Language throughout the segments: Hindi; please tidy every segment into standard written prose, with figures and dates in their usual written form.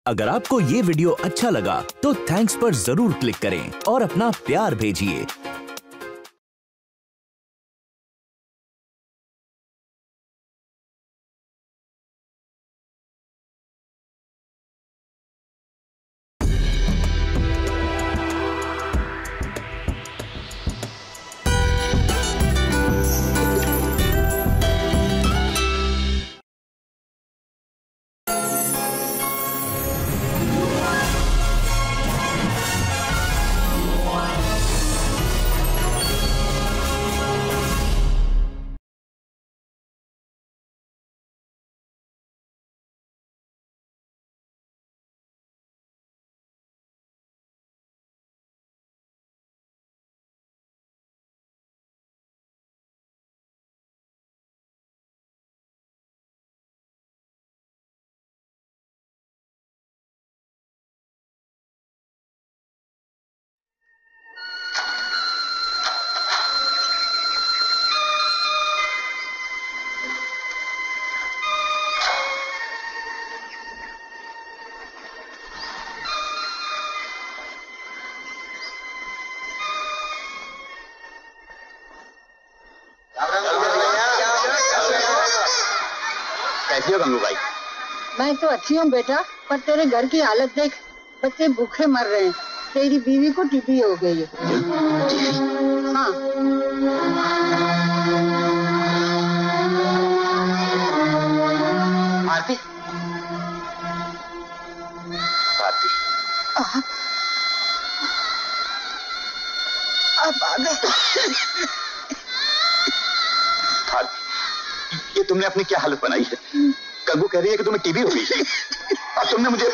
अगर आपको ये वीडियो अच्छा लगा तो थैंक्स पर जरूर क्लिक करें और अपना प्यार भेजिए। कैसी हो गंगू भाई? मैं तो अच्छी हूँ बेटा, पर तेरे घर की हालत देख, बच्चे भूखे मर रहे हैं। तेरी बीवी को टीबी हो गई है। हाँ। आरती, आरती, अब आ गए। ये तुमने अपनी क्या हालत बनाई है? गंगू कह रही है कि तुम्हें टीबी हो गई और तुमने मुझे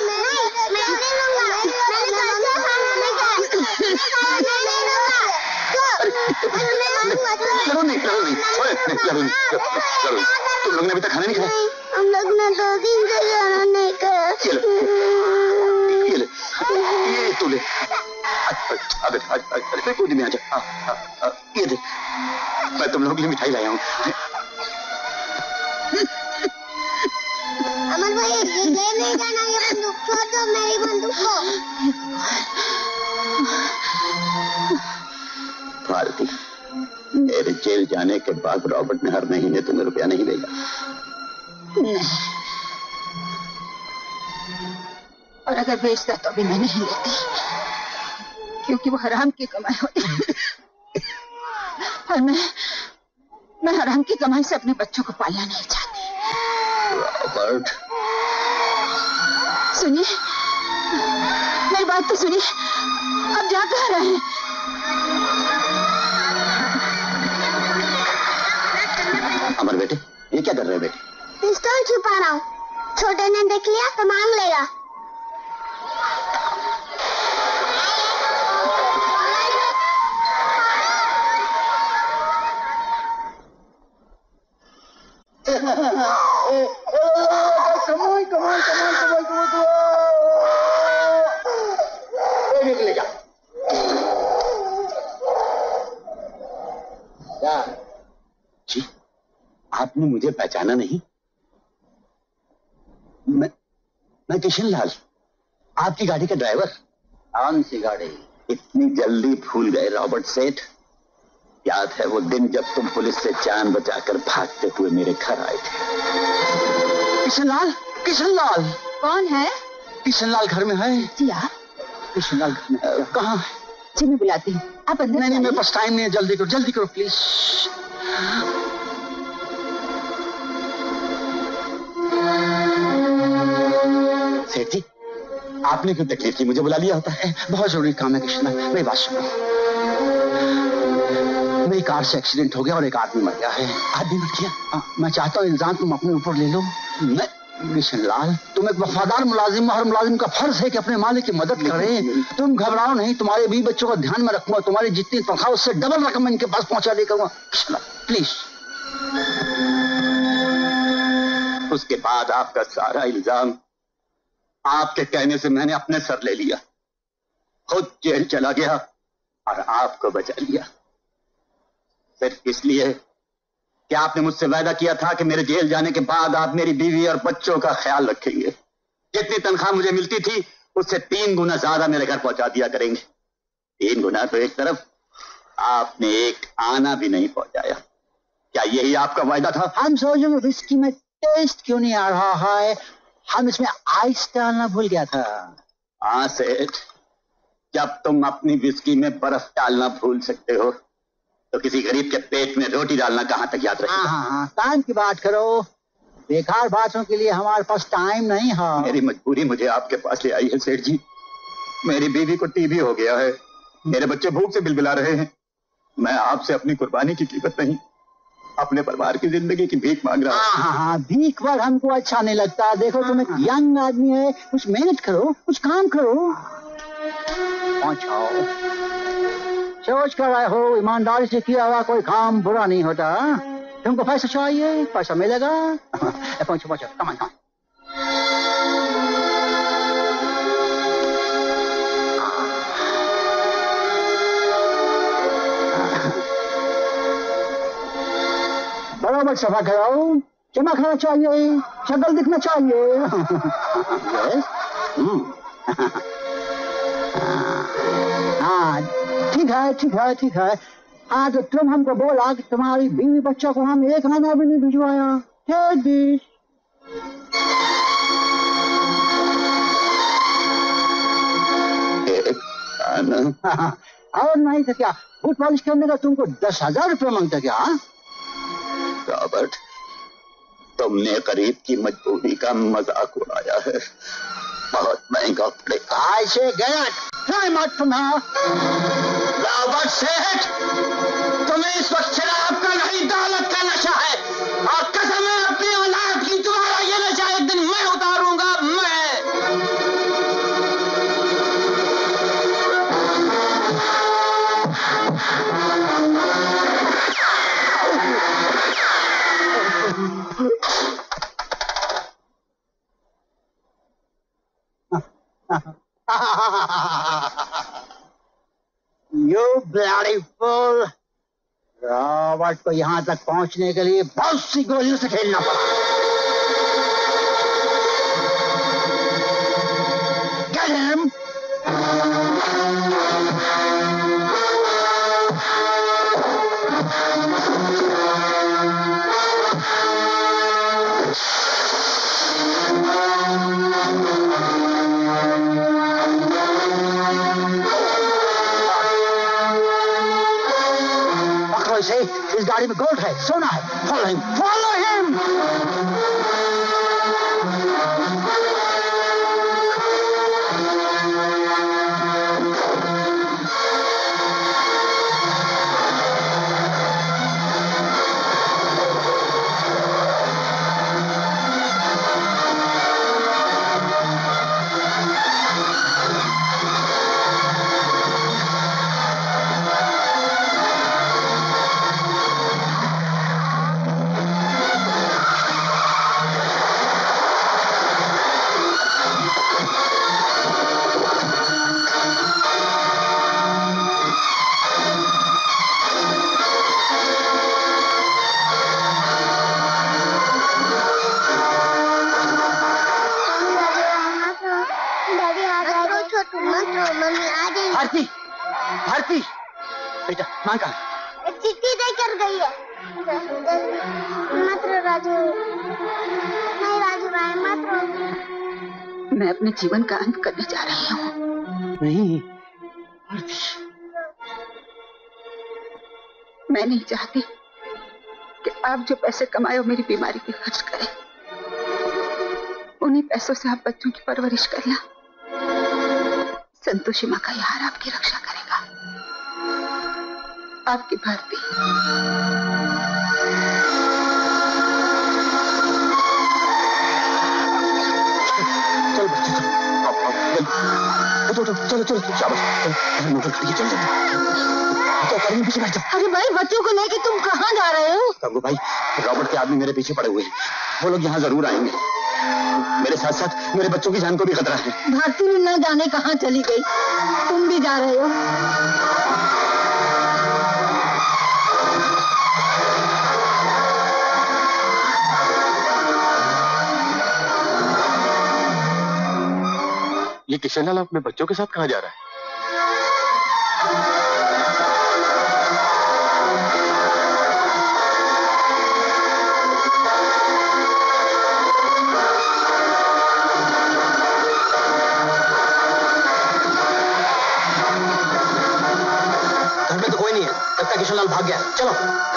लड़ो नहीं, तुम लोग ने अभी तक खाना नहीं खाया? हम लोग ने 2 दिन से खाना नहीं खाया। ये तू ले। अबे गोदी में आ जा। ये देख, मैं तुम लोगों के लिए मिठाई लाया हूँ। अमर भाई, ये नहीं जाना, ये बंदूक छोड़ दो मेरी बंदूक को। भारती, मेरे जेल जाने के बाद रॉबर्ट ने हर महीने तुम्हें रुपया नहीं भेजा? नहीं, और अगर भेजता तो भी मैं नहीं लेती, क्योंकि वो हराम की कमाई होती। और मैं हराम की कमाई से अपने बच्चों को पालना नहीं चाहती। रॉबर्ट, सुनिए, मेरी बात तो सुनिए। अब जा कहाँ रहे हैं? अमर बेटे, ये क्या कर रहे हो बेटे? पिस्तौल छुपा रहा हूँ। छोटे ने देख लिया तो मांग लेगा। जी, आपने मुझे पहचाना नहीं? मैं किशन लाल, आपकी गाड़ी का ड्राइवर। कौन सी गाड़ी? इतनी जल्दी भूल गए रॉबर्ट सेठ? याद है वो दिन जब तुम पुलिस से जान बचाकर भागते हुए मेरे घर आए थे? किशन लाल, किशन लाल। कौन है? किशन लाल घर में है? जी आप? किशन लाल घर में कहाँ है? जी मैं बुलाती हूँ, आप अंदर। नहीं, मेरे पास टाइम नहीं है, जल्दी करो प्लीज। सेठ जी, आपने क्यों तकलीफ की? मुझे बुला लिया होता है। बहुत जरूरी काम है किशन लाल, मेरी बात सुनो। मेरी कार से एक्सीडेंट हो गया और एक आदमी मर गया है। आदमी मर गया? हाँ, मैं चाहता हूँ इल्जाम तुम अपने ऊपर ले लो। मैं किशन लाल, तुम एक वफादार मुलाजिम, हर मुलाजिम का फर्ज है कि अपने मालिक की मदद करे। तुम घबराओ नहीं, तुम्हारे 20 बच्चों को ध्यान में रखूंगा। तुम्हारी जितनी तनख्वाह उससे डबल रकम मैं इनके पास पहुंचा दे करूंगा। किशन लाल प्लीज। उसके बाद आपका सारा इल्जाम आपके कहने से मैंने अपने सर ले लिया। खुद जेल चला गया और आपको बचा लिया, सिर्फ इसलिए कि आपने मुझसे वादा किया था कि मेरे जेल जाने के बाद आप मेरी बीवी और बच्चों का ख्याल रखेंगे। जितनी तनख्वाह मुझे मिलती थी उससे 3 गुना ज्यादा मेरे घर पहुंचा दिया करेंगे। 3 गुना तो एक तरफ, आपने एक आना भी नहीं पहुंचाया। क्या यही आपका वायदा था? हम सोचे विस्की में टेस्ट क्यों नहीं आ रहा है, हम इसमें आइस डालना भूल गया था। हाँ सेठ, जब तुम अपनी विस्की में बर्फ डालना भूल सकते हो तो किसी गरीब के पेट में रोटी डालना कहाँ तक याद रहेगा? हाँ, टाइम की बात करो, बेकार बातों के लिए हमारे पास टाइम नहीं है। मेरी मजबूरी मुझे आपके पास ले आई है सेठ जी। मेरी बीवी को टीबी हो गया है, मेरे बच्चे भूख से बिलबिला रहे हैं। मैं आपसे अपनी कुर्बानी की कीमत नहीं, अपने परिवार की जिंदगी की भीख मांग रहा हूँ। हाँ, भीख पर हमको अच्छा नहीं लगता। देखो तुम एक यंग आदमी है, कुछ मेहनत करो, कुछ काम करो। पहुंचाओ, सोच कर रहे हो ईमानदारी से किया हुआ कोई काम बुरा नहीं होता। तुमको पैसा चाहिए, पैसा मिलेगा। पहुंचो पहुंचो, कमान कमान। बराबर सफा कराओ, चमकना चाहिए, शक्ल दिखना चाहिए। हाँ ठीक है ठीक है ठीक है। हाँ तो तुम हमको बोला कि तुम्हारी बीवी बच्चा को हम एक आना भी नहीं भिजवाया। Take this। एक आना? और नहीं तो क्या, बूट पॉलिश करने का तुमको 10,000 रुपये मांगता क्या? रॉबर्ट, तुमने गरीब की मजबूरी का मजाक उड़ाया है, बहुत महंगा पड़ेगा। I say get climb out from here। Robert Seth, तुम्हें इस वक्त शराब का नहीं दौलत का नशा है, और कसम है अपनी औलाद की, तुम्हारा ये नशा एक दिन मैं उतारूंगा। मैं You bloody fool! रॉबर्ट को यहाँ तक पहुँचने के लिए बहुत सी गोलियों से खेलना पड़ा। Get him! से इस गाड़ी में गोल्ड है, सोना है। Follow him, follow him. Bharti, Bharti बेटा, माँ कहाँ? चिट्ठी देकर गई है। मत रो राजू, नहीं राजू भाई मत रो। मैं अपने जीवन का अंत करने जा रही हूँ। नहीं मैं नहीं चाहती कि आप जो पैसे कमाए हो मेरी बीमारी पे खर्च करें। उन्हीं पैसों से आप बच्चों की परवरिश करना। संतोषी माँ का यार आपकी रक्षा करेगा। आपकी भारती। चलो बच्चे, चलो चलो चलो चलो, शाबाश, मोटर खड़ी है, चल तो करीब पीछे बैठ जाओ। अरे भाई, बच्चों को लेके तुम कहाँ जा रहे हो? गंगू भाई, रॉबर्ट के आदमी मेरे पीछे पड़े हुए हैं, वो लोग यहाँ जरूर आएंगे। मेरे साथ साथ मेरे बच्चों की जान को भी खतरा है। भारती भी न जाने कहाँ चली गई, तुम भी जा रहे हो? ये किशन लाल अपने बच्चों के साथ कहाँ जा रहा है? घर में तो कोई नहीं है, लगता है किशन लाल भाग गया। चलो।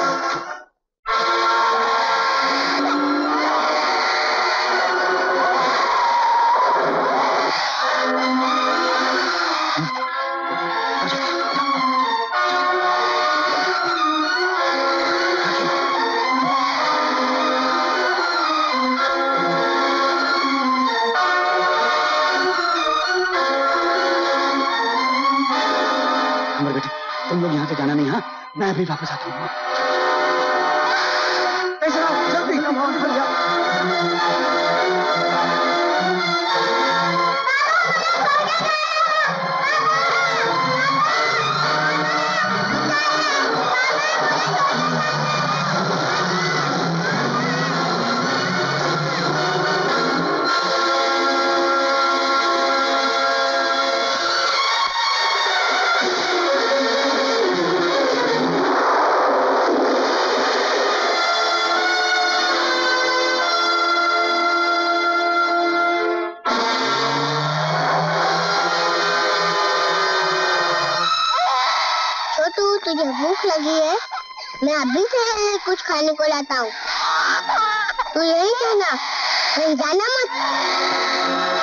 तुम लोग यहाँ से जाना नहीं। हाँ, मैं अभी वापस आता हूँ। जल्दी तुझे भूख लगी है? मैं अभी से कुछ खाने को लाता हूँ। तू यही रहना, कहीं जाना मत।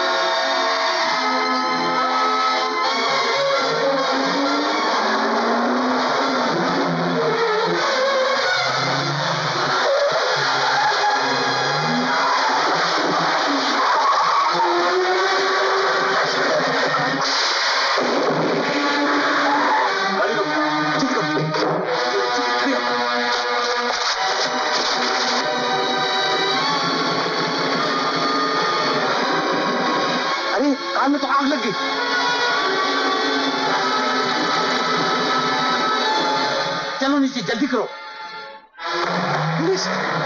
कार में तो आग लग गई। चलो नीचे, जल्दी करो। पुलिस!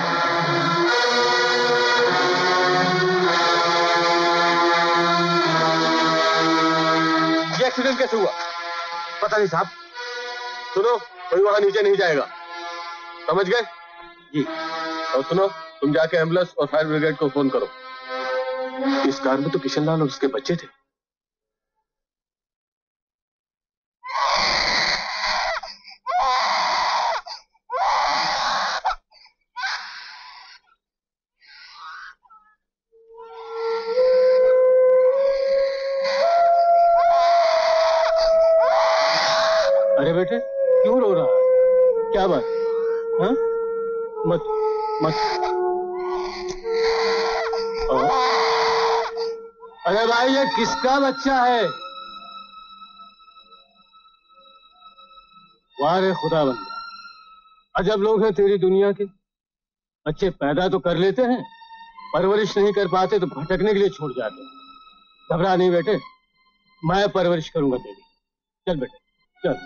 ये एक्सीडेंट कैसे हुआ? पता नहीं साहब। सुनो, कोई वहां नीचे नहीं जाएगा, समझ गए? जी। और सुनो, तुम जाके एम्बुलेंस और फायर ब्रिगेड को फोन करो। इस कार में तो किशन लाल और उसके बच्चे थे। अरे बेटे, क्यों रो रहा है? क्या बात? हाँ? मत मत। अरे भाई, ये किसका बच्चा है? वाह रे खुदा बंदा, अजब लोग हैं तेरी दुनिया के। बच्चे पैदा तो कर लेते हैं, परवरिश नहीं कर पाते तो भटकने के लिए छोड़ जाते हैं। घबरा नहीं बेटे, मैं परवरिश करूंगा तेरी। चल बेटे, चल।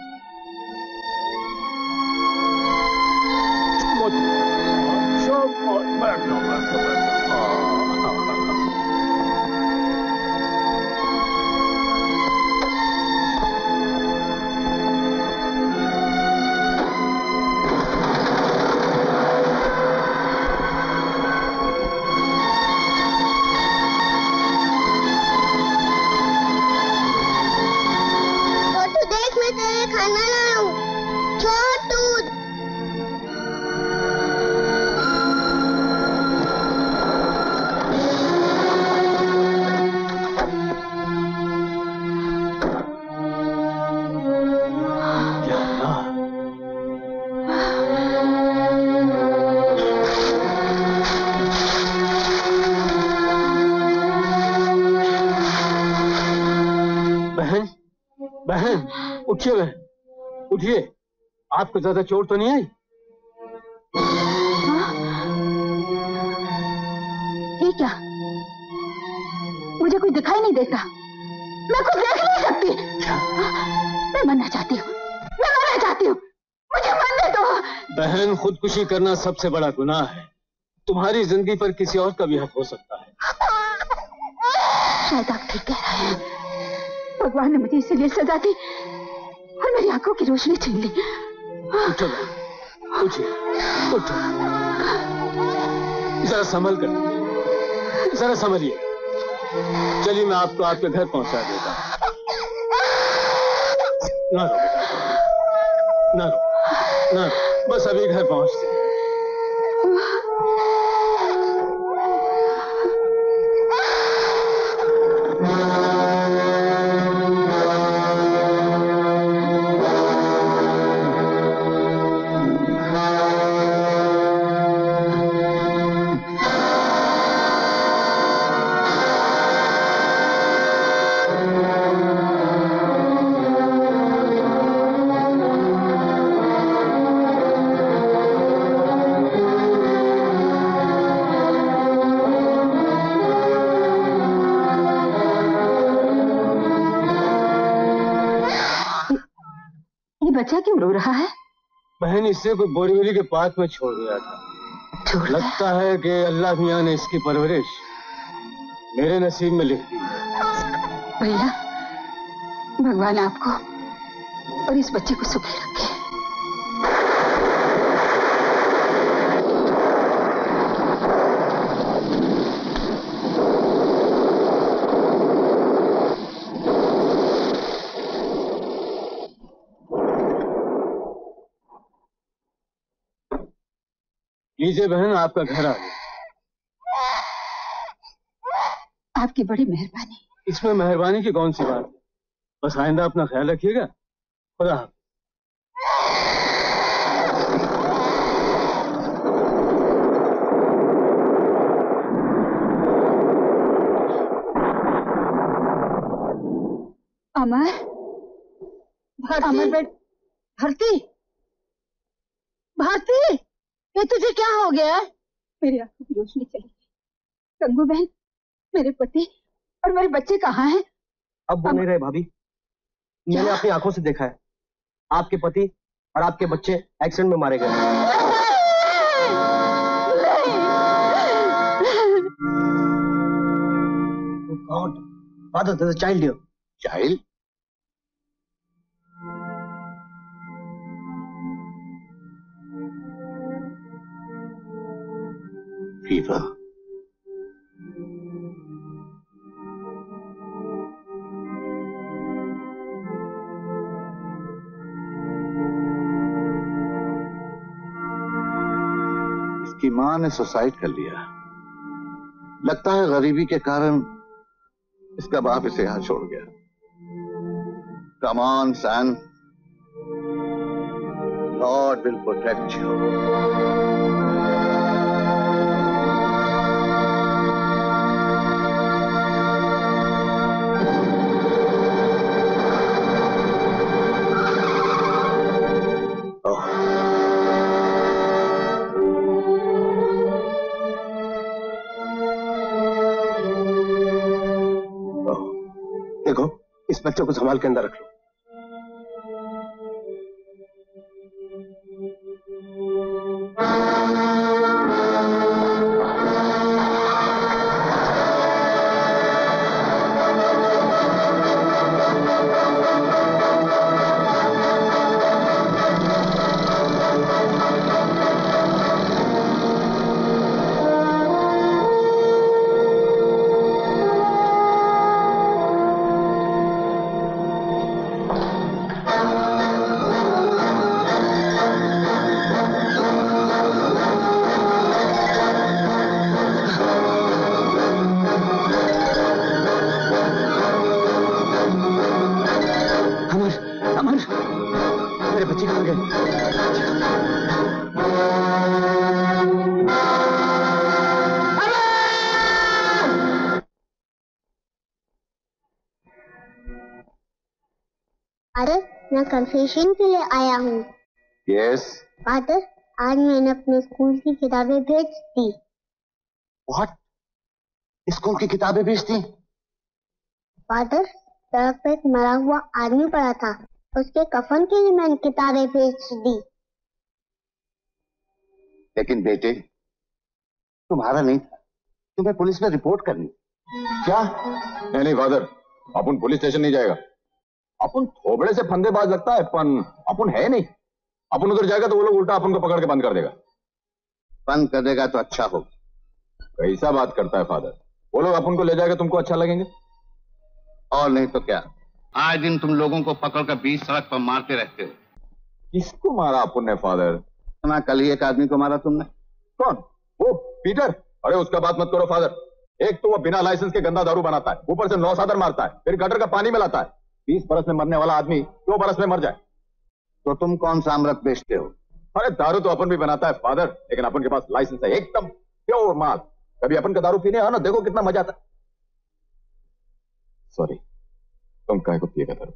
उठिए बहन, उठिए। आपको ज्यादा चोट तो नहीं आई? ये क्या? मुझे कुछ दिखाई नहीं देता, मैं कुछ देख नहीं सकती। मैं मरना चाहती हूँ, मैं मरना चाहती हूँ, मुझे मरने दो। बहन, खुदकुशी करना सबसे बड़ा गुनाह है। तुम्हारी जिंदगी पर किसी और का भी हक हो सकता है। शायद आप ठीक कह रहे हैं। भगवान ने मुझे इसीलिए सजा दी और मेरी आंखों की रोशनी छीन ली। उठो, उठिए, उठो, जरा संभल कर, जरा संभलिए। चलिए मैं आपको आपके घर पहुंचा देता हूं। ना रो बेटा, ना रो, ना रो, बस अभी घर पहुंचते हैं। बच्चा क्यों रो रहा है? बहन इसे कोई बोरीवली के पार्क में छोड़ गया था। लगता है कि अल्लाह मियां ने इसकी परवरिश मेरे नसीब में लिख दी है। भैया, भगवान आपको और इस बच्चे को सुखी रखे। लीजिए बहन, आपका घर आ गया। आपकी बड़ी मेहरबानी। इसमें मेहरबानी की कौन सी बात है? बस आइंदा अपना ख्याल रखिएगा। खुदा हाफ़िज़। अमर, अमर, भारती, भारती, ये तुझे क्या हो गया? मेरी आंखों की रोशनी चली गई। गंगू बहन, मेरे पति और मेरे बच्चे कहाँ हैं? अब वो नहीं रहे भाभी। मैंने अपनी आंखों से देखा है, आपके पति और आपके बच्चे एक्सीडेंट में मारे गए। God, father, there is a child here. Child? Fever. इसकी मां ने सुसाइड कर लिया। लगता है गरीबी के कारण इसका बाप इसे यहां छोड़ गया। Come on son, Lord will protect you. देखो, इस बच्चे को संभाल के अंदर रख लो। मैं कन्फेशन के लिए आया हूँ। यस फादर, आज मैंने अपने स्कूल की किताबें बेच दी। व्हाट? स्कूल की किताबें बेच दी? फादर, सड़क पे एक मरा हुआ आदमी पड़ा था, उसके कफन के लिए मैंने किताबें बेच दी। लेकिन बेटे, तुम्हारा नहीं था, तुम्हें पुलिस में रिपोर्ट करनी। क्या? नहीं फादर, अपन पुलिस स्टेशन नहीं जाएगा। अपन थोबड़े से फंदेबाज लगता है, अपन है नहीं। अपन उधर जाएगा तो वो लोग उल्टा अपन को पकड़ के बंद कर देगा। बंद कर देगा तो अच्छा हो। कैसा बात करता है फादर? वो लोग अपन को ले जाएगा, तुमको अच्छा लगेंगे? और नहीं तो क्या, आए दिन तुम लोगों को पकड़कर बीच सड़क पर मारते रहते हो। किसको मारा अपन ने फादर? ना कल ही एक आदमी को मारा तुमने। कौन? वो पीटर? अरे उसका बात मत करो फादर। एक तो वो बिना लाइसेंस के गंदा दारू बनाता है, ऊपर से 9 सादर मारता है, फिर गटर का पानी मिलाता है। 20 बरस में मरने वाला आदमी 2 बरस में मर जाए। तो तुम कौन सा अमृत बेचते हो? अरे दारू तो अपन भी बनाता है फादर, लेकिन अपन के पास लाइसेंस है, एकदम प्योर माल। कभी अपन का दारू पीने आओ ना, देखो कितना मजा आता है। सॉरी, तुम काहे को पिएगा दारू?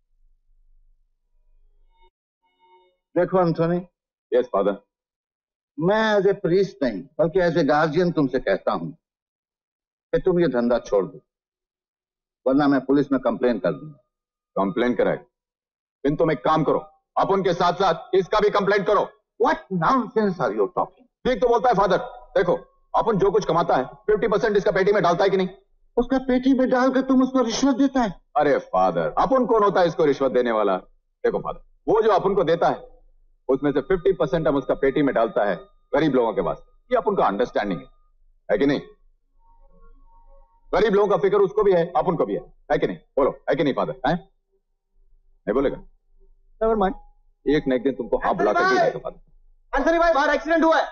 देखो एंथोनी। Yes father. मैं एज ए प्रीस्ट नहीं बल्कि एज ए गार्जियन तुमसे कहता हूं कि तुम ये धंधा छोड़ दो, वरना मैं पुलिस में कंप्लेन कर दूंगा। कंप्लेन कराए? फिर तुम एक काम करो, अपन के साथ साथ इसका भी कंप्लेंट करो। What nonsense are you talking? ठीक तो बोलता है फादर। देखो अपन जो कुछ कमाता है 50% इसका पेटी में डालता है कि नहीं? उसका पेटी में डालकर तुम उसको रिश्वत देता है? अरे फादर, अपन कौन होता है इसको रिश्वत देने वाला? देखो फादर, वो जो अपन को देता है उसमें से 50% हम उसका पेटी में डालता है गरीब लोगों के वास्ते। ये अपन का अंडरस्टैंडिंग है कि नहीं? गरीब लोगों का फिक्र उसको भी है, अपन को भी है कि नहीं? बोलो, है कि नहीं फादर? है नहीं बोलेगा? नेवर माइंड, एक न एक दिन तुमको हाँ बुला कर देगा फादर। एंथनी भाई, बाहर एक्सीडेंट हुआ है।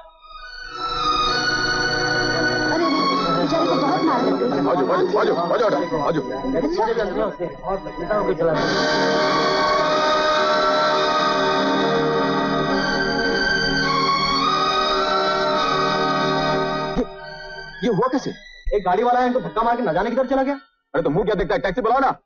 ये हुआ कैसे? एक गाड़ी वाला है, इनको धक्का मार के न जाने किधर चला गया। अरे तो मुंह क्या देखता है? टैक्सी बुलाओ ना।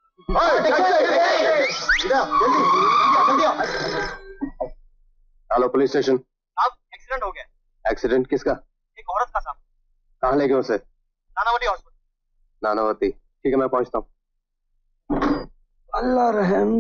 Hello police station. साहब, एक्सीडेंट हो गया। एक्सीडेंट किसका? एक औरत का साहब। कहाँ ले गए उसे? नानावती हॉस्पिटल। नानावती, ठीक है मैं पहुंचता हूँ। अल्लाह रहम।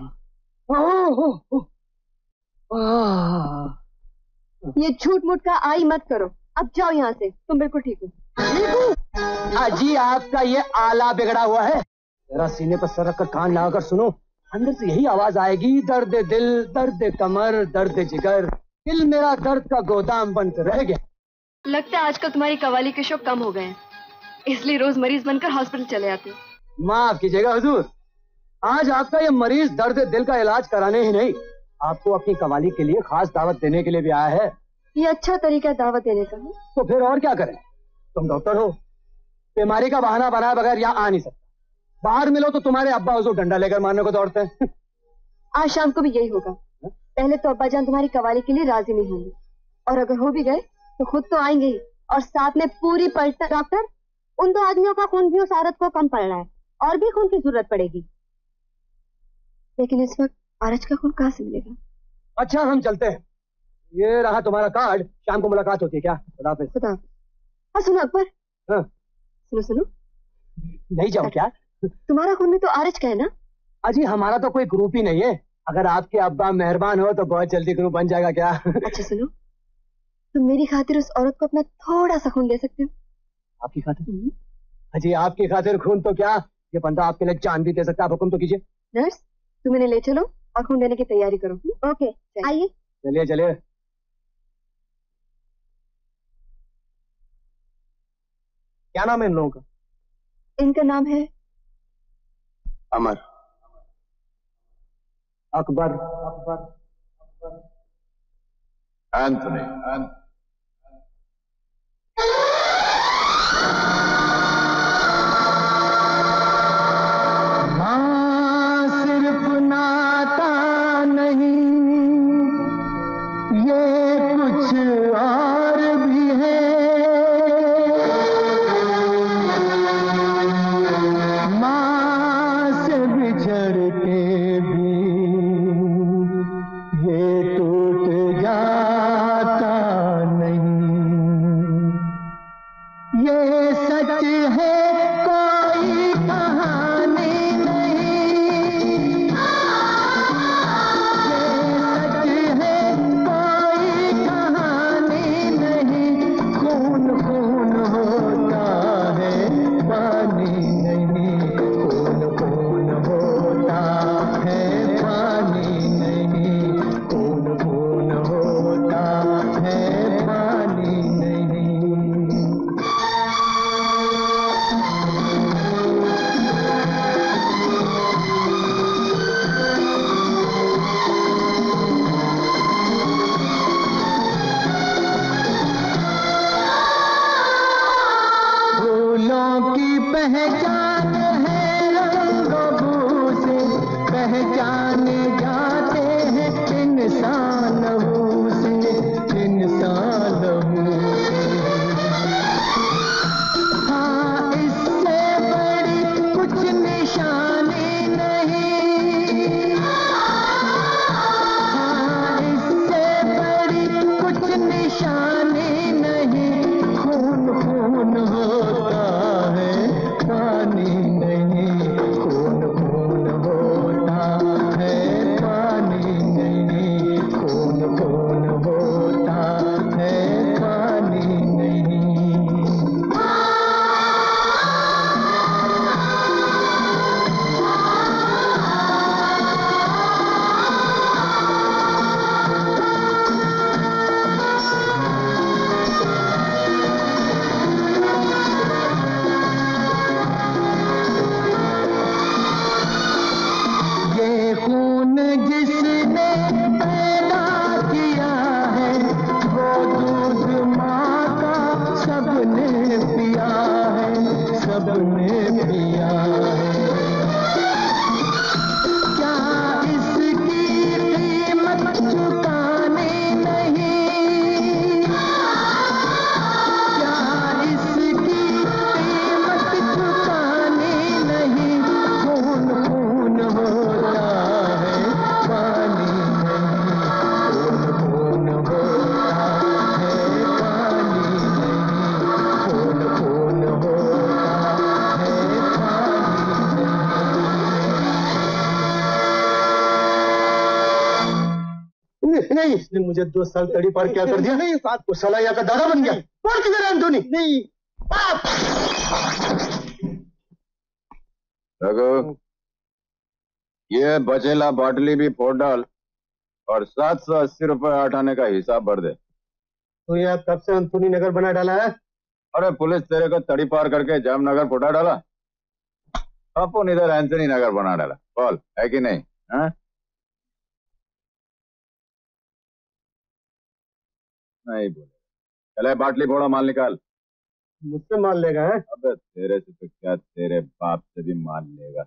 ये झूठ मूठ का आई मत करो, अब जाओ यहाँ से, तुम बिल्कुल ठीक हो। अजी आपका ये आला बिगड़ा हुआ है। जरा सीने पर सर रखकर कान लगाकर सुनो, अंदर से यही आवाज आएगी, दर्द दिल, दर्द कमर, दर्द जिगर, दिल मेरा दर्द का गोदाम बनकर रह गया। लगता है आजकल तुम्हारी कवाली के शौक कम हो गए हैं, इसलिए रोज मरीज बनकर हॉस्पिटल चले आते हो। माफ कीजिएगा हुजूर, आज आपका ये मरीज दर्द दिल का इलाज कराने ही नहीं, आपको अपनी कवाली के लिए खास दावत देने के लिए भी आया है। ये अच्छा तरीका है दावत देने का। तो फिर और क्या करें? तुम डॉक्टर हो, बीमारी का बहाना बनाए बगैर यहाँ आ नहीं सकता। बाहर मिलो तो तुम्हारे अब्बा हुजूर डंडा लेकर मारने को दौड़ते हैं। आज शाम को भी यही होगा। पहले तो अब्बा जान तुम्हारी कवाली के लिए राजी नहीं होंगे, और अगर हो भी गए तो खुद तो आएंगे ही, और साथ में पूरी पलटन। डॉक्टर, उन 2 आदमियों का खून भी उस औरत को कम पड़ रहा है, और भी खून की जरूरत पड़ेगी। लेकिन इस वक्त आरज का खून कहाँ से मिलेगा? अच्छा हम चलते हैं, ये रहा तुम्हारा कार्ड, शाम को मुलाकात होती है क्या? खुदा हाफिज़। खुदा हाफिज़। हाँ सुनो अकबर। हाँ सुनो सुनो। नहीं जाओ क्या? तुम्हारा खून में तो आरज का है ना? अजी हमारा तो कोई ग्रुप ही नहीं है, अगर आपके अब्बा मेहरबान हो तो बहुत जल्दी ग्रुप बन जाएगा क्या? अच्छा सुनो, तुम मेरी खातिर उस औरत को अपना थोड़ा सा खून दे सकते हो? आपकी खातिर? अजी आपकी खातिर खून तो क्या, ये बंदा आपके लिए जान भी दे सकता है। आप हुक्म तो कीजिए। नर्स, तुम इन्हें ले चलो और खून देने की तैयारी करो। ओके आइए। चलिए चलिए। क्या नाम है इन लोगों का? इनका नाम है अमर। अकबर। एंथनी। माँ सिर्फ नाता नहीं, ये कुछ और भी है। माँ से बिछड़ के भी ये टूट जाता नहीं, इसने मुझे 2 साल तड़ी पार क्या कर दिया? नहीं, वो साला यहाँ का दादा बन गया। कौन किधर है एंथोनी? नहीं रघु, ये बचेला बाटली भी फोड़ डाल और 780 रुपए हटाने का हिसाब भर दे। तो यहाँ कब से एंथोनी नगर बना डाला है? अरे पुलिस तेरे को तड़ी पार करके जामनगर फोड़ा डाला, अपन इधर एंथोनी नगर बना डाला। बोल, है कि नहीं? हाँ? नहीं बोले। चले बाटली फोड़ा, माल निकाल। मुझसे माल लेगा है? अबे तेरे से तो क्या, तेरे बाप से भी माल लेगा।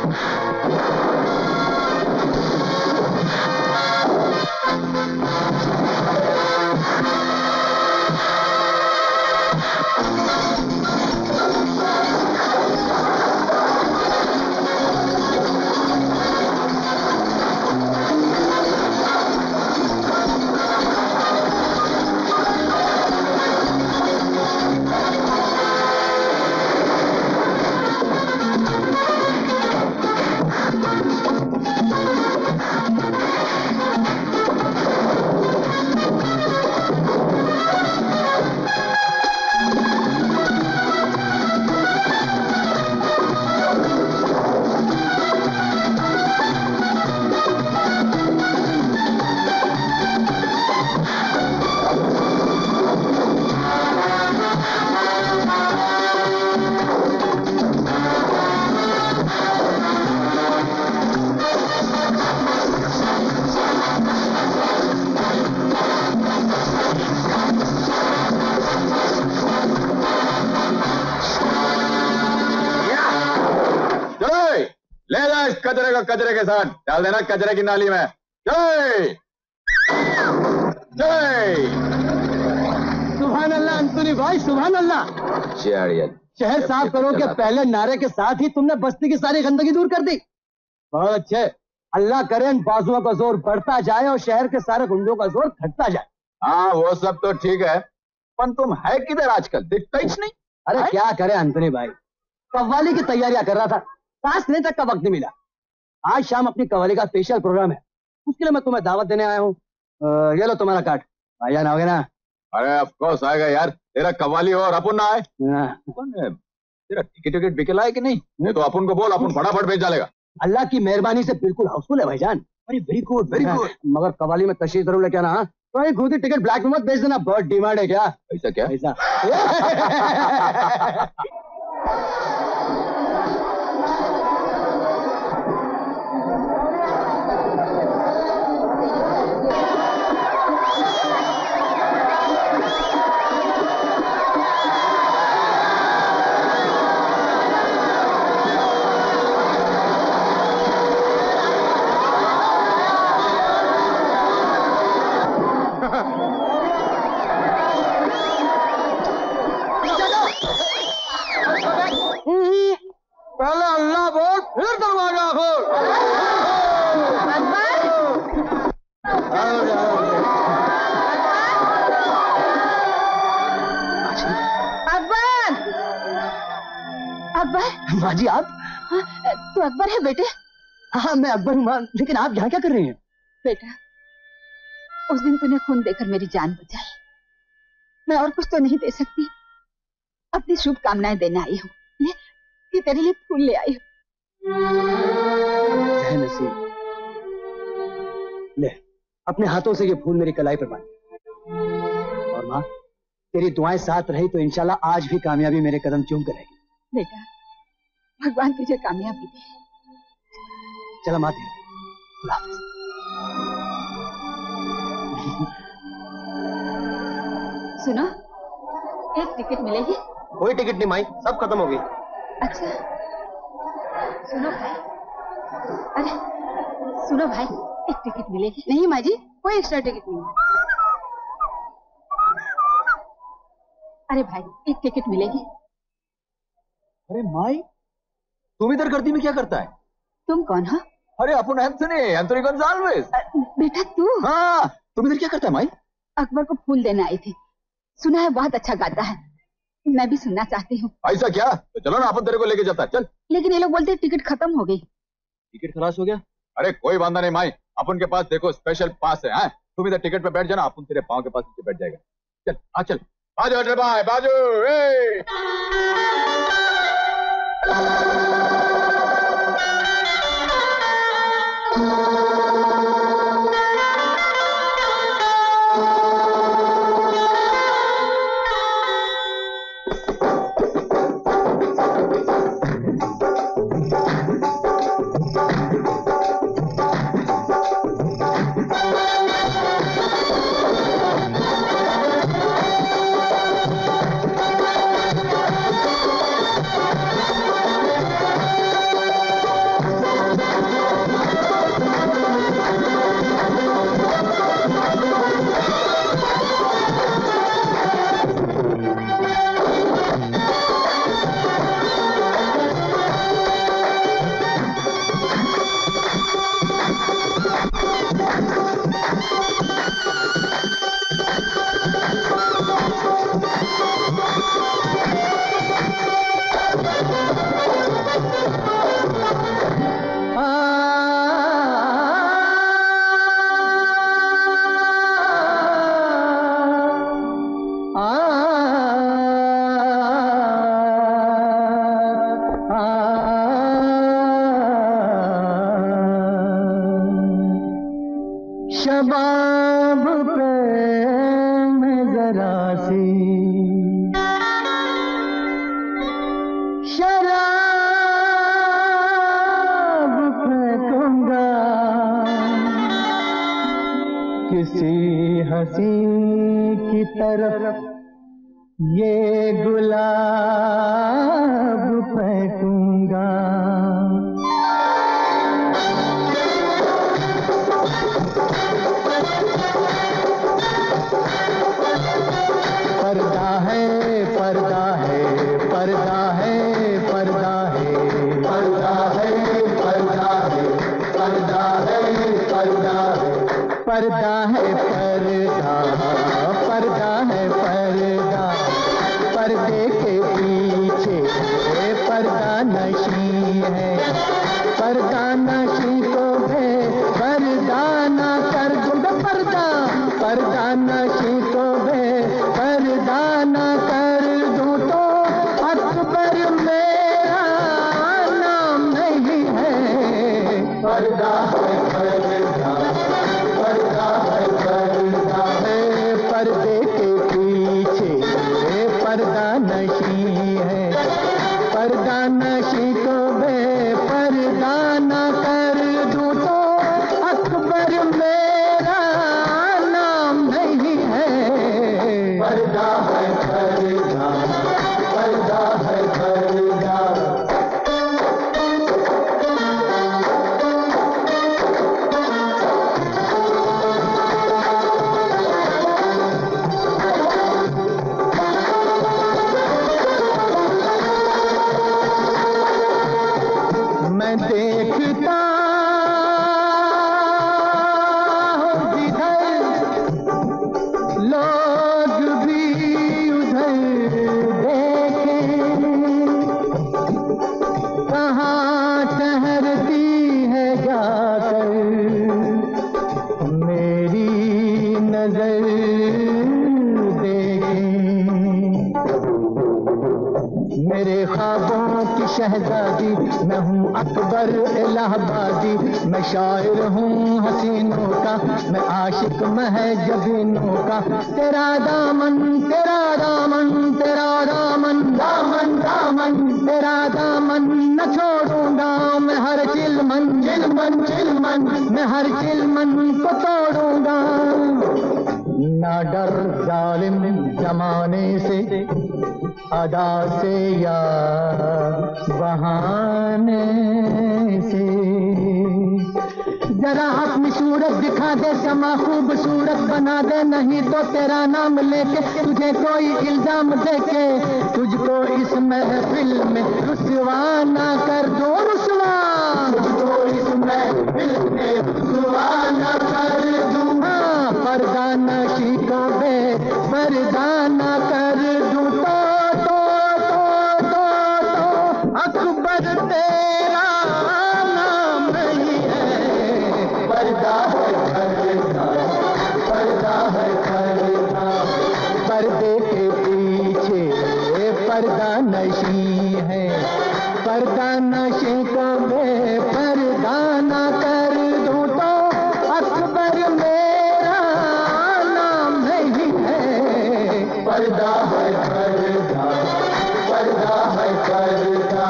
कचरे का कचरे के साथ डाल देना कचरे की नाली में। जय जय सुभान अल्लाह अंतुनी भाई, सुभान अल्लाह। शहर साफ करो के पहले नारे के साथ ही तुमने बस्ती की सारी गंदगी दूर कर दी। बहुत अच्छे, अल्लाह करे इन बाजुओं का जोर बढ़ता जाए और शहर के सारे गुंडों का जोर घटता जाए। हाँ वो सब तो ठीक है, पर तुम है किधर आजकल, दिखता ही नहीं। अरे क्या करे अंतनी भाई, कव्वाली की तैयारियां कर रहा था, सांस लेने तक का वक्त नहीं मिला। आज शाम अपनी कव्वाली का स्पेशल प्रोग्राम है, उसके लिए मैं तुम्हें दावत देने आया हूँ। ये लो तुम्हारा कार्ड, भाईजान आओगे ना? अरे ऑफ कोर्स आएगा यार, तेरा कव्वाली हो और अपन ना आए। तेरा टिकट बिके लाए कि नहीं? नहीं तो अपन को बोल, अपन फटाफट भेज डालेगा। अल्लाह की मेहरबानी से बिल्कुल हाउसफुल है भाईजान। अरे वेरी गुड वेरी गुड। मगर कव्वाली में तशरीफ जरूर लेके आना। तो खुद ही टिकट ब्लैक में मत बेच देना, बहुत डिमांड है। क्या ऐसा? क्या ऐसा? पहले अल्लाह बोल, फिर दरवाजा खोल। अकबर! अकबर! माँ जी आप? तू अकबर है बेटे? हाँ मैं अकबर हूँ माँ, लेकिन आप यहाँ क्या कर रही हैं? बेटा, उस दिन तूने खून देकर मेरी जान बचाई, मैं और कुछ तो नहीं दे सकती, अपनी शुभकामनाएं देने आई हूँ। ये तेरे लिए फूल ले आई हूँ। ले अपने हाथों से ये फूल मेरी कलाई पर बांध। और माँ, तेरी दुआएं साथ रही तो इंशाल्लाह आज भी कामयाबी मेरे कदम चूम कर रहेगी। बेटा, भगवान तुझे कामयाबी दे। चला माँ, तेरा सुनो, एक टिकट मिलेगी? कोई टिकट नहीं माई, सब खत्म हो गई। अच्छा सुनो भाई, अरे सुनो भाई, एक टिकट मिलेगी? नहीं माँ जी, कोई एक्स्ट्रा टिकट नहीं। अरे भाई, एक टिकट मिलेगी? अरे माई, तुम इधर गर्दी में क्या करता है? तुम कौन हो? अरे अपन एंथोनी गोंजाल्वेस। बेटा तू? हाँ, तुम इधर क्या करता है माई? अकबर को फूल देने आई थी, सुना है बहुत अच्छा गाता है, मैं भी सुनना चाहती हूँ। ऐसा क्या? तो चलो ना, अपन तेरे को लेके जाता है, चल। लेकिन ये लोग बोलते टिकट खत्म हो गई। टिकट खलास हो गया? अरे कोई बांधा नहीं माई, अपन के पास देखो स्पेशल पास है। तुम इधर टिकट पे बैठ जाना, अपन तेरे पाँव के पास नीचे बैठ जाएगा। चल आ चल, बाजू अटल भाई बाजू। शबाब पे मैं जरा सी शराब फेंकूंगा, किसी हंसी की तरफ ये गुलाब फेंकूंगा। पर्दा है पर्दा है पर्दा है पर्दा है पर्दा है पर्दा है पर्दा है पर्दा है पर्दा है पर्दा पर्दा है पर्दा, पर्दे के पीछे पर्दा नशी है, पर्दा नशी को पर्दा ना कर दूंगा, पर्दा पर्दा नशी को पर्दा ना कर दूं तो अकबर मेरा नाम नहीं है। पर्दा है पर्दा पर्दा है पर्दा है, पर्दे के पीछे पर्दा नशी है, पर्दा नशी को पर्दा ना कर दूं तो अकबर मेरा नाम नहीं है। पर्दा है पर्दा पर्दा है पर्दा। मैं देखता हूँ जिधर लोग भी उधर देखें, कहाँ ठहरती है जाकर मेरी नजर देखें। मेरे ख्वाबों की शहजादी मैं हूँ अकबर इलाहाबादी, मैं शायर हूँ हसीनों का, मैं आशिक महजबीनों का। तेरा दामन तेरा दामन तेरा दामन दामन दामन तेरा दामन न छोड़ूंगा, मैं हर चिलमन चिलमन चिलमन मैं हर चिलमन को तोड़ूंगा। ना डर जालिम जमाने से, अदा से या बहाने से, जरा अपनी सूरत दिखा दे, समा खूबसूरत बना दे, नहीं तो तेरा नाम लेके तुझे कोई इल्जाम देके तुझको इस महफिल में रुसवा ना कर दो, रुसवा तुझको इस महफिल में रुसवा ना कर दूं। हाँ पर्दा नशी को पर्दा ना कर दूं तो अकबर तेरा नाम नहीं है। पर्दा है पर्दा पर्दा नशे को बेपर्दा न कर दूं तो अकबर मेरा नाम नहीं है। पर्दा है पर्दा, पर्दा है पर्दा।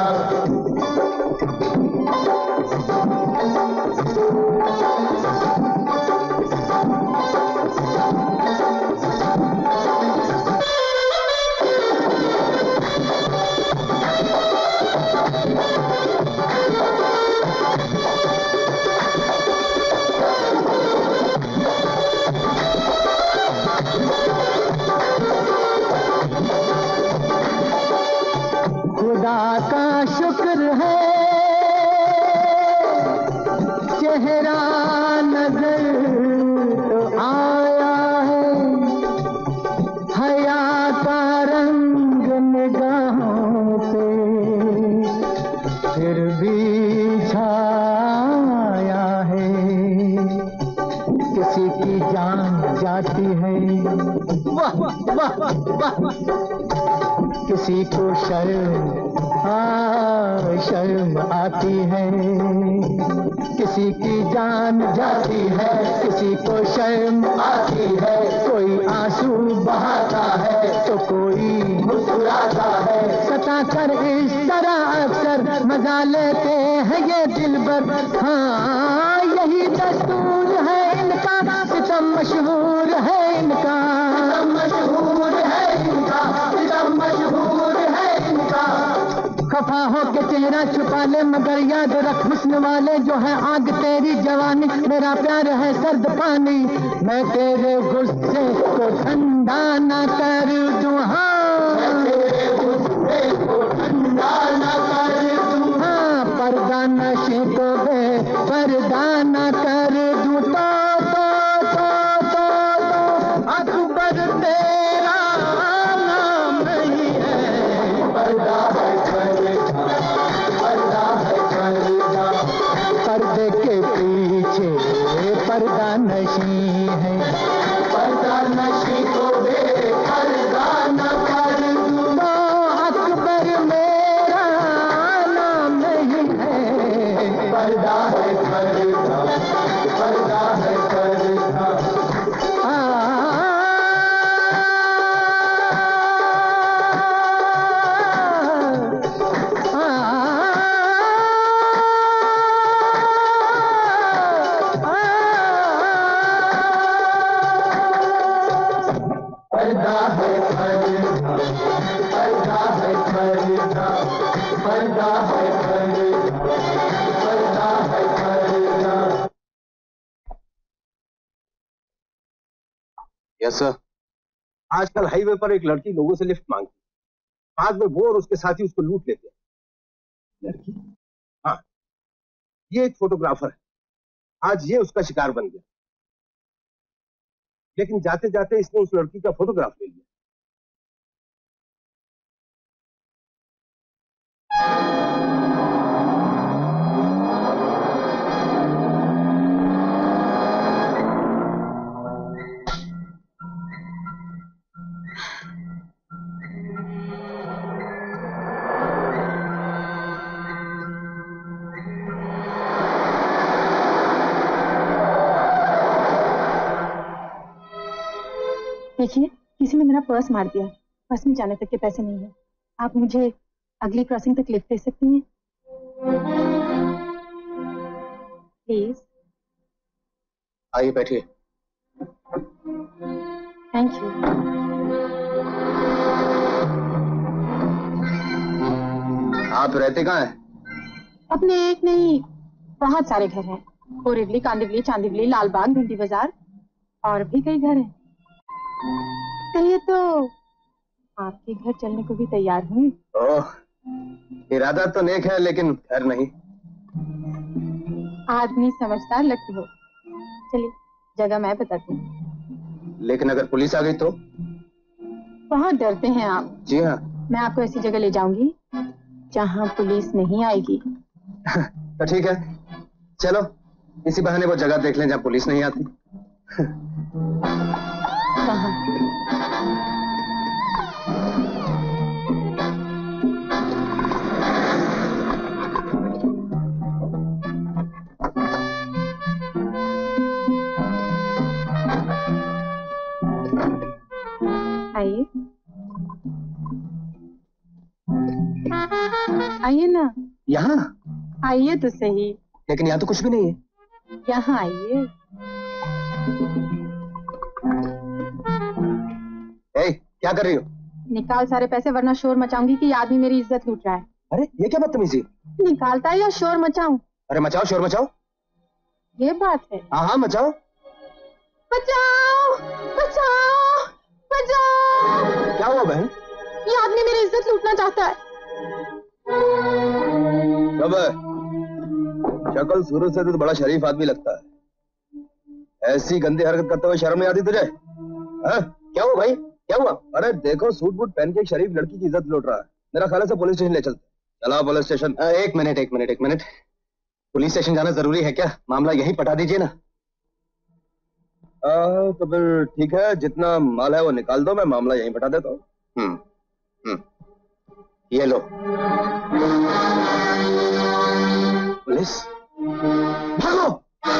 खुदा का शुक्र है चेहरा नजर तो आया है, हया का रंग निगाहों से फिर भी छाया है। किसी की जान जाती है, वाह वाह वाह, किसी को शर्म आती है, किसी की जान जाती है, किसी को शर्म आती है। कोई आंसू बहाता है तो कोई मुस्कुराता है, सताकर इस तरह अक्सर मजा लेते हैं ये दिलबर। हाँ यही दस्तूर है इनका, सितम मशहूर है इनका, मशहूर है इनका, सितम मशहूर है इनका। खफा हो के चेहरा छुपा ले मगर याद रख हुस्न वाले जो है आग तेरी जवानी, मेरा प्यार है सर्द पानी, मैं तेरे गुस्से को ठंडा न कर दूं। हाँ तेरे गुस्से को ठंडा न कर दूं, हाँ पर्दा नशे को बेपर्दा न कर दूं तो अकबर तेरा नाम नहीं है। पर्दा है पर्दा है पर्दा, पर्दे के पीछे पर्दा नशी है। पर्दा नशी को बेपर्दा न कर दूं तो अकबर मेरा नाम नहीं है। पर्दा है पर्दा, पर्दा है पर्दा। Yes sir. आजकल हाईवे पर एक लड़की लोगों से लिफ्ट मांगती, बाद में वो और उसके साथी उसको लूट लेते हैं। लड़की? हाँ, ये एक फोटोग्राफर है, आज ये उसका शिकार बन गया, लेकिन जाते जाते इसने उस लड़की का फोटोग्राफ ले लिया। देखिए किसी ने मेरा पर्स मार दिया, पर्स में जाने तक के पैसे नहीं है, आप मुझे अगली क्रॉसिंग तक लिफ्ट दे सकती हैं प्लीज? आइए बैठिए। Thank you. आप रहते कहाँ हैं? अपने एक नहीं बहुत सारे घर हैं, कोरिवली, कांदिवली, चांदिवली, लालबाग, भिंडी बाजार और भी कई घर हैं। कहिए तो आपके घर चलने को भी तैयार हूँ। ओह, इरादा तो नेक है लेकिन घर नहीं। आदमी समझदार लगती हो। चलिए जगह मैं बताती हूँ। लेकिन अगर पुलिस आ गई तो? बहुत डरते हैं आप। जी हाँ। मैं आपको ऐसी जगह ले जाऊंगी जहाँ पुलिस नहीं आएगी। तो ठीक है, चलो इसी बहाने वो जगह देख लें जहाँ पुलिस नहीं आती। कहाँ? आइए ना। यहाँ? आइए तो सही। लेकिन यहाँ तो कुछ भी नहीं है। यहाँ आइए। क्या कर रही हो? निकाल सारे पैसे वरना शोर मचाऊंगी कि ये आदमी मेरी इज्जत लूट रहा है। अरे ये क्या बदतमीजी? निकालता है या शोर मचाऊं? अरे मचाओ, शोर मचाओ। ये बात है। हाँ हाँ मचाओ। बचाओ बचाओ बचाओ। क्या हुआ बहन? ये आदमी मेरी इज्जत लूटना चाहता है। कब है? शक्ल सूरत से तो बड़ा शरीफ आदमी लगता है, ऐसी गंदी हरकत करते हुए शर्म नहीं आती तुझे? क्या हुआ भाई, क्या हुआ? अरे देखो, सूट बूट पहन के एक शरीफ लड़की की इज्जत लूट रहा है। मेरा ख्याल से पुलिस स्टेशन ले चलते। चलो पुलिस स्टेशन। एक मिनट, पुलिस स्टेशन जाना जरूरी है क्या? मामला यही पटा दीजिए ना। तो फिर ठीक है, जितना माल है वो निकाल दो, मैं मामला यहीं पटा देता हूँ। ये लो। पुलिस भागो।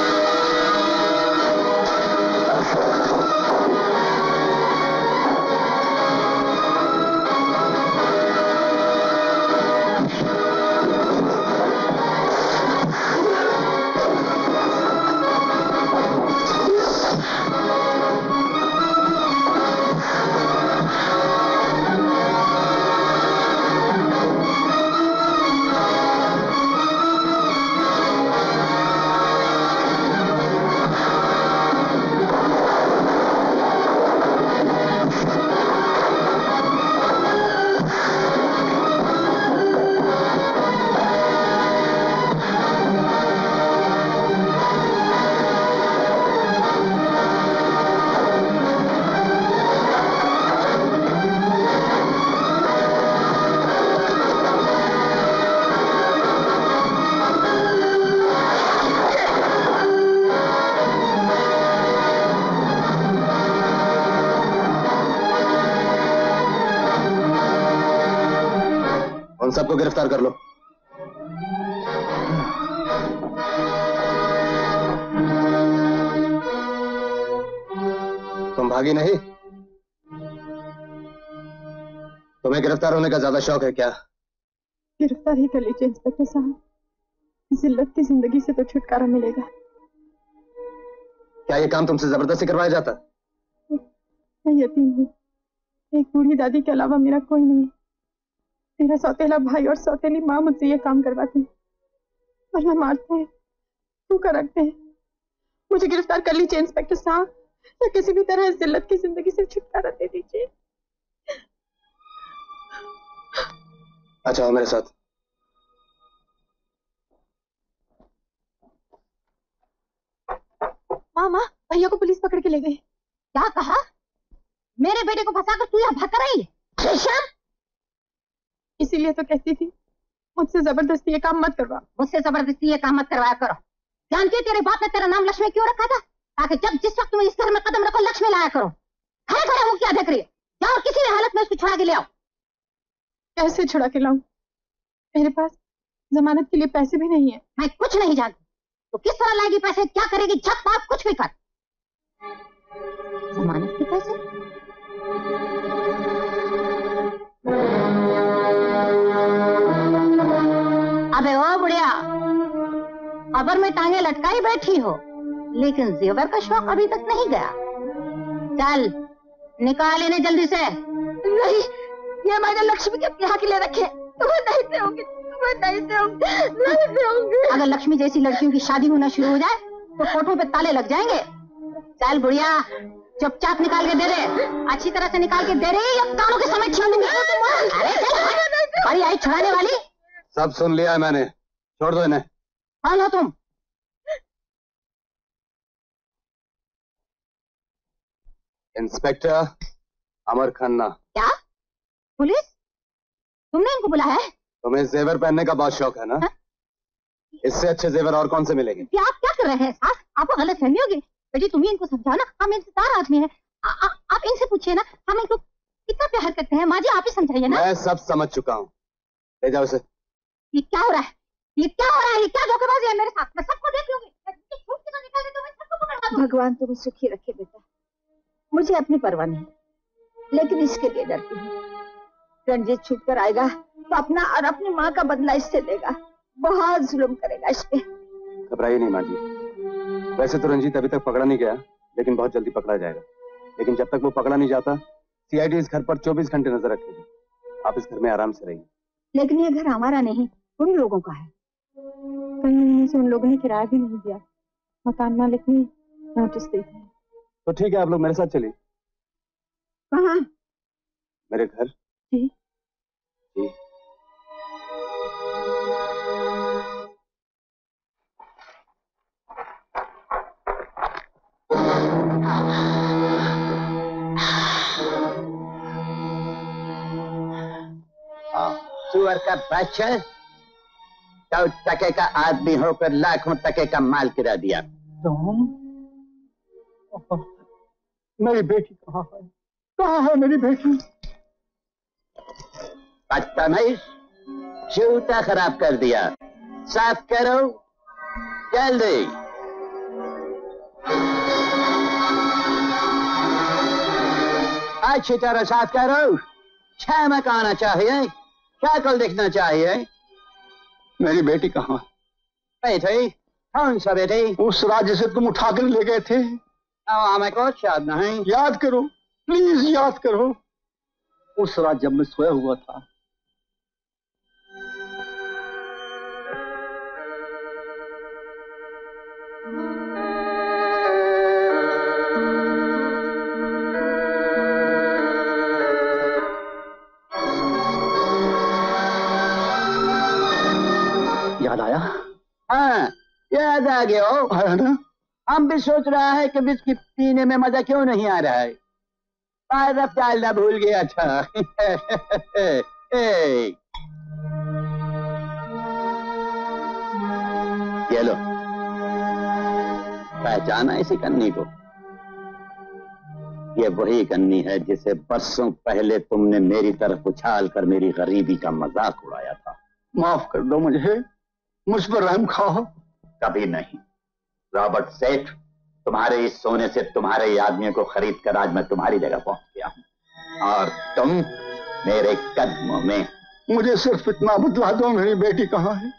सबको गिरफ्तार कर लो। तुम भागी नहीं? तुम्हें गिरफ्तार होने का ज्यादा शौक है क्या? गिरफ्तार ही कर लीजिए इंस्पेक्टर साहब, जिल्लत की जिंदगी से तो छुटकारा मिलेगा। क्या ये काम तुमसे जबरदस्ती करवाया जाता? मैं यतीम हूँ, एक बूढ़ी दादी के अलावा मेरा कोई नहीं। मेरा सौतेला भाई और सौतेली माँ मुझसे ये काम करवाते हैं, वरना मारते हैं, भूखा रखते हैं। मुझे गिरफ्तार कर लीजिए इंस्पेक्टर साहब, या किसी भी तरह इस जिल्लत की जिंदगी से छुटकारा दे दीजिए। अच्छा, मेरे साथ। मामा, भैया को पुलिस पकड़ के ले गई। क्या कहा? मेरे बेटे को फंसाकर तू यहाँ भाग कर आई? इसीलिए तो कहती थी मुझसे जबरदस्ती ये काम मत करवा। मुझसे जबरदस्ती ये काम मत करवाया करो। जानती है तेरे बाप ने तेरा नाम लक्ष्मी क्यों रखा था? ताकि जब जिस वक्त तुम इस घर में कदम रखो लक्ष्मी लाया करो। खड़े खड़े मुंह क्या देख रही है? जाओ किसी भी हालत में उसको छुड़ा के ले आओ। कैसे छुड़ा के लाऊं? मेरे पास जमानत के लिए पैसे भी नहीं है। मैं कुछ नहीं जानती, तो किस तरह लाएगी पैसे, क्या करेगी? झट मार, कुछ भी कर। जमानत के पैसे? अबे ओ बुढ़िया, कब्र में टांगे लटकाई बैठी हो, लेकिन जेवर का शौक अभी तक नहीं गया। चल निकाल इन्हें जल्दी से। नहीं, ये मैंने लक्ष्मी के ब्याह के लिए रखे, तुम्हें नहीं दूंगी, तुम्हें नहीं दूंगी, नहीं दूंगी। अगर लक्ष्मी जैसी लड़कियों की शादी होना शुरू हो जाए तो कोठों पे ताले लग जाएंगे। चल बुढ़िया, चुपचाप निकाल के दे रहे, अच्छी तरह से निकाल के दे रहे, या कानों के समय छीन दूंगी। अरे आई छुड़ाने वाली। सब सुन लिया है मैंने, छोड़ दो इन्हें। कौन हो तुम? इंस्पेक्टर अमर खन्ना। क्या? पुलिस? तुमने इनको बुलाया है? तुम्हें जेवर पहनने का बहुत शौक है ना? इससे अच्छे जेवर और कौन से मिलेंगे? आप क्या कर रहे हैं साहब? आपको गलत फहमी होगी। बेटी तुम ही इनको समझाओ ना, हम इंतजार आदमी हैं। आप इनसे पूछिए ना, हम इनको कितना प्यार करते हैं। माँ जी आप ही समझाइए ना। मैं सब समझ चुका हूँ, ले जाओ इसे। ये क्या हो रहा है? ये क्या हो रहा है? ये क्या धोखेबाजी है मेरे साथ? मैं सबको देख लूंगी। भगवान तुम्हें सुखी रखे बेटा। मुझे अपनी परवाह नहीं, लेकिन इसके लिए डरती हूँ। रंजीत छूट कर आएगा तो अपना और अपनी माँ का बदला इससे लेगा। बहुत जुल्म करेगा इस पे। घबराइए नहीं माँ जी। वैसे तो रंजीत अभी तक पकड़ा नहीं गया, लेकिन बहुत जल्दी पकड़ा जाएगा। लेकिन जब तक वो पकड़ा नहीं जाता, सीआईडी इस घर पर 24 घंटे नजर रखेगी। आप इस घर में आराम से रहिए। लेकिन ये घर हमारा नहीं, उन लोगों का है। कई महीने से उन लोगों ने किराया भी नहीं दिया। मकान मालिक ने नोटिस दे दिया। तो ठीक है, आप लोग मेरे साथ चलिए। कहाँ? मेरे घर। जी। जी। सुअर का बच्चा, 100 टके का आदमी होकर लाखों टके का माल गिरा दिया। तुम? मेरी बेटी कहाँ है? कहाँ है मेरी बेटी? बदतमीज, जूता खराब कर दिया। साफ करो जल्दी। अच्छी तरह साफ करो। चमक आना चाहिए, शक्ल दिखना चाहिए। मेरी बेटी कहाँ? बेटी? कौन सा बेटी? उस राज्य से तुम उठा कर ले गए थे। हमें कुछ याद नहीं। याद करो, प्लीज याद करो। उस रात जब मैं सोया हुआ था, याद आया? हाँ, याद आ गया। आया ना? हम भी सोच रहा है कि विस्की पीने में मजा क्यों नहीं आ रहा है। बर्फ डालना भूल गया था। ये लो, पहचाना इसी कन्नी को? ये वही कन्नी है जिसे बरसों पहले तुमने मेरी तरफ उछाल कर मेरी गरीबी का मजाक उड़ाया था। माफ कर दो मुझे, मुझ पर रहम खाओ। कभी नहीं। रॉबर्ट सेठ, तुम्हारे इस सोने से तुम्हारे ही आदमियों को खरीद कर आज मैं तुम्हारी जगह पहुंच गया हूं, और तुम मेरे कदमों में। मुझे सिर्फ इतना बतला दो, मेरी बेटी कहाँ है?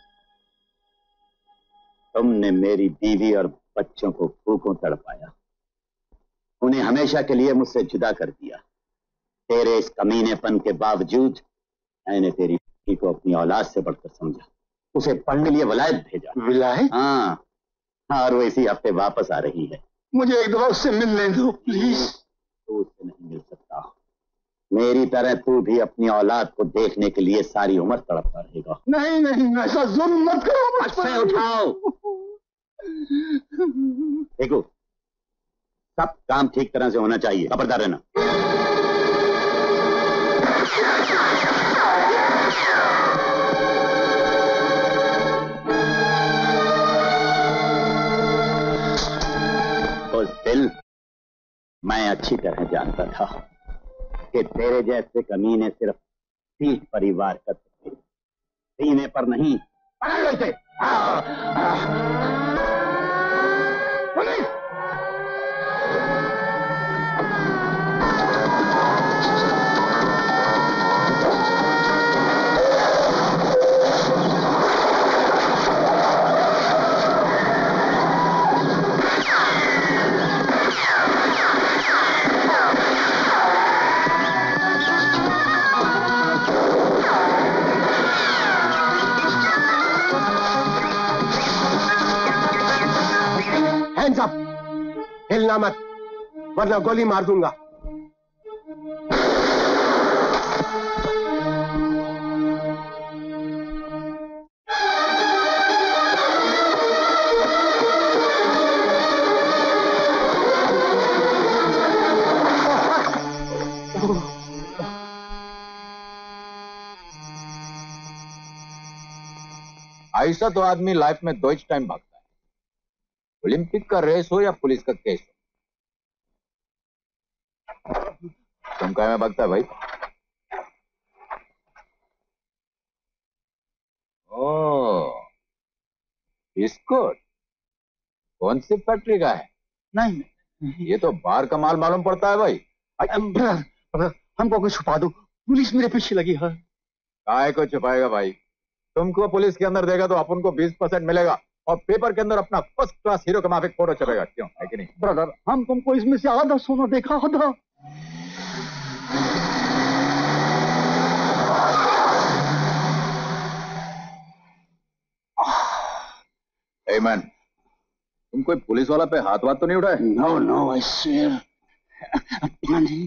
तुमने मेरी बीवी और बच्चों को भूखों तड़पाया, उन्हें हमेशा के लिए मुझसे जुदा कर दिया। तेरे इस कमीनेपन के बावजूद मैंने तेरी बेटी को अपनी औलाद से बढ़कर समझा, उसे पढ़ने के लिए विलायत भेजा। विलायत? हाँ, और वो इसी हफ्ते वापस आ रही है। मुझे एक दफा उससे मिलने दो प्लीज। तू उससे नहीं मिल सकता। मेरी तरह तू भी अपनी औलाद को देखने के लिए सारी उम्र तड़पता रहेगा। नहीं नहीं, ऐसा जुल्म मत करो। अच्छे उठाओ। देखो, सब काम ठीक तरह से होना चाहिए, खबरदार रहना। उस दिल मैं अच्छी तरह जानता था कि तेरे जैसे कमीने सिर्फ 30 परिवार कर सकते, सीने पर नहीं। पुलिस! हैंड्स अप, हिलना मत वरना गोली मार दूंगा। ऐसा तो आदमी लाइफ में 2 टाइम भागता है, ओलंपिक का रेस हो या पुलिस का केस हो। तुम क्या में भागता है भाई? ओह, बिस्कुट कौन सी फैक्ट्री का है? नहीं, ये तो बाहर का माल मालूम पड़ता है भाई। हमको कुछ छुपा दो, पुलिस मेरे पीछे लगी है। काय को छुपाएगा भाई? तुमको पुलिस के अंदर देगा तो अपन को 20% मिलेगा और पेपर के अंदर अपना फर्स्ट क्लास हीरो का माफिक फोटो छपेगा। क्यों, है कि नहीं? ब्रदर, हम तुमको इसमें से आधा सोना देखा होता। Hey man, तुम कोई पुलिस वाला पे हाथ वाथ तो नहीं उठाए? No no, I swear. अपना नहीं।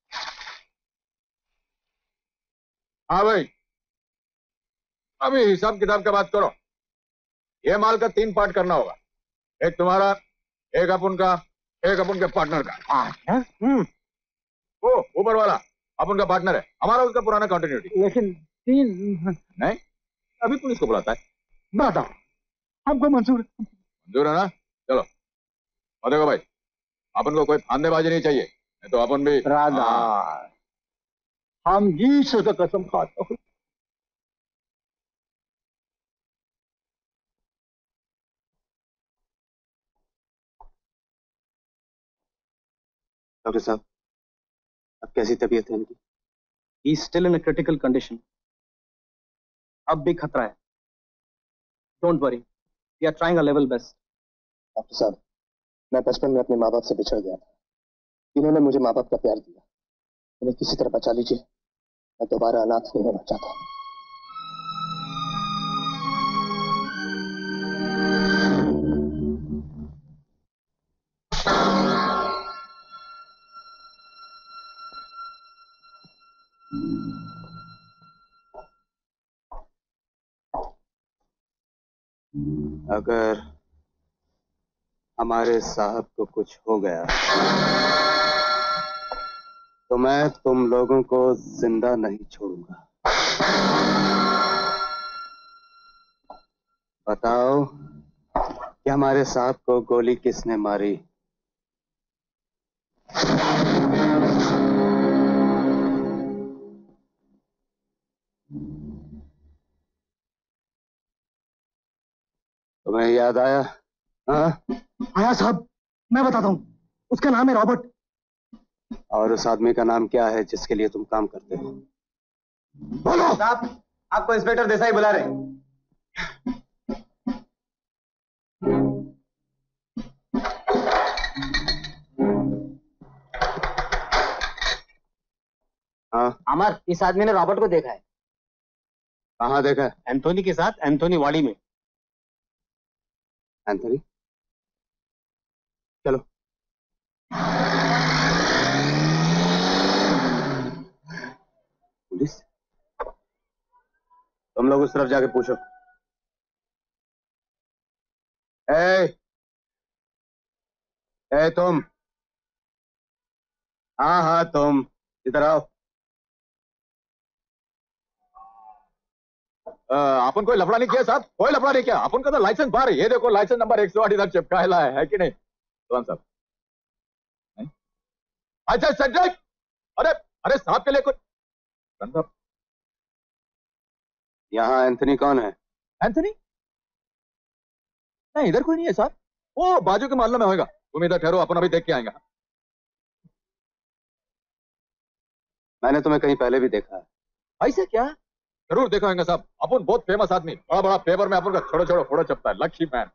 हाँ भाई, अभी हिसाब किताब का बात करो। ये माल का 3 पार्ट करना होगा, एक तुम्हारा, एक अपन का, एक अपन के पार्टनर का। पार्टनर? वो ऊपर वाला अपन का पार्टनर है, हमारा उसका पुराना कंटिन्यूटी। लेकिन 3 नहीं, अभी पुलिस को बुलाता है। बताओ, हमको मंजूर है ना? चलो और देखो भाई, अपन को कोई फांदेबाजी नहीं चाहिए, नहीं तो अपन भी राधा, हम जीसस का कसम खाता हूँ। डॉक्टर साहब, अब कैसी तबीयत है इनकी? He still in a critical condition. अब भी खतरा है। Don't worry, we are trying our level best. Doctor साहब, मैं बचपन में अपने माँ बाप से बिछड़ गया था। इन्होंने मुझे माँ बाप का प्यार दिया। इन्हें किसी तरह बचा लीजिए, मैं दोबारा अनाथ नहीं होना चाहता। अगर हमारे साहब को कुछ हो गया तो मैं तुम लोगों को जिंदा नहीं छोड़ूंगा। बताओ कि हमारे साहब को गोली किसने मारी? तुम्हें याद आया? हाँ? आया साहब, मैं बताता हूँ। उसका नाम है रॉबर्ट। और उस आदमी का नाम क्या है जिसके लिए तुम काम करते हो? बोलो साहब, आपको इंस्पेक्टर देसाई बुला रहे हैं। हाँ? अमर, इस आदमी ने रॉबर्ट को देखा है। कहाँ देखा है? एंथोनी के साथ, एंथोनी वाड़ी में। एंथोनी, चलो। पुलिस? तुम लोग उस तरफ जाके पूछो। तुम। हाँ हाँ, तुम इधर आओ। अपन कोई लफड़ा नहीं किया साहब, कोई लफड़ा नहीं किया। अपन का तो लाइसेंस बाहर है, ये देखो लाइसेंस नंबर 108 इधर चिपकाया है कि नहीं कौन साहब? अच्छा सब्जेक्ट, अरे अरे साहब के लिए कुछ। यहाँ एंथनी कौन है? एंथनी? नहीं, इधर कोई नहीं है साहब, वो बाजू के मोहल्ले में होगा। तुम इधर ठहरो, अपन अभी देख के आएंगे। मैंने तुम्हें कहीं पहले भी देखा है। ऐसे क्या? जरूर देखा होगा साहब, अपन बहुत फेमस आदमी, बड़ा बड़ा पेपर में अपन का छोड़ो छोड़ो फोटो छपता है, लक्ष्मी मैन।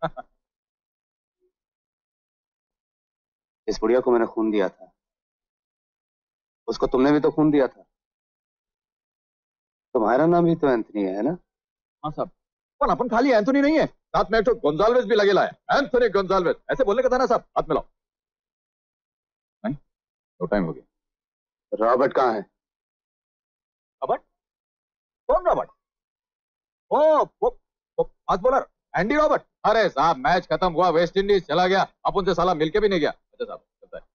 इस बुढ़िया को मैंने खून दिया था, उसको तुमने भी तो खून दिया था। तुम्हारा नाम भी तो एंथनी है ना? हाँ साहब, पर अपन खाली एंथनी नहीं है, साथ में एक तो गोंजाल्वेस भी लगेला है। एंथनी गोंजाल्वेस ऐसे बोलने का था ना साहब। हाथ मिलाओ। नहीं तो टाइम हो गया। रॉबर्ट कहाँ है? रॉबर्ट? कौन रॉबर्ट? वो फास्ट बॉलर एंडी रॉबर्ट। अरे साहब, मैच खत्म हुआ, वेस्ट इंडीज चला गया, अपन से साला मिलके भी नहीं गया। अच्छा साहब, चलता है।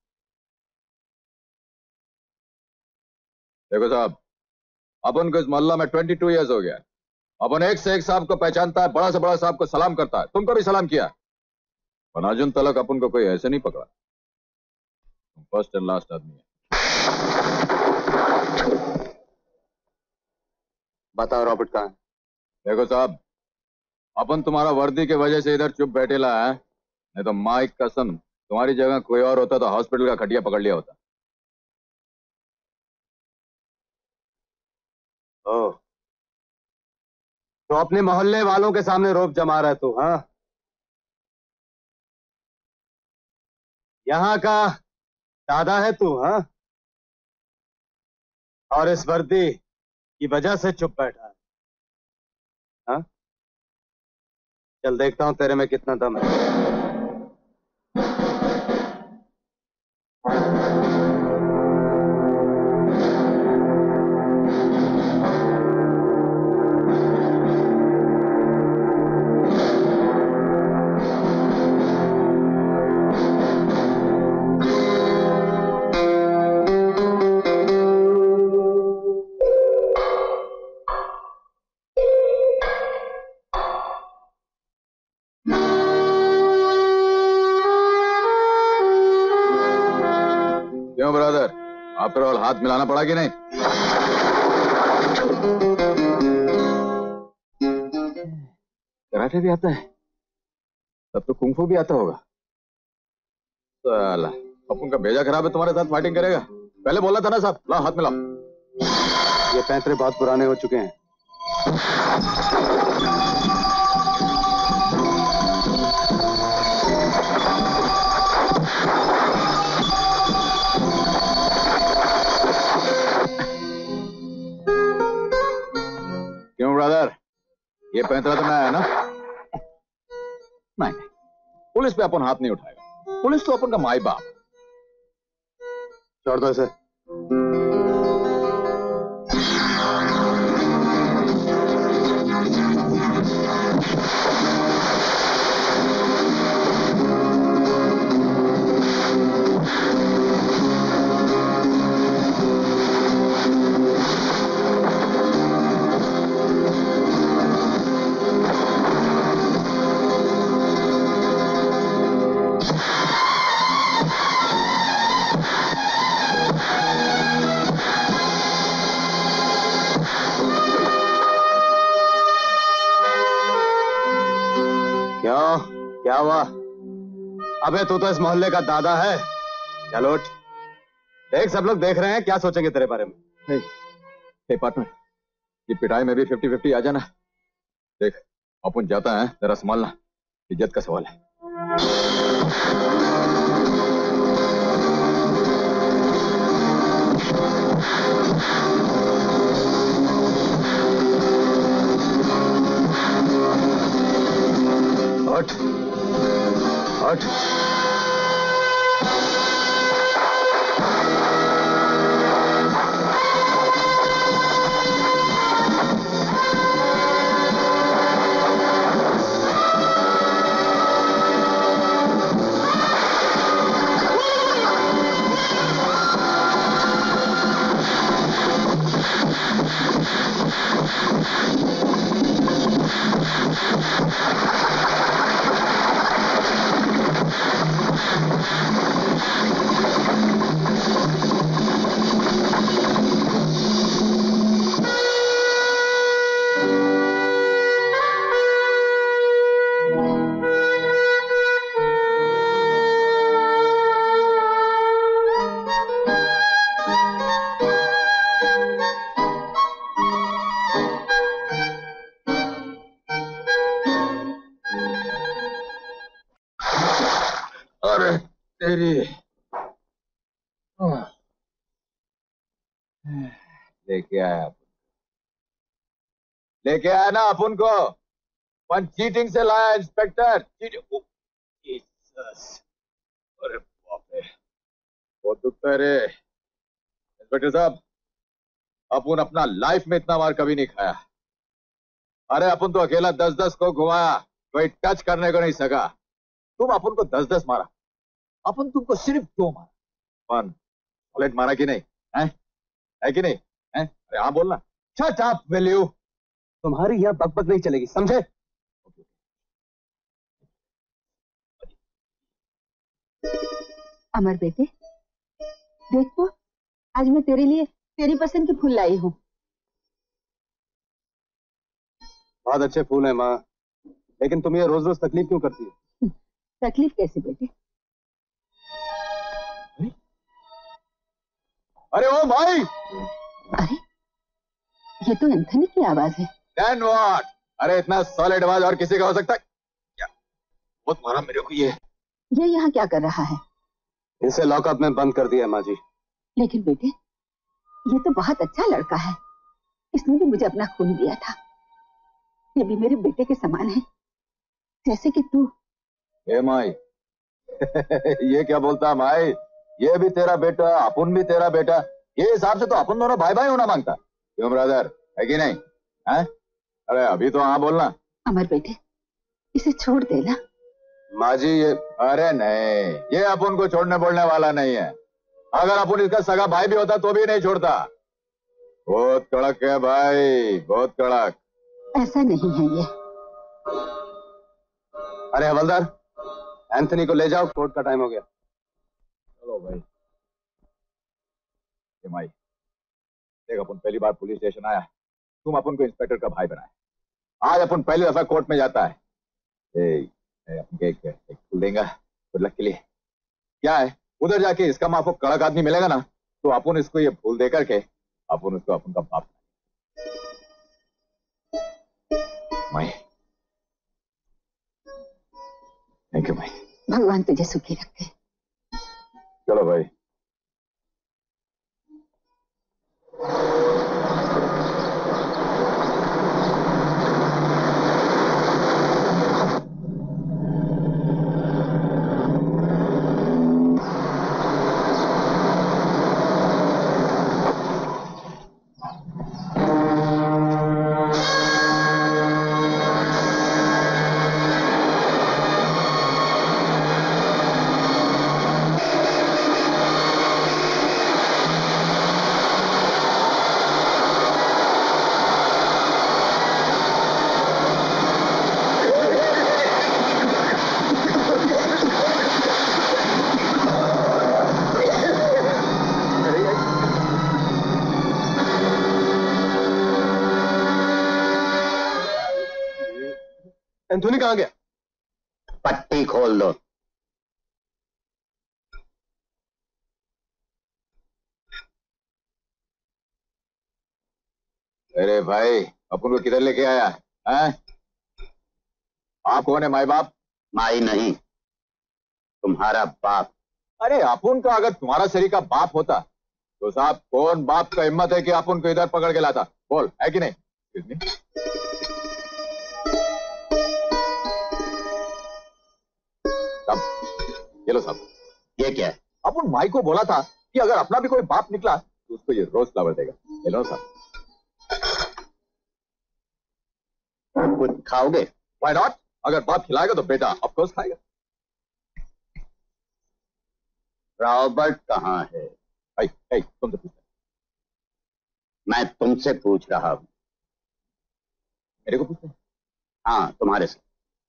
देखो साहब, अपन को इस मोहल्ला में 22 इयर्स हो गया। अपन एक से एक साहब को पहचानता है, बड़ा से बड़ा साहब को सलाम करता है। तुमको भी सलाम किया, पनाजुन तलक अपन को कोई ऐसे नहीं पकड़ा। तुम फर्स्ट एंड लास्ट आदमी है। बताओ रॉबर्ट कहाँ है? देखो साहब, अपन तुम्हारा वर्दी के वजह से इधर चुप बैठेला है, नहीं तो माँ की कसम, तुम्हारी जगह कोई और होता तो हॉस्पिटल का खटिया पकड़ लिया होता। ओह, तो अपने मोहल्ले वालों के सामने रोब जमा रहा है तू, हाँ? यहाँ का दादा है तू, हाँ? और इस वर्दी की वजह से चुप बैठा है, हाँ? चल देखता हूं तेरे में कितना दम है। क्यों ब्रदर, आफ्टर ऑल हाथ मिलाना पड़ा कि नहीं? कराटे भी आता है, तब तो कुंग फू भी आता होगा। साला अपन का भेजा खराब है, तुम्हारे साथ फाइटिंग करेगा। पहले बोला था ना साहब, लाओ हाथ मिलाओ। ये पैंतरे बहुत पुराने हो चुके हैं। क्यों ब्रदर, ये पैंतरा तो नया है ना? नहीं, पुलिस पे अपन हाथ नहीं उठाएगा। पुलिस तो अपन का माई बाप। छोड़ दो इसे। क्या हुआ? अबे तू तो इस मोहल्ले का दादा है। चल उठ, देख सब लोग देख रहे हैं, क्या सोचेंगे तेरे बारे में। हे पार्टनर, ये पिटाई में भी 50-50 आ जाना। देख अपन जाता है, तेरा संभालना, इज्जत का सवाल है। हट हट। लेके आया ना अपन को, पर चीटिंग से लाया इंस्पेक्टर। अरे बाप रे, बहुत दुखता है रे। इंस्पेक्टर साहब, अपन अपना लाइफ में इतना मार कभी नहीं खाया। अरे अपन तो अकेला 10-10 को घुमाया, कोई टच करने को नहीं सका। तुम अपन को 10-10 मारा, अपन तुमको सिर्फ 2 मारा। कौन बुलेट मारा कि नहीं है कि नहीं है? अरे हाँ बोलना। Shut up will you. तुम्हारी यह बकबक नहीं चलेगी, समझे? अमर बेटे, देख तो, आज मैं तेरे लिए तेरी पसंद के फूल लाई हूँ। बहुत अच्छे फूल हैं माँ, लेकिन तुम ये रोज रोज तकलीफ क्यों करती हो? तकलीफ कैसे बेटे? अरे ओ भाई! अरे ये तो एंथनी की आवाज है। Then what? अरे इतना सॉलिड आवाज और किसी का हो सकता है क्या? बहुत मारा मेरे को ये यहाँ क्या कर रहा है? इसे लॉकअप में बंद कर दिया माँ जी। लेकिन बेटे, ये तो बहुत अच्छा लड़का है। इसने भी मुझे अपना खून दिया था। ये भी मेरे बेटे के समान है, जैसे कि तू। ए माई ये क्या बोलता है माई? ये भी तेरा बेटा, अपन भी तेरा बेटा। ये हिसाब से तो अपन दोनों भाई भाई होना मांगता। क्यों ब्रदर, है कि नहीं? है? अरे अभी तो हाँ बोलना। अमर बेटे, इसे छोड़ देना। माँ जी ये, अरे नहीं, ये अपन को छोड़ने बोलने वाला नहीं है। अगर अपन इसका सगा भाई भी होता तो भी नहीं छोड़ता। बहुत कड़क है भाई, बहुत कड़क। ऐसा नहीं है ये। अरे हवलदार, एंथनी को ले जाओ, कोर्ट का टाइम हो गया। चलो भाई। ये माई देख, अपन पहली बार पुलिस स्टेशन आया, तुम अपन को इंस्पेक्टर का भाई बनाया। आज अपन पहली दफा कोर्ट में जाता है। अपन एक फूल देगा गुड लक के लिए। क्या है, उधर जाके इसका माँ को कड़क आदमी मिलेगा ना, तो अपन इसको ये फूल दे करके अपन उसको अपन का बाप। माई थैंक यू माई। भगवान तुझे सुखी रखे। चलो भाई। एंथोनी कहाँ गया? पट्टी खोल दो। अरे भाई, अपन को किधर लेके आया है? आप कौन है? माई बाप? माई नहीं, तुम्हारा बाप। अरे अपन का अगर तुम्हारा शरीर का बाप होता तो साहब कौन बाप का हिम्मत है कि अपन को इधर पकड़ के लाता? बोल, है कि नहीं? ये लो साहब। ये क्या है? अपन माई को बोला था कि अगर अपना भी कोई बाप निकला तो उसको ये रोज फ्लावर देगा। ये लो साहब। कुछ खाओगे? Why not? अगर बाप खिलाएगा तो बेटा ऑफ कोर्स खाएगा। रॉबर्ट कहाँ है? तुमसे पूछता। मैं तुमसे पूछ रहा हूं। मेरे को पूछते? हाँ, तुम्हारे से।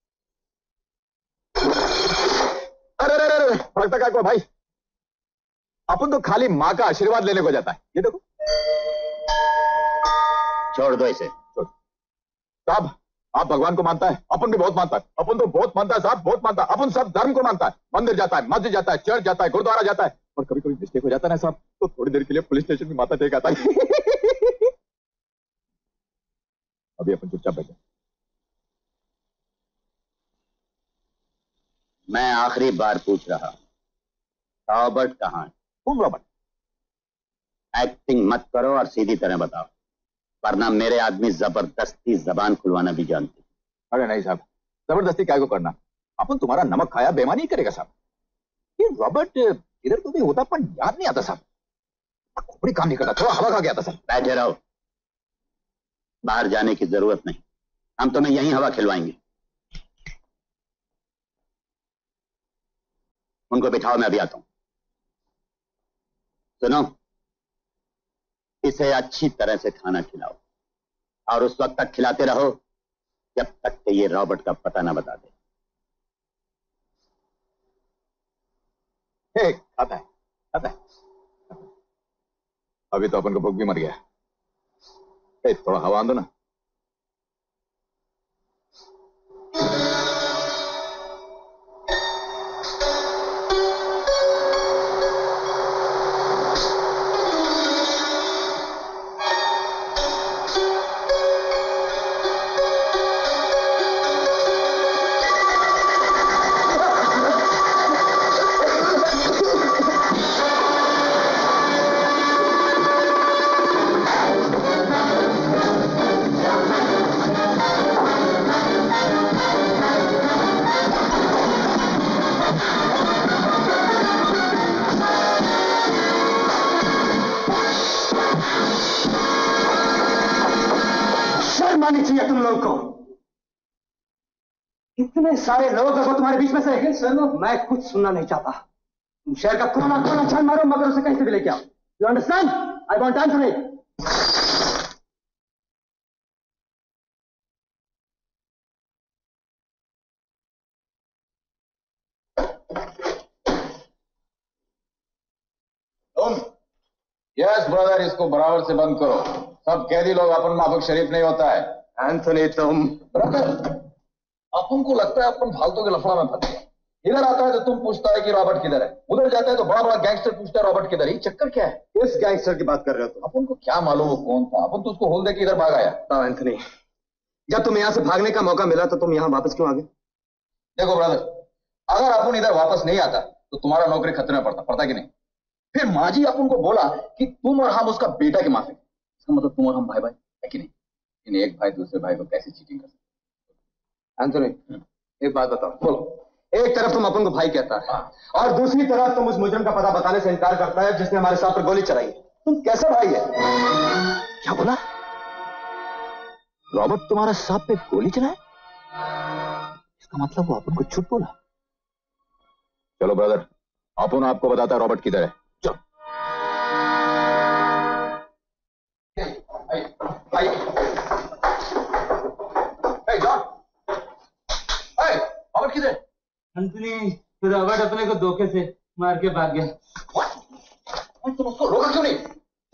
अरे फड़कता क्या को भाई? अपन तो खाली माँ का आशीर्वाद लेने को जाता है। ये देखो। छोड़ दो इसे। साहब आप भगवान को मानता है? अपन भी बहुत मानता है। अपन तो बहुत मानता है साहब, बहुत मानता है। अपन सब धर्म को मानता है। मंदिर जाता है, मस्जिद जाता है, चर्च जाता है, गुरुद्वारा जाता है। और कभी कभी मिस्टेक हो जाता है ना साहब, तो थोड़ी देर के लिए पुलिस स्टेशन में माथा टेक आता है। अभी अपन चुपचाप बैठे। मैं आखिरी बार पूछ रहा हूं, रॉबर्ट कहाँ है? कौन रॉबर्ट? एक्टिंग मत करो और सीधी तरह बताओ, वरना मेरे आदमी जबरदस्ती जबान खुलवाना भी जानते। अरे नहीं साहब, जबरदस्ती क्या को करना? अपन तुम्हारा नमक खाया बेईमानी करेगा साहब। ये रॉबर्ट इधर तो भी होता पर याद नहीं आता साहब। खोपड़ी काम नहीं करता, थोड़ा हवा खा गया था साहब। बैठे रहो, बाहर जाने की जरूरत नहीं। हम तुम्हें यहीं हवा खिलवाएंगे। उनको बिठाओ, मैं अभी आता हूं। सुनो, इसे अच्छी तरह से खाना खिलाओ और उस वक्त तक खिलाते रहो जब तक कि ये रॉबर्ट का पता ना बता दे। खाता है, खाता है। अभी तो अपन को भूख भी मर गया। थोड़ा हवा आंदो ना। नहीं चाहिए तुम लोगों को। इतने सारे लोग अगर तुम्हारे बीच में से सुनो, मैं कुछ सुनना नहीं चाहता। तुम शहर का कोना कोना छान मारो मगर उसे कहीं से भी लेके आओ। You understand? I want Anthony. Yes brother, इसको बराबर से बंद करो। सब कैदी लोग अपन माफक शरीफ नहीं होता है। एंथनी तुम ब्रदर, अपन को लगता है अपन फालतू के लफड़ा में फंस गए। इधर आता है तो तुम पूछता है कि रॉबर्ट किधर है, उधर जाता है तो बड़ा बड़ा गैंगस्टर पूछता है रॉबर्ट किधर है। ये चक्कर क्या है? किस गैंगस्टर की बात कर रहे हो तुम? अपन को क्या मालूम वो कौन था? अपन तो उसको होल दे के इधर भाग आया। एंथनी, जब तुम्हें यहाँ से भागने का मौका मिला तो तुम यहाँ वापस क्यों आ गए? देखो ब्रदर, अगर अपन इधर वापस नहीं आता तो तुम्हारा नौकरी खतरे में पड़ता कि नहीं? फिर माँ जी अपन को बोला कि तुम और हम उसका बेटा के माफी। इसका मतलब तुम और हम भाई भाई है कि नहीं? इन एक भाई दूसरे भाई को कैसे चीटिंग कर सकते? एंथनी, एक बात बताओ। बोलो। एक तरफ तुम अपन को भाई कहता है और दूसरी तरफ तुम उस मुजरिम का पता बताने से इनकार करता है जिसने हमारे साथ पर गोली चलाई। तुम कैसा भाई है? क्या बोला? रॉबर्ट तुम्हारा सांप पे गोली चलाए? इसका मतलब वो अपन को झूठ बोला। चलो ब्रदर, अपन आपको बताता है रॉबर्ट किधर है। चलो। रॉबर्ट किधर है? एंथनी, रॉबर्ट अपने को धोखे से मार के भाग गया। तुम उसको रोका क्यों नहीं?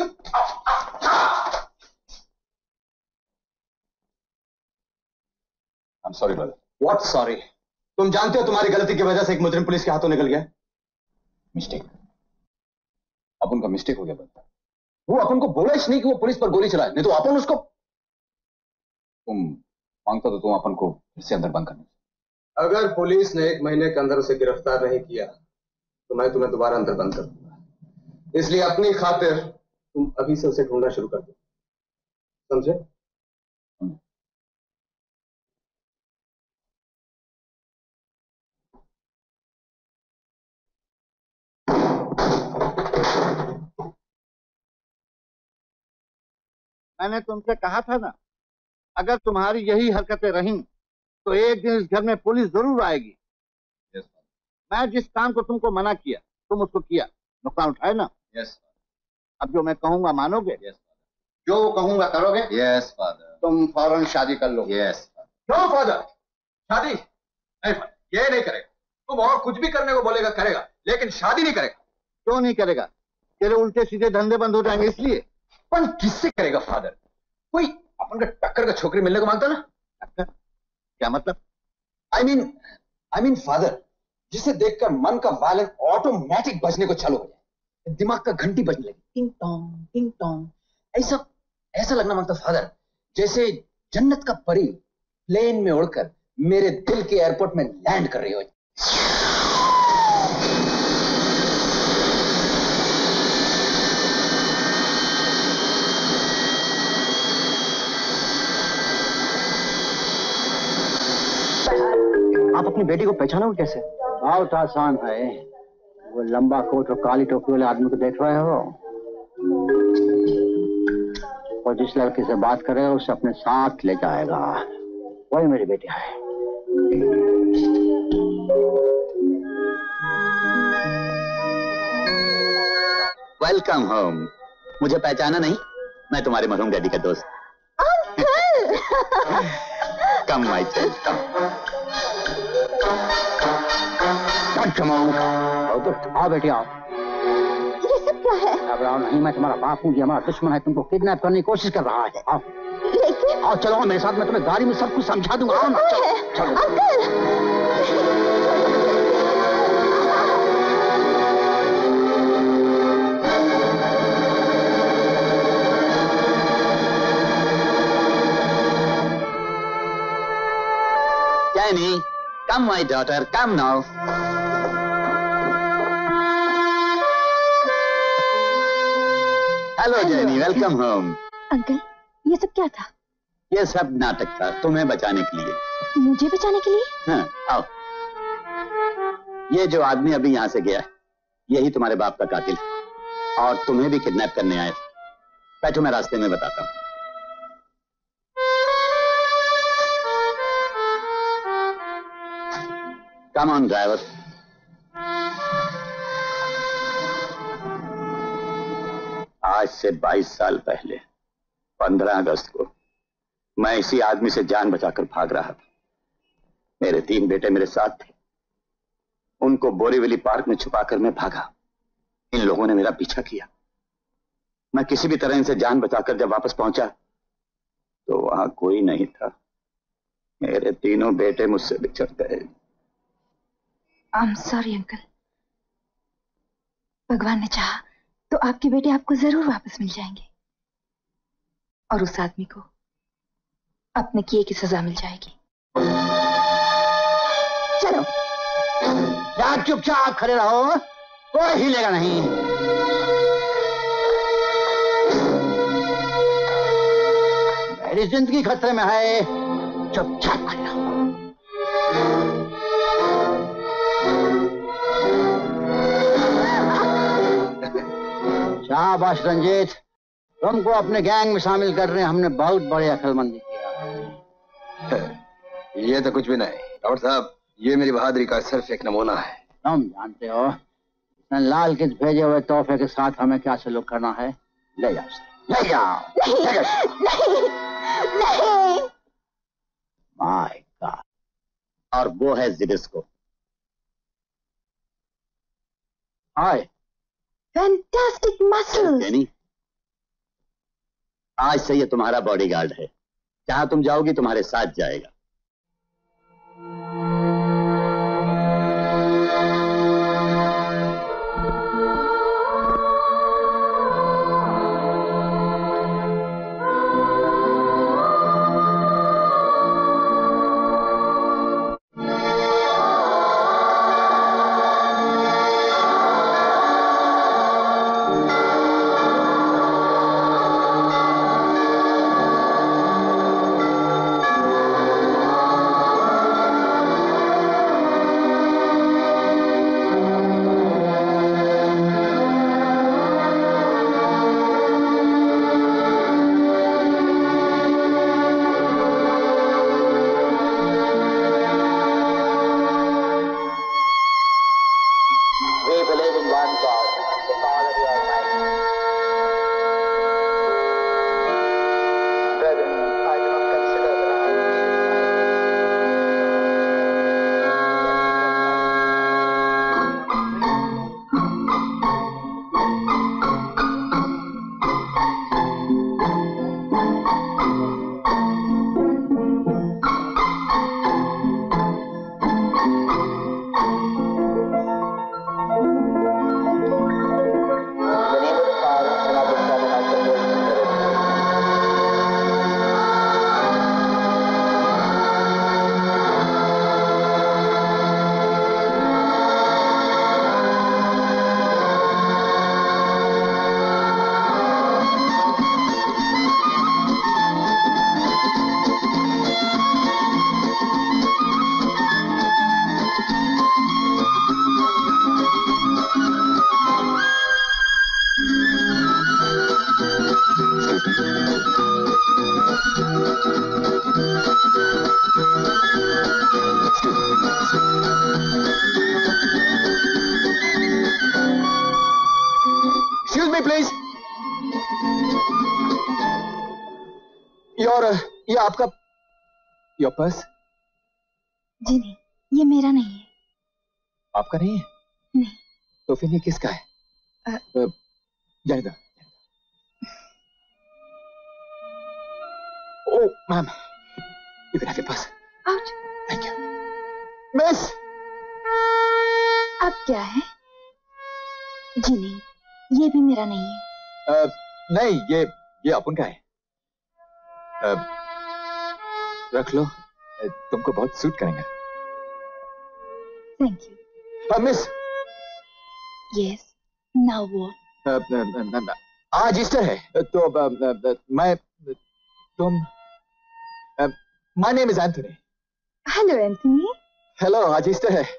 I'm sorry brother. What sorry? तुम जानते हो तुम्हारी गलती की वजह से एक मुजरिम पुलिस के हाथों निकल गया। मिस्टेक, अपन का मिस्टेक हो गया बता। वो अपन को बोला ही नहीं कि वो पुलिस पर गोली चलाए, नहीं तो अपन उसको। तुम मांगता तो तुम अपन को फिर से अंदर बंद करने। अगर पुलिस ने 1 महीने के अंदर उसे गिरफ्तार नहीं किया तो मैं तुम्हें दोबारा अंदर बंद कर दूंगा। इसलिए अपनी खातिर तुम अभी से उसे ढूंढना शुरू कर दो, समझे? मैंने तुमसे कहा था ना, अगर तुम्हारी यही हरकतें रहीं तो एक दिन इस घर में पुलिस जरूर आएगी। yes, मैं जिस काम को तुमको मना किया तुम उसको किया, नुकसान उठाए ना। yes, अब जो मैं कहूंगा मानोगे? yes, जो कहूंगा करोगे? yes, father. तुम फौरन शादी कर लो। yes, क्यों फादर? शादी नहीं फादर, ये नहीं करेगा। तुम और कुछ भी करने को बोलेगा करेगा, लेकिन शादी नहीं करेगा। क्यों नहीं करेगा? तेरे उल्टे सीधे धंधे बंद हो जाएंगे इसलिए। पर किससे करेगा फादर? कोई अपन का टक्कर का छोकरी मिलने को मांगता ना। टक्कर? क्या मतलब? आई मीन फादर, जिसे देखकर मन का वायलेंस ऑटोमेटिक बजने को चालू हो जाए, दिमाग का घंटी बजने लगी, टिंग टोंग टिंग टोंग। ऐसा लगना मांगता फादर जैसे जन्नत का परी प्लेन में उड़कर मेरे दिल के एयरपोर्ट में लैंड कर रही हो। आप अपनी बेटी को पहचानोगे कैसे? बहुत आसान है, वो लंबा कोट और काली टोपी वाले आदमी को देख रहे हो? और जिस लड़की से बात कर रहे हो उसे अपने साथ ले जाएगा, वही मेरी बेटी है। Welcome home. मुझे पहचाना नहीं? मैं तुम्हारे मरहूम डैडी का दोस्त। Come my child, come. आओ बेटी आओ। ये सब क्या है? घबराओ नहीं, मैं तुम्हारा बाप हूँ, ये हमारा दुश्मन है, तुमको किडनैप करने की कोशिश कर रहा है। आओ लेकिन आओ, चलो मेरे साथ, मैं तुम्हें गाड़ी में सब कुछ समझा दूंगा। आओ ना, चलो। Jenny, come my daughter, come now. Hello Jenny, welcome home. Uncle, ये सब क्या था? ये सब नाटक था, तुम्हें बचाने के लिए। मुझे बचाने के लिए? हाँ, आओ। ये जो आदमी अभी यहाँ से गया, यही तुम्हारे बाप का कातिल है और तुम्हें भी किडनैप करने आया था। बैठो, मैं रास्ते में बताता हूँ। Come on driver. आज से 22 साल पहले 15 अगस्त को मैं इसी आदमी से जान बचाकर भाग रहा था। मेरे 3 बेटे मेरे साथ थे। उनको बोरीवली पार्क में छुपाकर मैं भागा। इन लोगों ने मेरा पीछा किया। मैं किसी भी तरह इनसे जान बचाकर जब वापस पहुंचा तो वहां कोई नहीं था। मेरे तीनों बेटे मुझसे बिछड़ गए। I am sorry uncle. भगवान ने चाहा तो आपके बेटे आपको जरूर वापस मिल जाएंगे और उस आदमी को अपने किए की सजा मिल जाएगी। चलो यार, चुपचाप खड़े रहो, कोई हिलेगा नहीं। मेरी जिंदगी खतरे में है, चुपचाप खड़े रहो। शाबाश रंजीत, तुमको अपने गैंग में शामिल कर रहे हैं। हमने बहुत बड़ी अक्लमंदी किया। ये तो कुछ भी नहीं डॉक्टर साहब, ये मेरी बहादुरी का सिर्फ एक नमूना है। तुम जानते हो लाल किस भेजे हुए तोहफे के साथ हमें क्या सलूक करना है। ले जाओ, ले जाओ। नहीं। My God. और वो है जिबिस्को। हाय, फैंटास्टिक मसल्स। आज से ये तुम्हारा बॉडीगार्ड है। जहां तुम जाओगी तुम्हारे साथ जाएगा। ये आपका योर पर्स? जी नहीं, ये मेरा नहीं है। आपका नहीं है? नहीं। तो फिर ये किसका है? जाने दो। Oh ma'am, you can have your purse. Out. Thank you. Miss, अब क्या है? जी नहीं, ये भी मेरा नहीं है। नहीं, ये अपन का है। रख लो, तुमको बहुत सूट करेंगे। Thank you. Miss. Yes, now what? आज ईस्टर है तो मैं तुम my name is Anthony. Hello Anthony. Hello, आज ईस्टर है।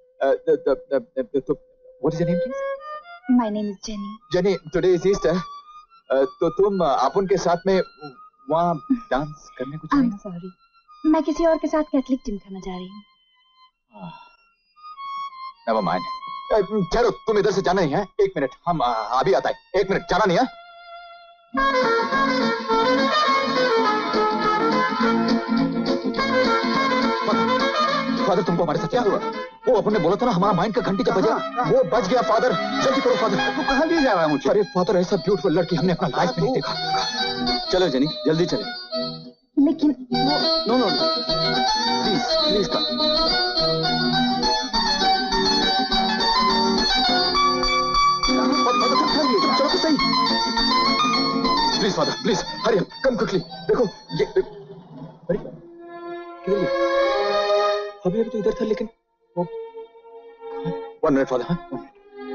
What is your name please? My name is Jenny. Jenny, today is Easter. तो तुम अपन के साथ में वहाँ डांस करने को I'm sorry, मैं किसी और के साथ कैथलिक जिम खाना जा रही हूँ। Never mind. ठहरो, तुम इधर से जाना ही है। 1 मिनट, हम अभी आता है। 1 मिनट, जाना नहीं है। फादर, तुमको हमारे साथ क्या हुआ? वो अपन ने बोला था ना हमारा माइंड का घंटी जब बजा, वो बज गया। फादर जल्दी करो। फादर तू कहाँ ले जा रहा है मुझे? अरे फादर, ऐसा ब्यूटीफुल लड़की हमने अपना लाइफ में नहीं देखा। चलो जेनी, जल्दी चले। लेकिन no no, please please come. चलो तो सही। Please father, please hurry up, come quickly. देखो ये अरे किधर गया? अभी तो इधर था, लेकिन वो 1 मिनट फादर। हाँ 1 minute.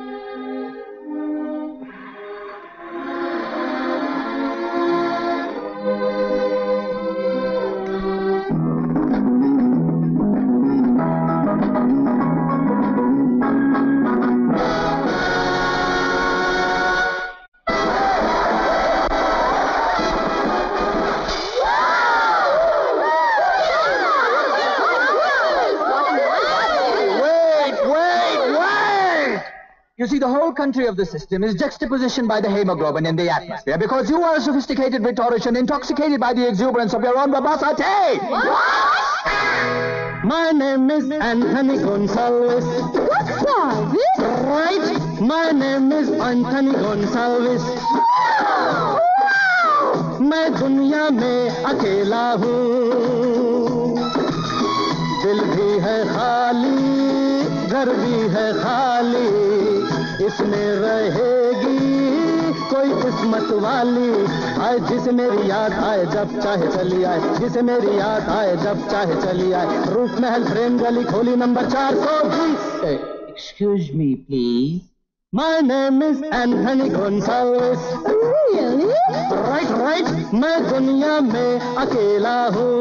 You see, the whole country of the system is juxtapositioned by the hemoglobin in the atmosphere because you are a sophisticated rhetorician intoxicated by the exuberance of your own verbosity. My name is Anthony Gonsalves. Gonsalves? Right. My name is Anthony Gonsalves. मैं दुनिया में अकेला हूँ, दिल भी है खाली, घर भी है खाली, इसमें रहेगी कोई किस्मत वाली। आए जिसे मेरी याद आए जब चाहे चली आए, जिसे मेरी याद आए जब चाहे चली आए। रूफ महल प्रेम गली खोली number 420। Excuse me, please. My name is Anthony Gonsalves. Really? Right, right. मैं दुनिया में अकेला हूँ।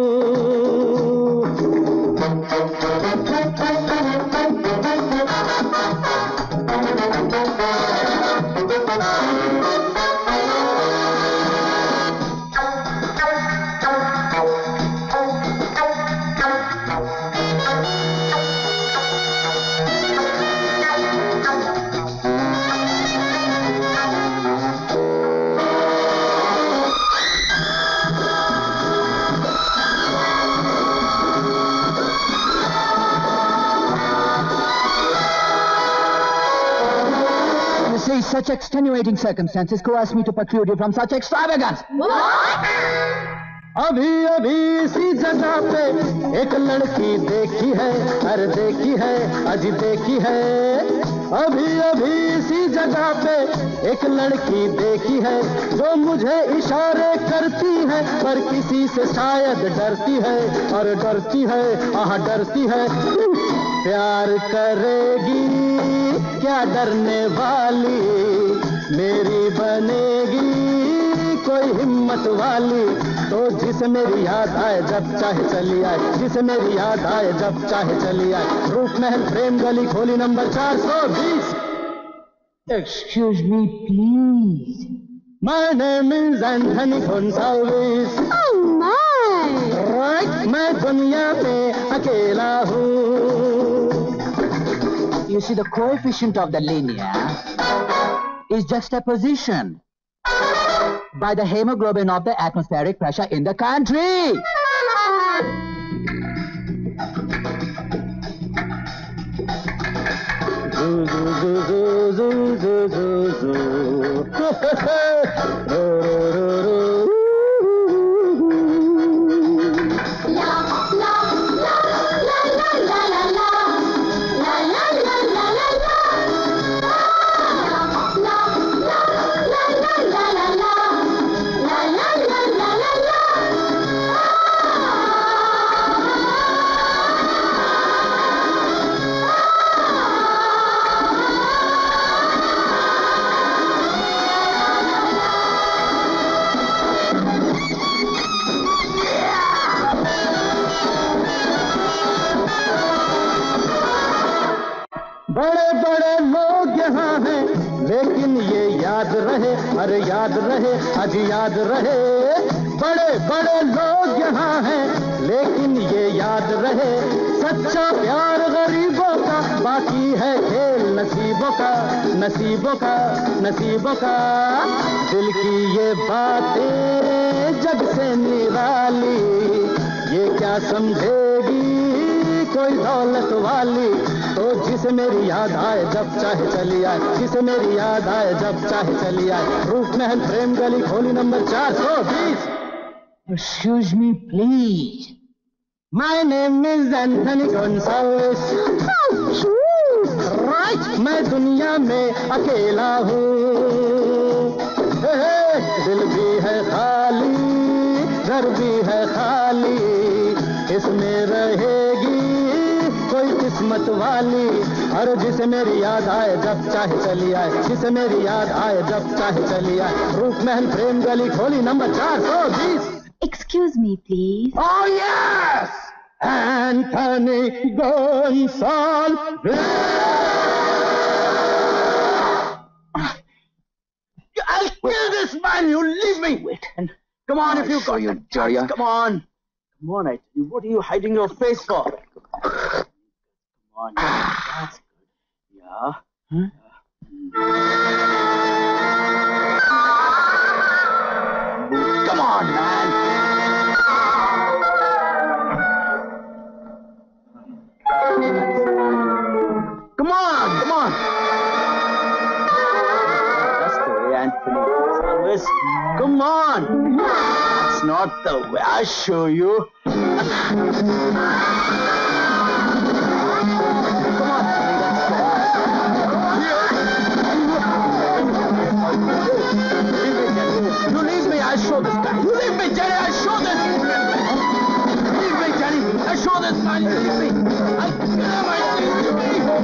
Such extenuating circumstances coerce me to preclude you from such extravagance. What? अभी अभी इसी जगह पे एक लड़की देखी है, अरे देखी है, अजी देखी है। अभी अभी इसी जगह पे एक लड़की देखी है जो मुझे इशारे करती है, पर किसी से शायद डरती है, और डरती है, आह डरती है। प्यार करेगी क्या डरने वाली, मेरी बनेगी कोई हिम्मत वाली। तो जिसे मेरी याद आए जब चाहे चली आए, जिसे मेरी याद आए जब चाहे चली आए। रूप महल प्रेम गली खोली number 420। Excuse me, please. My name is Anthony Gonsalves. Oh my! Right, मैं दुनिया में अकेला हूँ। You see, the coefficient of the linear is juxtaposition by the hemoglobin of the atmospheric pressure in the country. बड़े बड़े लोग यहाँ हैं, लेकिन ये याद रहे, अरे याद रहे, अजी याद रहे। बड़े बड़े लोग यहाँ हैं, लेकिन ये याद रहे, सच्चा प्यार गरीबों का बाकी है खेल नसीबों का, नसीबों का, नसीबों का। दिल की ये बातें जग से निराली, ये क्या समझेगी कोई दौलत वाली। तो जिसे मेरी याद आए जब चाहे चली आए, जिसे मेरी याद आए जब चाहे चली आए। रूप महल प्रेम गली खोली number 420। Excuse me please, my name is Anthony Gonzalez. Right, मैं दुनिया में अकेला हूँ। दिल भी है खाली, घर भी है खाली, इसमें रहेगी कोई किस्मत वाली। और जिसे मेरी याद आए जब चाहे चली आए, जिसे मेरी याद आए जब चाहे चली आए। रूप महल प्रेम गली खोली number 420। Excuse me, please. Oh yes, Anthony Gonzalez. I'll kill this man. You leave me. Wait. And come on, if you got your chance. Come on. Come on, I tell you. What are you hiding your face for? Come on. That's good. Yeah. Huh? Come on, man. Come on, come on. That's the way Anthony is always. Come on. That's not the way. I'll show you. Come on. You leave me, I'll show this guy. You leave me, Jenny, I'll show this. Leave me, Jenny, I'll show this man. You leave me. I'll kill him, I leave me.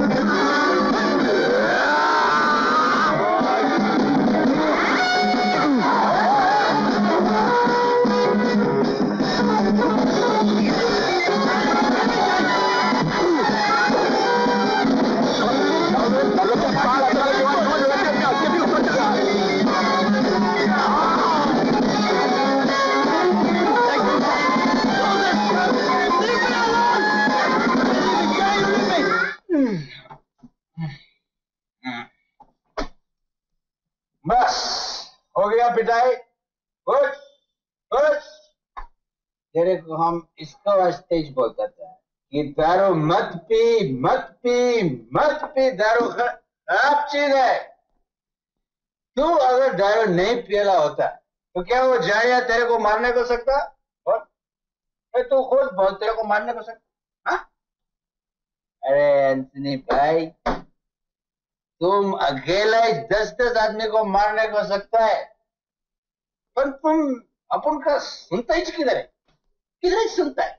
बस हो गया पिटाई। Good good. तेरे को हम इसको स्टेज बोलते थे कि दारू मत पी, मत पी, मत पी। दारू खराब चीज है। तू अगर दारू नहीं पियला होता तो क्या वो जाया तेरे को मारने को सकता? और तू खुद बोल, तेरे को मारने को सकता? हाँ? अरे एंथनी भाई, तुम अकेला ही 10-10 आदमी को मारने को सकता है, पर तुम अपन का सुनता ही किधर है? किधर ही सुनता है?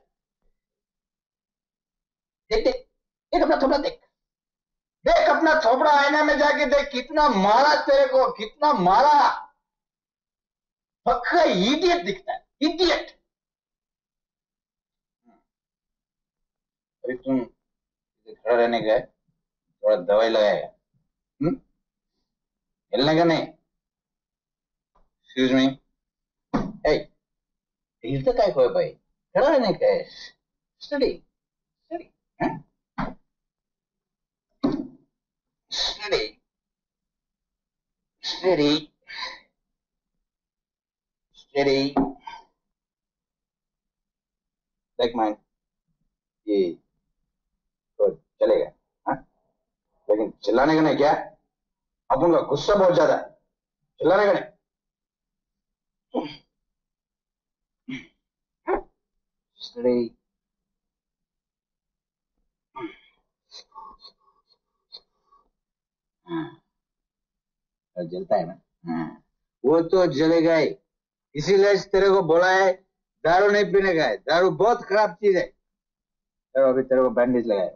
देख देख देख अपना थोबड़ा देख, देख अपना थोबड़ा आईना में जाके देख, कितना मारा तेरे को, कितना मारा। पक्का इडियट दिखता है, इडियट। अभी तुम खड़ा रहने गए, थोड़ा दवाई लगाएगा, हिलने का नहीं। एक्सक्यूज मी, हिलते काय को है भाई? खड़ा रहने का है। Study study study study study. देख माइंड, ये तो चलेगा, हाँ? लेकिन चिल्लाने का नहीं। क्या अपन का गुस्सा बहुत ज्यादा है, चिल्लाने का नहीं। स्टडी जलता है ना? वो तो जलेगा ही, इसीलिए तेरे को बोला है दारू नहीं पीने का है। दारू बहुत खराब चीज है। चलो अभी तेरे को बैंडेज लगाएगा।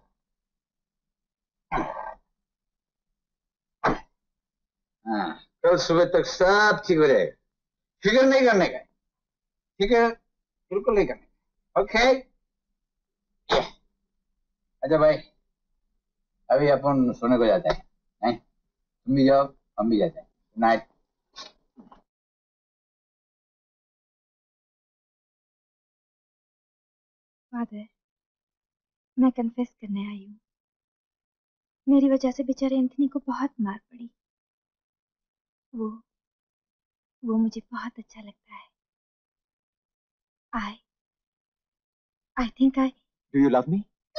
हाँ, कल सुबह तक सब ठीक हो जाएगा। फिक्र नहीं करने का, ठीक है? बिल्कुल नहीं करने का। ओके? अच्छा भाई, अभी अपन सोने को जाते हैं। नहीं, तुम भी जाओ, हम भी जाते हैं। Good night. फादर, मैं कन्फेस करने आई हूँ। मेरी वजह से बेचारे एंथनी को बहुत मार पड़ी। वो मुझे बहुत अच्छा लगता है। I think I... Do you love me?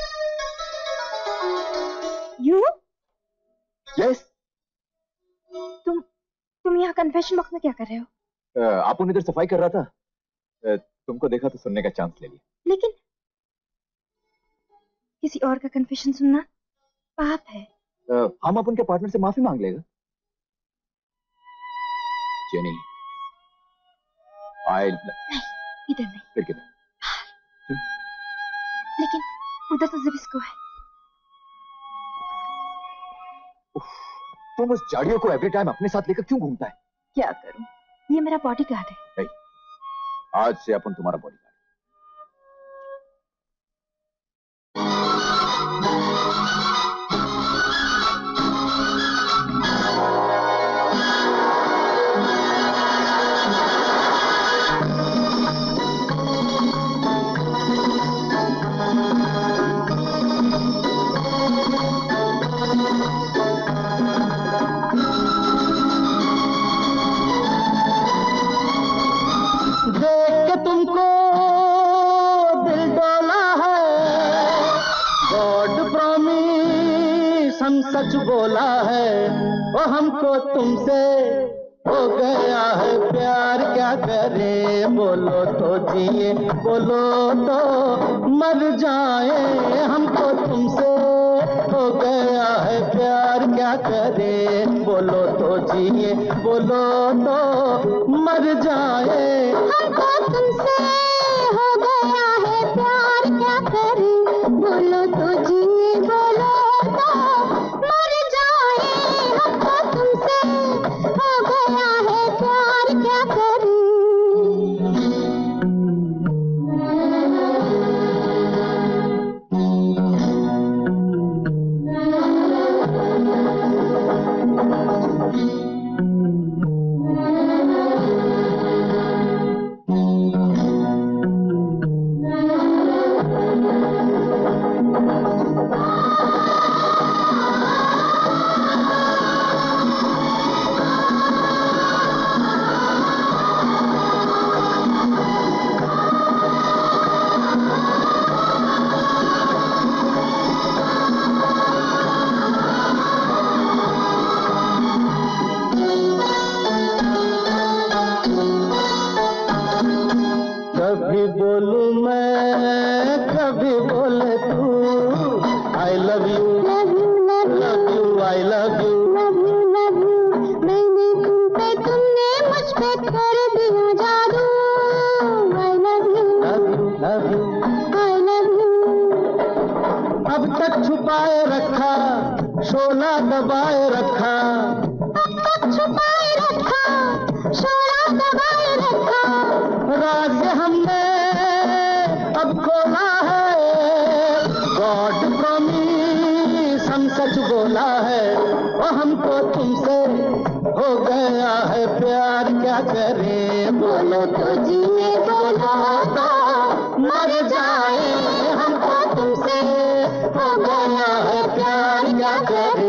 You? Yes. तुम यहाँ कन्फेशन बॉक्स में क्या कर रहे हो? आपन इधर सफाई कर रहा था। तुमको देखा तो सुनने का चांस ले लिया। लेकिन किसी और का कन्फेशन सुनना पाप है। हम अपन के पार्टनर से माफी मांग लेगा। जेनी, नहीं, इधर नहीं। फिर किधर? लेकिन उधर तो जिबिस्को है। तुम उस जाड़ियों को एवरी टाइम अपने साथ लेकर क्यों घूमता है? क्या करूं? ये मेरा बॉडीगार्ड है। आज से अपन तुम्हारा बॉडीगार्ड। सच बोला है वो हमको तुमसे हो गया है प्यार, क्या करे बोलो तो जिए बोलो तो मर जाए, हमको तुमसे हो गया है प्यार, क्या करे बोलो तो जिए बोलो तो मर जाए, हमको तुमसे हो गया है प्यार, क्या करे बोलो तो जिए बोलो तो मर जाए, हमको तुमसे हो गया है प्यार, क्या करे। कभी बोलूं मैं कभी बोले तू, I love you love you I love you मैंने तुम पे तुमने मुझ पे कर दिया जादू, I love you I love you. अब तक छुपाए रखा शोला दबाए रखा, अब तक छुपाए रखा शोला दबाए रखा, राज हमने अब खोला है, गॉड प्रॉमिस हम सच बोला है, वो हमको तुमसे हो गया है प्यार, क्या करें बोलो तो जिए बोलो तो मर जाए, हमको तुमसे हो गया है प्यार, क्या करें।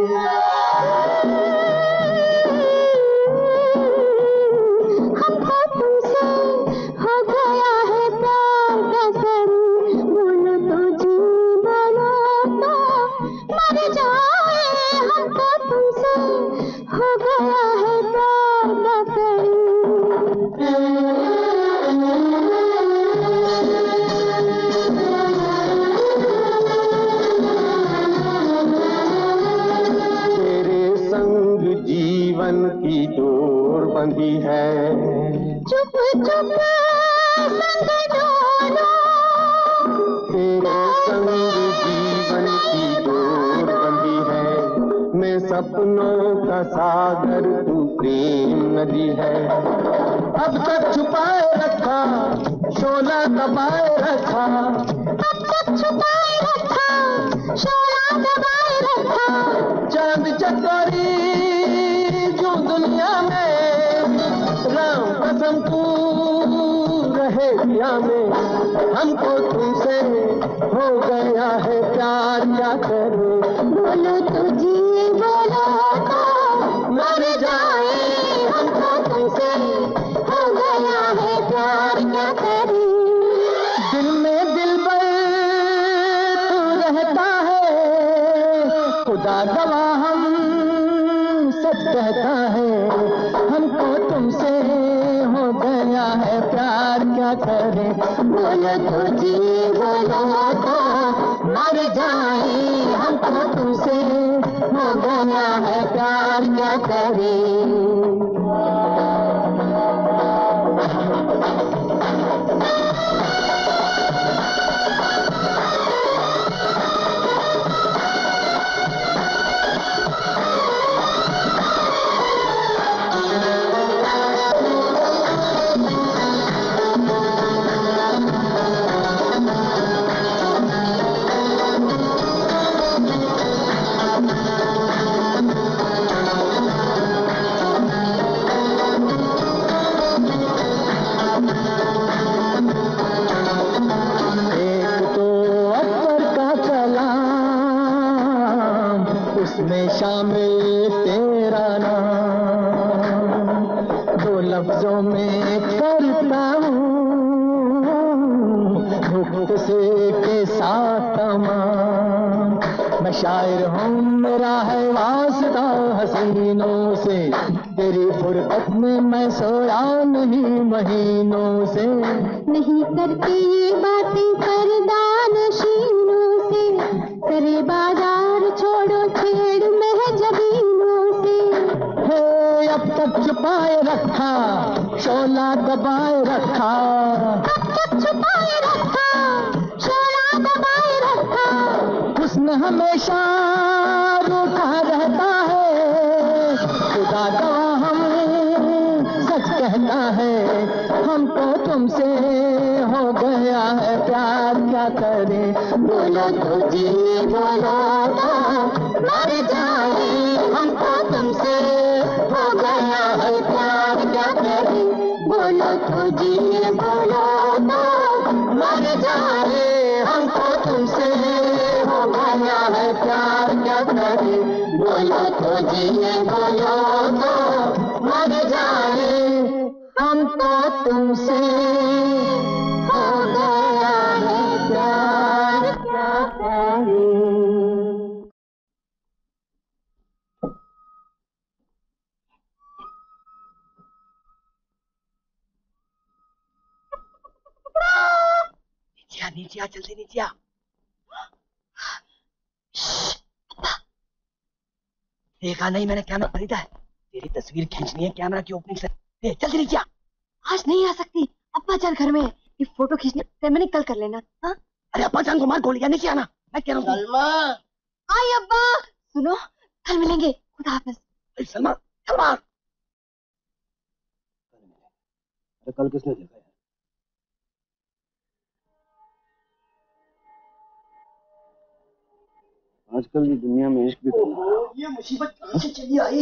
की डोर बंधी है, चुप चुप संग डोलो, तेरे संग जीवन की डोर बंधी है, मैं सपनों का सागर तू प्रेम नदी है, अब तक छुपाए रखा शोला दबाए रखा, अब तक छुपाए रखा शोला दबाए रखा, चांद चकोरी जो दुनिया में राम कसम तू रहे दिया में, हमको तुमसे हो गया है प्यार, क्या करें बोलो तो जिए बोलो तो मर जाए हमको तुमसे हो गया है प्यार क्या करें। दिल में दिलबर तू रहता है, खुदा गवाह हम सच कहता है, हमको तुमसे हो गया है प्यार क्या करें। बोलो तो जिए बोलो तो मर जाए हमको तुमसे हो गया है प्यार क्या करें। में शामिल तेरा नाम, दो लफ्जों में करता हूँ भुक्त से के साथ तमाम। मैं शायर हूँ मेरा है वास्ता हसीनों से, तेरी फुरकत में मैं सोया नहीं महीनों से। नहीं करती ये बातें परदानशीनों से, करे बाजार छोड़ो छेड़ महजबीनों से। हे अब तक छुपाए रखा शोला दबाए रखा, अब तक छुपाए रखा शोला दबाए रखा। हुस्न हमेशा रूठा रहता है, खुदा गवाह हम सच कहता है, हमको तुमसे हो गया है प्यार क्या करें। बोलो तो जिए बोलो तो मर जाए हमको तुमसे हो गया है प्यार क्या करें। बोलो तो जिए बोलो तो मर जाए हमको तुमसे हो गया है प्यार क्या करें। बोलो तो जिए बोलो तो मर जाए हमको तुमसे हो गया है प्यार क्या करें। नीचे आ जल्दी नीचे आ। देखा नहीं मैंने कैमरा खरीदा है, तेरी तस्वीर खींचनी है कैमरा की ओपनिंग से। जल्दी नीचे आ। आज नहीं आ सकती, अब्बा जान घर में है, ये फोटो खींचने मैंने कल कर लेना। हाँ अरे अब्बा जान को मार गोलियां, नीचे आना मैं कह रहा हूँ। सलमा आई अब्बा, सुनो कल मिलेंगे, खुदा हाफिज। सलमा सलमा कल किसने देखा है? आजकल की दुनिया में इश्क भी ये मुसीबत कहाँ से चली आई?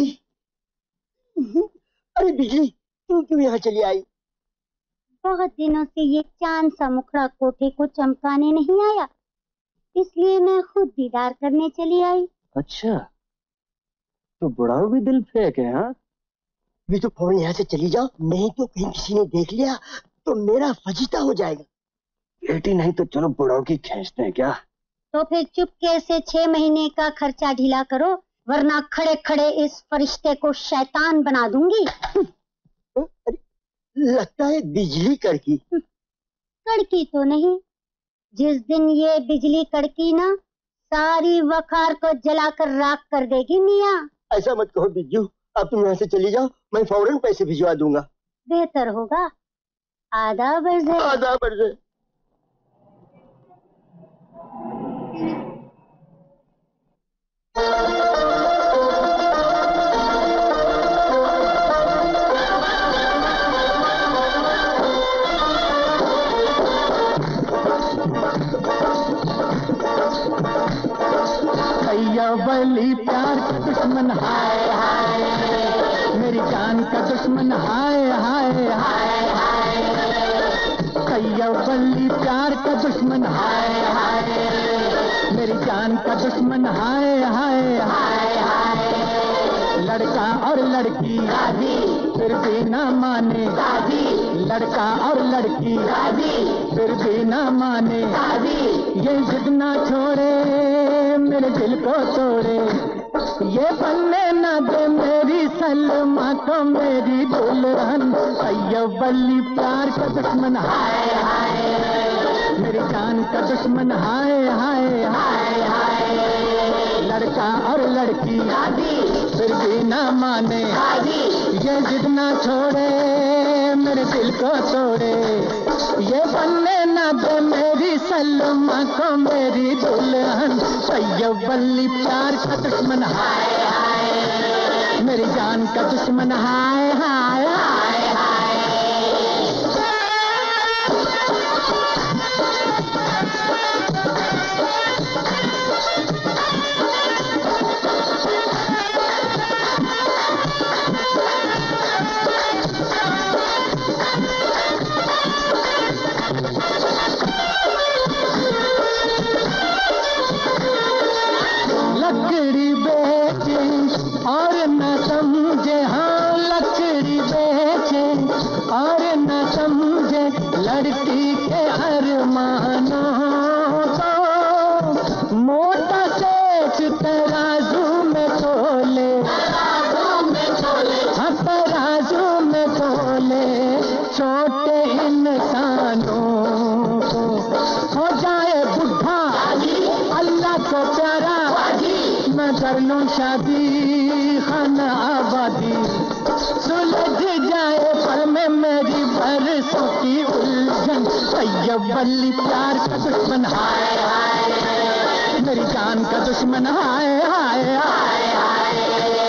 अरे बिजली तू क्यों यहाँ चली आई? बहुत दिनों से ये चांद सा मुखड़ा कोठे को चमकाने नहीं आया, इसलिए मैं खुद दीदार करने चली आई। अच्छा तो बुढ़ाऊ भी दिल फेंक है। हाँ भी तो फौरन यहाँ से चली जाओ, नहीं तो कहीं किसी ने देख लिया तो मेरा फजीता हो जाएगा। बेटी नहीं तो चलो बुढ़ाऊ की खींचते हैं क्या? तो फिर चुपके से 6 महीने का खर्चा ढीला करो, वरना खड़े खड़े इस फरिश्ते को शैतान बना दूंगी। लगता है बिजली कड़की। कड़की तो नहीं, जिस दिन ये बिजली कड़की ना सारी वखार को जलाकर राख कर देगी मियाँ। ऐसा मत कहो बिज्जू, अब तुम यहाँ से चली जाओ, मैं फौरन पैसे भिजवा दूंगा। बेहतर होगा, आधा बरजे। आधा बरजे। भैया वली प्यार का दुश्मन हाय हाय, मेरी जान का दुश्मन हाय हाय हाय। भैया वली प्यार का दुश्मन हाय हाय, मेरी जान जान का दुश्मन हाय हाय हाय हाय, लड़का और लड़की फिर भी ना माने, लड़का और लड़की फिर भी ना माने, ये जिद ना छोड़े मेरे दिल को तोड़े, ये बनने ना दे मेरी सलमा को मेरी दुल्हन, तैयब वली प्यार का दुश्मन हाय हाय, मेरी जान का दुश्मन हाय हाय हाय हाय, लड़का और लड़की फिर भी ना माने, ये जिद ना छोड़े मेरे दिल को तोड़े, ये बनने ना दे मेरी सलमा को मेरी दुल्हन, तैयब वली प्यार का दुश्मन हाय हाय, मेरी जान का दुश्मन हाय हाय हाय हाय। लकड़ी बेचे और न समझे, हाँ लकड़ी बेचे और न समझे लड़की के अरमानों को, मोटा सेठ तराजू में तोले, हाँ तराजू में तोले, छोटे इंसानों को हो जाए बुढ़ा अल्लाह को प्यारा, मैं कर लूं शादी खाना आबादी, सुलझ जाए पल में मेरी बरसों की उलझन, तैयब वली प्यार का दुश्मन हाय हाय, मेरी जान का दुश्मन हाय हाय हाय हाय।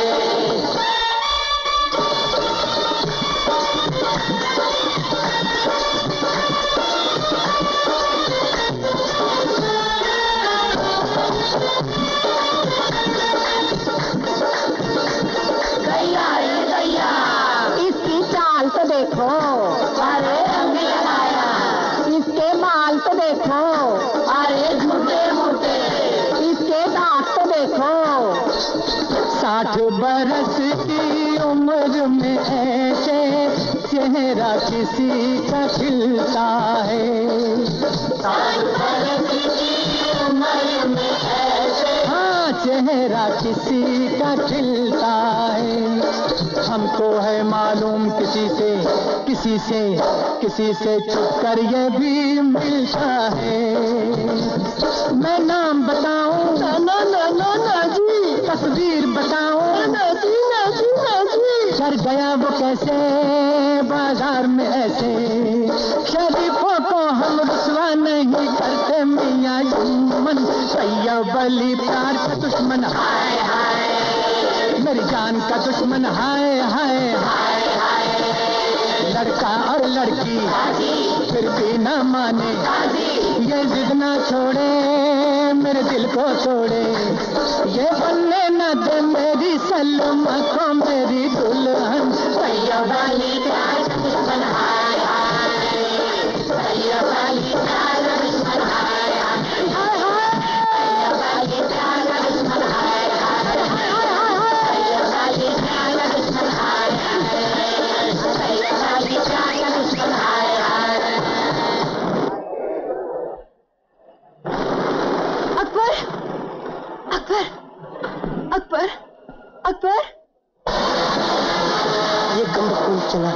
इसकी चाल तो देखो, अरे रंग लगाया, इसके बाल तो देखो, अरे झूठे मोटे, इसके दांत तो देखो, 60 बरस की उम्र में ऐसे चेहरा किसी का खिलता है, 60 बरस की उम्र में ऐसे, हाँ चेहरा किसी का खिलता है, हमको है मालूम किसी से छुप कर ये भी मिलता है, मैं नाम बताऊं ना जी, तस्वीर बताऊं ना जी, डर गया वो कैसे बाजार में ऐसे, शरीफों को हम रुसवा नहीं करते मियां जुम्मन, तैयब वली प्यार का दुश्मन हाय हाय, मेरी जान का दुश्मन हाय हाय हाय हाय, लड़का और लड़की फिर भी ना माने, ये जिद ना छोड़े मेरे दिल को तोड़े, ये बनने ना दे मेरी सलमा को मेरी दुल्हन, तैयब वली प्यार का दुश्मन हाय हाय, तैयब वली प्यार का दुश्मन हाय हाय हाय, तैयब वली प्यार का दुश्मन हाय हाय हाय, तैयब वली प्यार का दुश्मन हाय हाय, तैयब वली प्यार का दुश्मन हाय हाय। अकबर, अकबर, अकबर, अकबर, ये कम खून चला।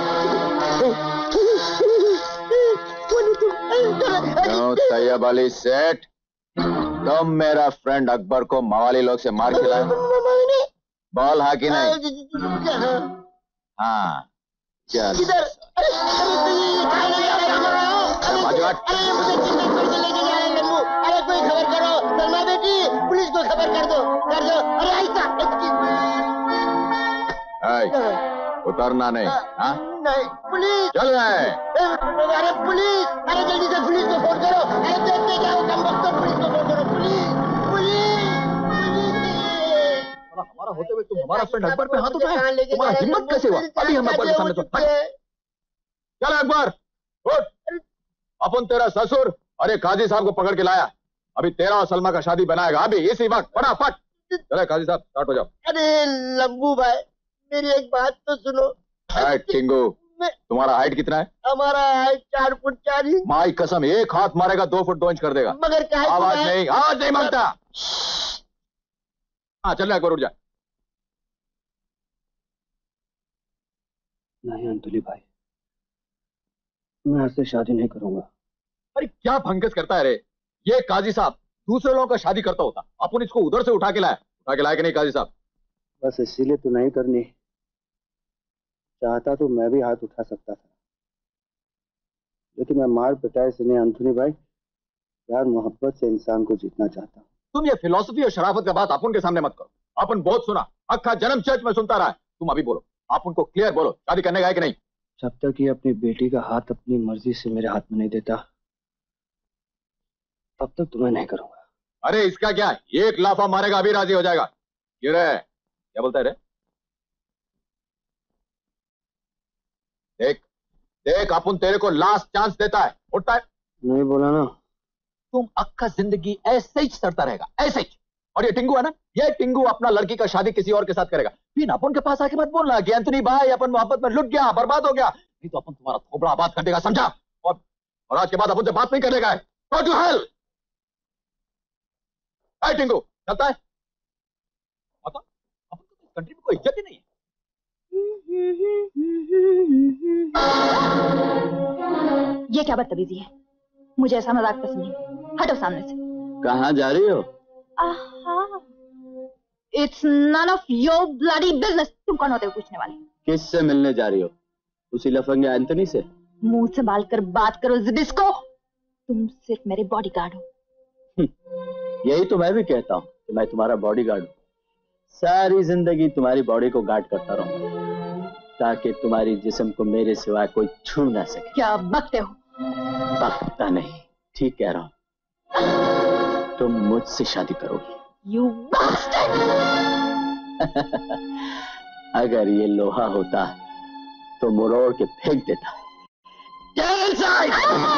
तैयब अली सेठ, तुम मेरा फ्रेंड अकबर को मवाली लोग से मार खिलाए, बॉल हाँ कि नहीं? हाँ चल अरे कोई खबर करो, सलमा बेटी, पुलिस को खबर कर दो। अरे उतरना नहीं, हाँ? नहीं, पुलिस चल रहे। अरे पुलिस, अरे जल्दी से पुलिस को फोन करो। अरे देखते क्या हो, कम वक्त पुलिस को फोन करो। पुलिस, हमारा होते हुए तुम हमारा फ्रेंड अकबर पे हाथ उठाए, तुम्हारा हिम्मत कैसे हुआ? अभी हम अकबर के सामने तो चल अकबर उठ, अपन तेरा ससुर और एक काजी साहब को पकड़ के लाया, अभी तेरा और सलमा का शादी बनाएगा अभी इसी वक्त, फटाफट। चले काजी साहब, स्टार्ट हो जाओ। अरे लंबू भाई, मेरी एक बात तो सुनो। टिंगू, तुम्हारा हाइट कितना है? हमारा हाइट 4 फुट 4 इंच। माई कसम, एक हाथ मारेगा 2 फुट 2 इंच कर देगा। मगर क्या आवाज नहीं मांगता। हाँ चल, एक बार उठ जा। नहीं अंतुली भाई, मैं ऐसे शादी नहीं करूंगा। अरे क्या भंकस करता है रे? ये काजी साहब दूसरे लोगों का शादी करता होता, अपन इसको उधर से उठा के लाया कि नहीं काजी साहब? बस इसीलिए तो नहीं करनी। चाहता तो मैं भी हाथ उठा सकता था, लेकिन मैं मार पिटाई से नहीं अंथोनी भाई, प्यार मोहब्बत से इंसान को जीतना चाहता हूँ। तुम ये फिलॉसफी और शराफत का बात अपन के सामने मत करो। अपन बहुत सुना, अक्खा जन्म चर्च में सुनता रहा है। तुम अभी बोलो, आप उनको क्लियर बोलो, शादी करने का है कि नहीं? जब तक ये अपनी बेटी का हाथ अपनी मर्जी से मेरे हाथ में नहीं देता, तब तक तुम्हें नहीं करूंगा। अरे इसका क्या, एक लाफा मारेगा अभी राजी हो जाएगा। क्यों रे, क्या बोलता है रे? देख देख, अपन तेरे को लास्ट चांस देता है, उठता है। नहीं बोला ना, तुम अक्का जिंदगी ऐसे ही सड़ता रहेगा, ऐसे ही। और ये टिंगू है ना, ये टिंगू अपना लड़की का शादी किसी और के साथ करेगा। फिर अपन के पास आके मत बोलना कि एंथनी भाई अपन मोहब्बत में लुट गया, बर्बाद हो गया। नहीं तो अपन तुम्हारा थोबड़ा आबाद कर देगा, समझा? और आज के बाद अपन से बात नहीं करेगा। Go to hell! हाय टिंगू, चलता है? अपन को कंट्री में कोई इज्जत ही नहीं है। ये क्या बदतमीजी है? मुझे ऐसा मजाक पसंद नहीं। हटो सामने से। कहाँ जा रही हो? It's none of your bloody business. तुम कौन होते हो पूछने वाले? किससे मिलने जा रही हो? उसी लफंगे एंथनी से? मुंह संभाल कर बात करो जिबिस्को। तुम सिर्फ मेरे बॉडीगार्ड हो। यही तो मैं भी कहता हूँ कि मैं तुम्हारा बॉडीगार्ड हूँ। सारी जिंदगी तुम्हारी बॉडी को गार्ड करता रहूंगा, ताकि तुम्हारी जिस्म को मेरे सिवा कोई छू ना सके। क्या बकते हो? बकता नहीं, ठीक कह रहा हूँ। तुम मुझसे शादी करोगी। You bastard! अगर ये लोहा होता तो मरोड़ के फेंक देता। Get inside!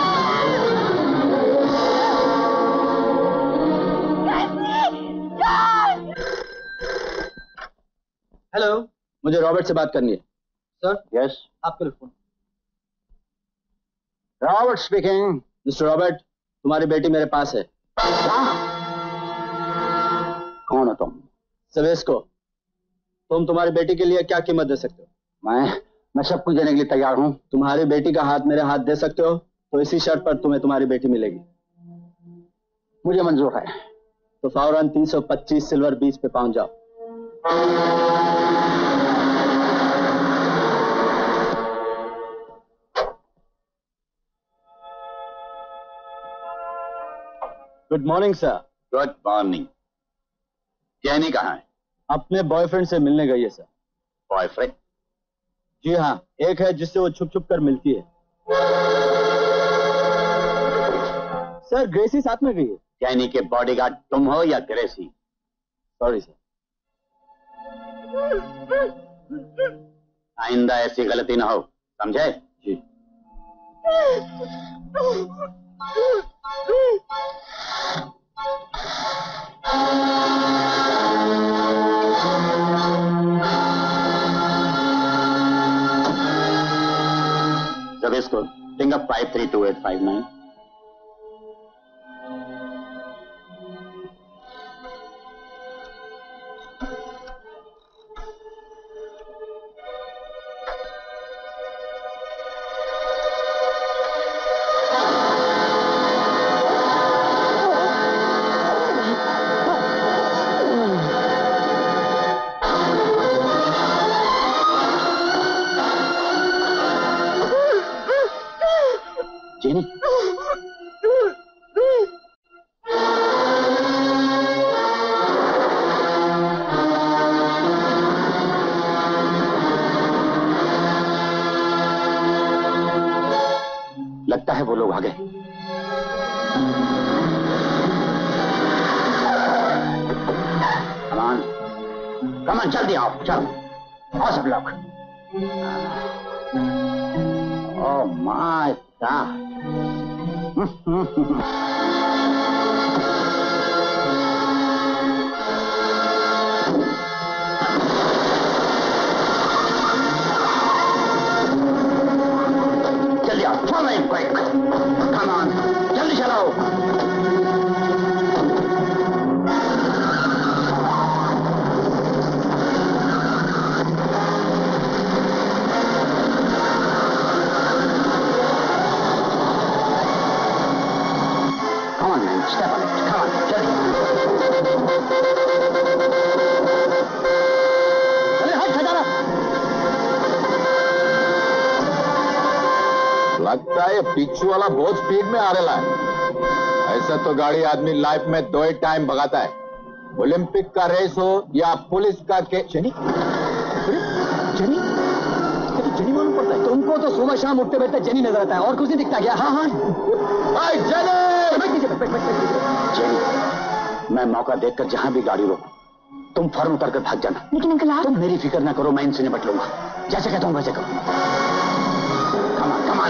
हेलो, मुझे रॉबर्ट से बात करनी है। सर? यस। आपका phone. Robert speaking. Mister Robert, तुम्हारी बेटी मेरे पास है। कौन हो तुम? सवेस्को। तुम तुम्हारी बेटी के लिए क्या कीमत दे सकते हो? मैं सब कुछ देने के लिए तैयार हूँ। तुम्हारी बेटी का हाथ मेरे हाथ दे सकते हो तो इसी शर्त पर तुम्हें तुम्हारी बेटी मिलेगी। मुझे मंजूर है। तो फौरन 325 सिल्वर बीच पे पहुंच जाओ। Good morning sir. Good morning. Jenny कहाँ है? अपने बॉयफ्रेंड से मिलने गई है सर। बॉयफ्रेंड? जी हाँ, एक है जिससे वो छुप छुप कर मिलती है। सर ग्रेसी साथ में गई है। जैनी के बॉडीगार्ड तुम हो या ग्रेसी? Sorry sir. आइंदा ऐसी गलती ना हो, समझे? जी। जब इसको टिंग अप 532859। लगता है वो लोग आ गए। कमान जल्दी आओ, चलो आओ सब लोग। Oh my God. लगता है ये पिच्चू वाला बहुत स्पीड में आ रहा है। ऐसा तो गाड़ी आदमी लाइफ में 2 ही टाइम भगाता है, ओलंपिक का रेस हो या पुलिस का केस। जनी जनी जनी मालूम पड़ता है तुमको? तो सुबह शाम उठते बैठते जनी नजर आता है, और कुछ नहीं दिखता क्या? हाँ हाँ जनी, मैं मौका देखकर जहां भी गाड़ी रोकूं तुम फौरन उतर कर भाग जाना। लेकिन अंकल आप? तुम मेरी फिक्र ना करो, मैं इनसे निपट लूंगा। जैसे कहता हूं वैसे करो। कमान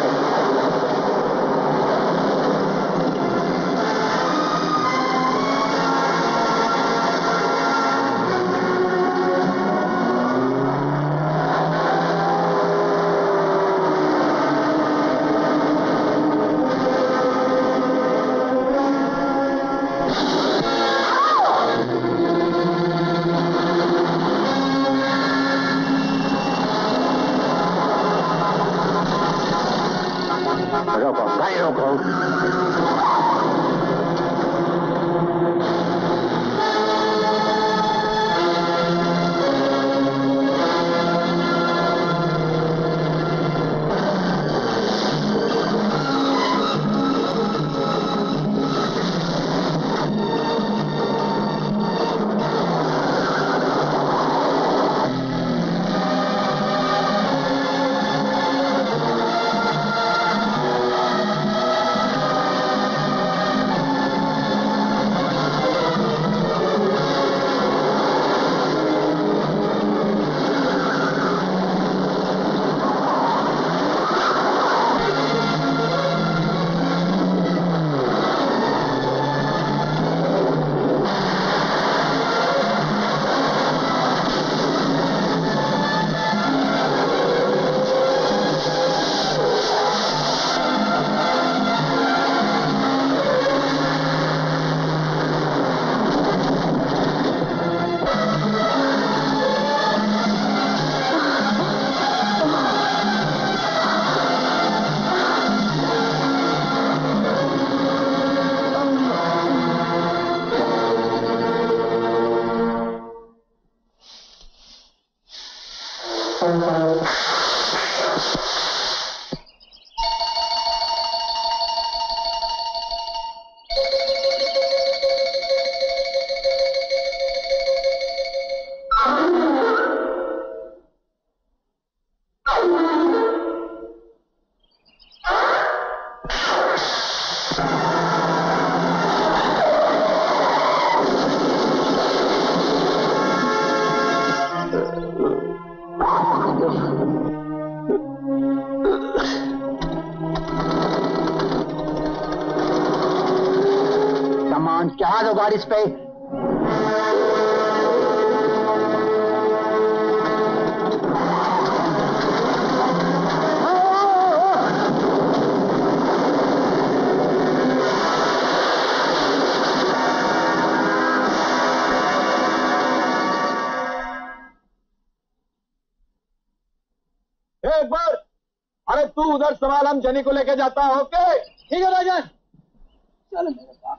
इस पे एक बार, अरे तू उधर सवाल, हम जनी को लेके जाता है। ओके ठीक है भाईजान, चलो मेरे पास।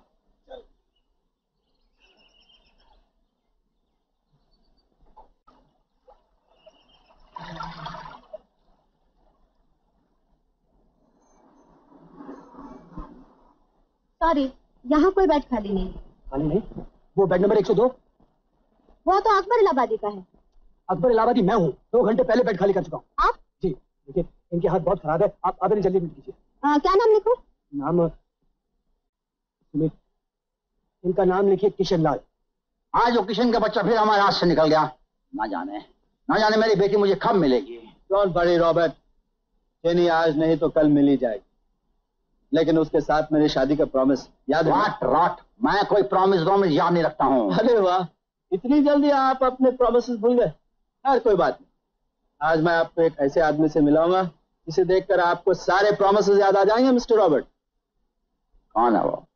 सॉरी, यहाँ कोई बेड खाली नहीं। खाली नहीं? वो बेड नंबर 102? वो तो अकबर इलाहाबादी का है। अकबर इलाहाबादी मैं हूँ, 2 घंटे पहले बेड खाली कर चुका हूँ। आप? जी देखिए, इनकी हालत बहुत खराब है, आप आधे जल्दी एडमिट कीजिए। क्या नाम लिखूं? नाम सुमित, इनका नाम लिखिए किशन लाल। आज वो किशन का बच्चा फिर हमारे हाथ से निकल गया। ना जाने मेरी बेटी मुझे कब मिलेगी। डोंट वरी रॉबर्ट, जेनी आज नहीं तो कल मिल ही जाएगी, लेकिन उसके साथ मेरी शादी का प्रॉमिस याद है? रॉट, मैं कोई प्रॉमिस याद नहीं रखता हूँ। अरे वाह, इतनी जल्दी आप अपने प्रॉमिस भूल गए। यार कोई बात नहीं, आज मैं आपको एक ऐसे आदमी से मिलाऊंगा जिसे देखकर आपको सारे प्रॉमिस याद आ जाएंगे। Mister Robert. कौन है वो?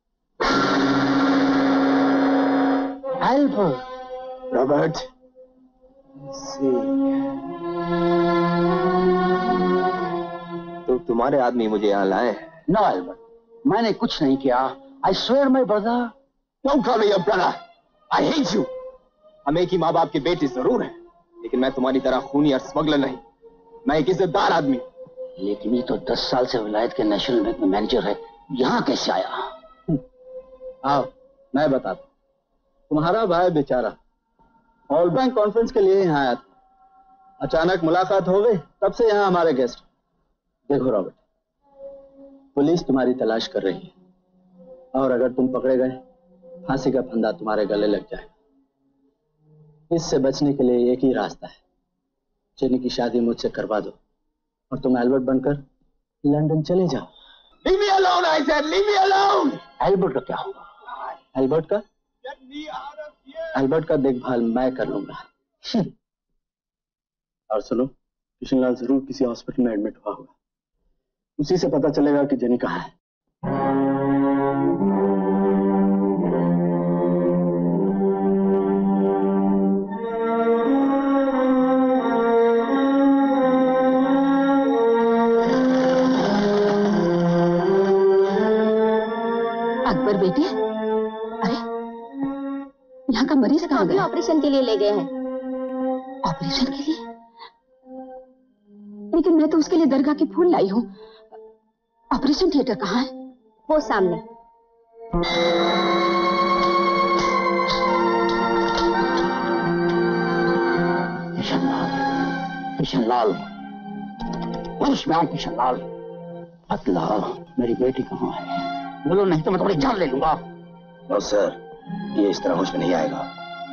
एल्बर्ट। रॉबर्ट, तो तुम्हारे आदमी मुझे यहाँ लाए? नो एल्बर्ट, मैंने कुछ नहीं किया। I swear my brother. Don't call me your brother, I hate you. हम एक ही माँ बाप के बेटे जरूर हैं, लेकिन मैं तुम्हारी तरह खूनी और स्मगलर नहीं। मैं एक इज्जतदार आदमी। लेकिन ये तो 10 साल से विलायत के नेशनल बैंक में मैनेजर है, यहाँ कैसे आया? आओ मैं बताता। तुम्हारा भाई बेचारा ऑल बैंक कॉन्फ्रेंस के लिए यहाँ आया था, अचानक मुलाकात हो गई, तब से यहाँ हमारे गेस्ट। देखो रॉबर्ट, पुलिस तुम्हारी तलाश कर रही है और अगर तुम पकड़े गए फांसी का फंदा तुम्हारे गले लग जाएगा। इससे बचने के लिए एक ही रास्ता है, जेनी की शादी मुझसे करवा दो और तुम एल्बर्ट बनकर लंदन चले जाओ। Leave me alone, I said, leave me alone. Albert का क्या होगा? एल्बर्ट का देखभाल मैं कर लूंगा। और सुनो, किशनलाल जरूर किसी हॉस्पिटल में एडमिट हुआ होगा, उसी से पता चलेगा कि जेनी कहाँ है। अकबर बेटे, अरे यहाँ का मरीज कहाँ गया? ऑपरेशन के लिए ले गए हैं। ऑपरेशन के लिए? लेकिन मैं तो उसके लिए दरगाह के फूल लाई हूँ। ऑपरेशन थिएटर कहाँ है? वो सामने। किशनलाल, होश में आओ किशनलाल। बतला, मेरी बेटी कहाँ है? बोलो नहीं तो मैं तुम्हारी जान ले लूंगा। नो सर, ये इस तरह होश में नहीं आएगा।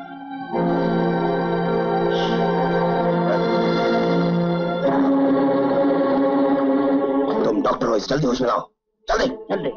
तुम डॉक्टर हो, इस जल्दी होश में लाओ, जल्दी जल्दी।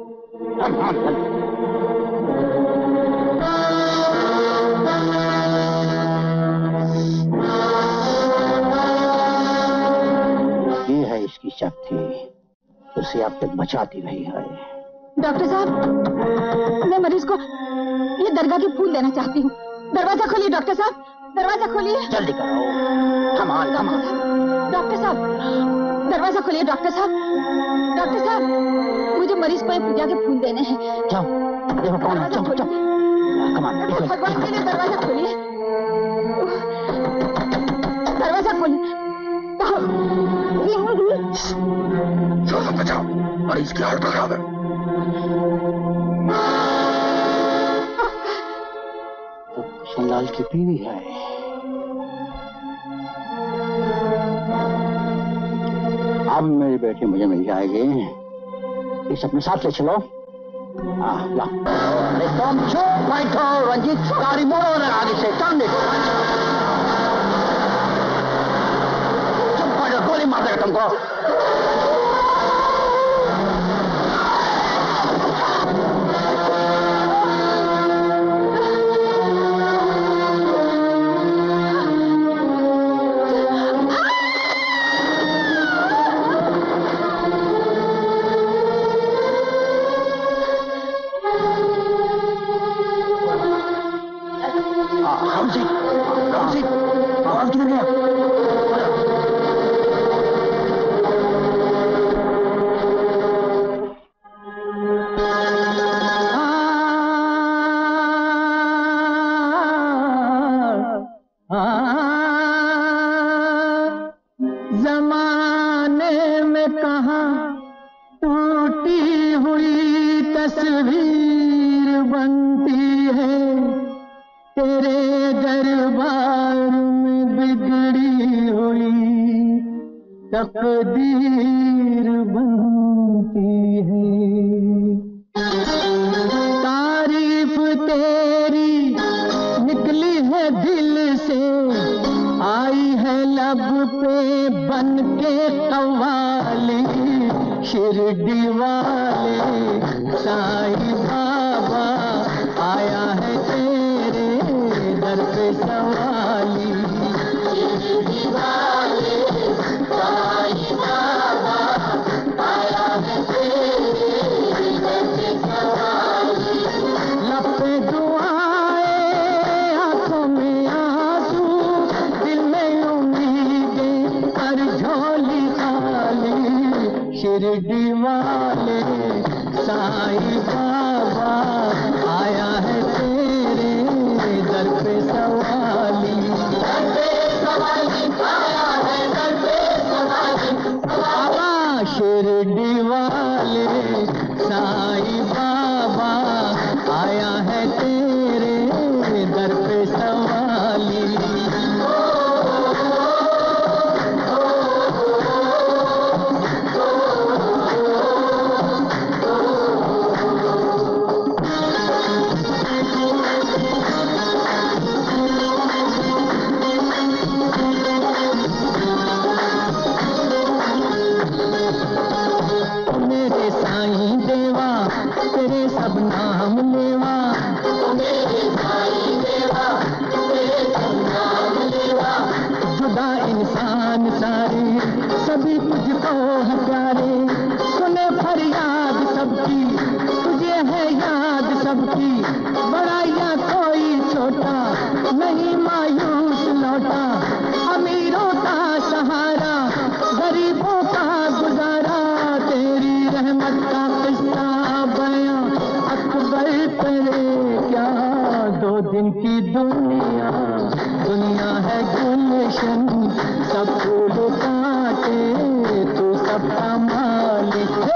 ये है इसकी शक्ति, उसे अब तक बचाती रही है। डॉक्टर साहब, मैं मरीज को ये दरगाह के फूल देना चाहती हूँ। दरवाजा खोलिए डॉक्टर साहब, दरवाजा खोलिए। जल्दी करो। कमाल कमाल। डॉक्टर साहब, दरवाजा खोलिए डॉक्टर साहब। डॉक्टर साहब, मुझे मरीज को पूजा के फूल देने हैं। जाओ, देखो कौन है। जाओ जाओ। कमाल। भगवान के लिए दरवाजा खोलिए, दरवाजा खोलिए। जोर से बचाओ, मरीज की हालत खराब है। किशनलाल की बीवी है। अब मेरी बेटी मुझे मिल जाएगी। इस अपने साथ ले चलो। ला। अरे तुम चुप बैठो रंजीत, गाड़ी मोड़ो ना आगे से, टर्न देखो। चुप बैठो, गोली मार देगा तुमको। तकदीर बनती है। तारीफ तेरी निकली है दिल से, आई है लब पे बन के कव्वाली। शिरडी वाले साईं बाबा आया है तेरे दर पे सवाली। शिरडी वाले साईं बाबा आया है तेरे दर पे सवाली। लब पे दुआएं, आंखों में आंसू, दिल में उम्मीदें, हर झोली खाली। शिरडी वाले साईं बाबा आया है तेरे दर पे सवाली। दर पे सवाली आया है, दर पे सवाली बाबा। जान सारी सभी तुझको है प्यारे, सुने फरियाद सबकी तुझे है याद सबकी, बड़ा या कोई छोटा नहीं मायूस लौटा, अमीरों का सहारा गरीबों का गुजारा, तेरी रहमत का किस्सा बयां अकबर करे क्या, दो दिन की दुनिया दुनिया है गुलशन, सब फूल काटे तू सबका मालिक है।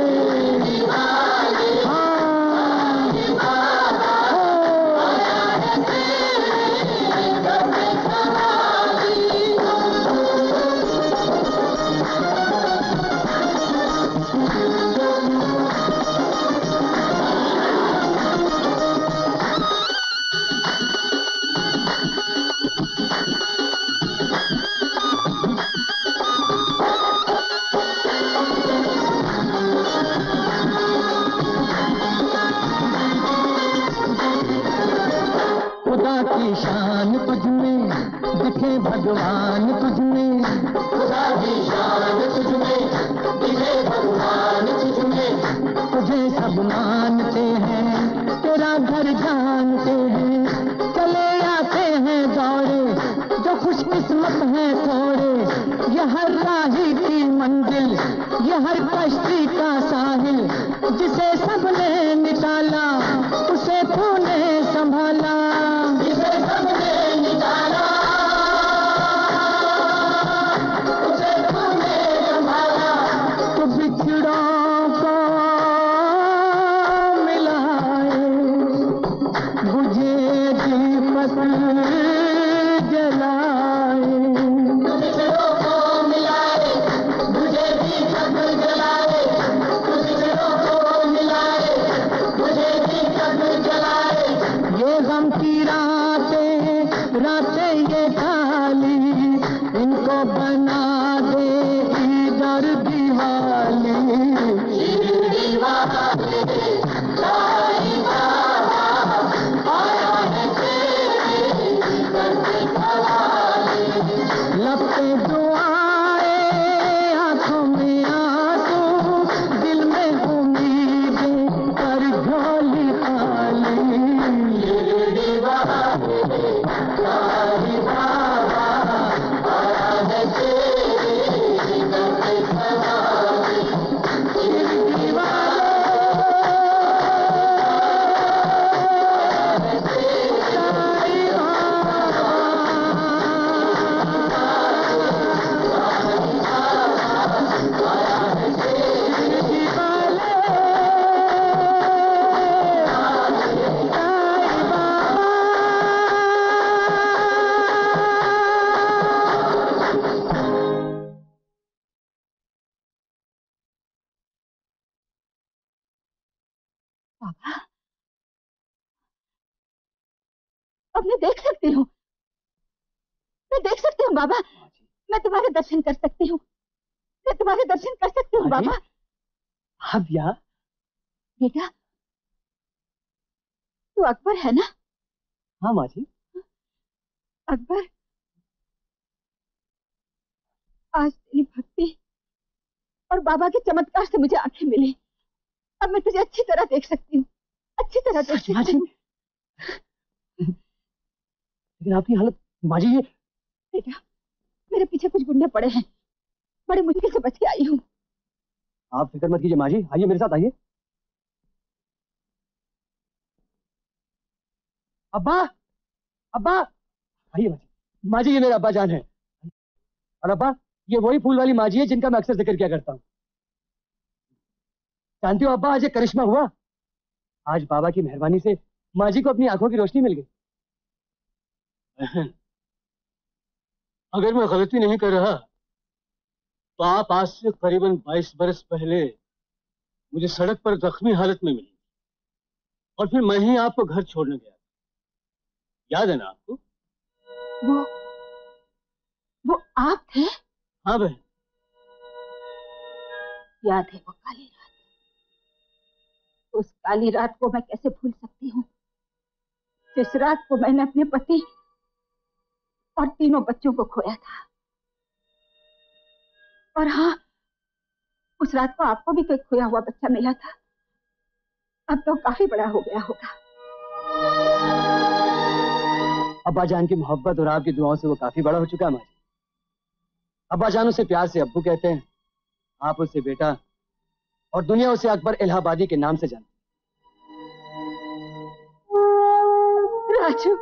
की शान तुझमें दिखे भगवान तुझमें, खुदा की शान तुझमें दिखे भगवान तुझमें, तुझे सब मानते हैं तेरा घर जानते हैं, चले आते हैं दौड़े जो खुशकिस्मत हैं थोड़े, ये हर राही की मंजिल ये हर कश्ती का साहिल, जिसे सबने निकाला उसे तूने संभाला, जिसे सबने निकाला उसे तूने संभाला, तो बिछड़ों को मिलाए बुझे दीपक जलाए, बिछड़ों को मिलाए बुझे दीपक जलाए, बिछड़ों को मिलाए बुझे दीपक जलाए, ये गम की रातें ये काली इनको बना दे ईद और दिवाली, लपटे दुआएं आंखों में आंसू दिल में उम्मीदें पर झोली खाली, अब मैं देख सकती हूँ, मैं देख सकती हूँ बाबा, मैं तुम्हारे दर्शन कर सकती हूँ, मैं तुम्हारे दर्शन कर सकती हूँ बाबा। अब यार बेटा तू अकबर है ना? हाँ माँ जी। अकबर आज तेरी भक्ति और बाबा के चमत्कार से मुझे आंखें मिली, अब मैं तुझे अच्छी तरह देख सकती हूँ, अच्छी तरह देख सकती हूँ। लेकिन आपकी हालत माँ जी ये। बेटा मेरे पीछे कुछ गुंडे पड़े हैं, बड़ी मुश्किल से बच के आई हूँ। आप फिक्र मत कीजिए माँ जी, आइए मेरे साथ आइए। अब्बा अब्बा आइए माँ जी, ये मेरे अब्बा जान है। और अब्बा ये वही फूल वाली माँ जी है जिनका मैं अक्सर जिक्र किया करता हूँ। जानती हो अब्बा आज एक करिश्मा हुआ, आज बाबा की मेहरबानी से माँ जी को अपनी आंखों की रोशनी मिल गई। अगर मैं गलती नहीं कर रहा तो आप आज से करीबन 22 बरस पहले मुझे सड़क पर जख्मी हालत में मिली और फिर मैं ही आपको घर छोड़ने गया, याद है ना आपको? वो आप थे? हाँ बहन, याद है वो काली रात। उस काली रात को मैं कैसे भूल सकती हूँ, जिस रात को मैंने अपने पति और तीनों बच्चों को खोया था। और हाँ, उस रात को आपको भी तो एक खोया हुआ बच्चा मिला था। अब तो काफी बड़ा हो गया होगा। अब्बा जान की मोहब्बत और आपकी दुआओं से वो काफी बड़ा हो चुका है माँ जी। अब्बा जान उसे प्यार से अब्बू कहते हैं, आप उसे बेटा, और दुनिया उसे अकबर इलाहाबादी के नाम से जानती। राजू,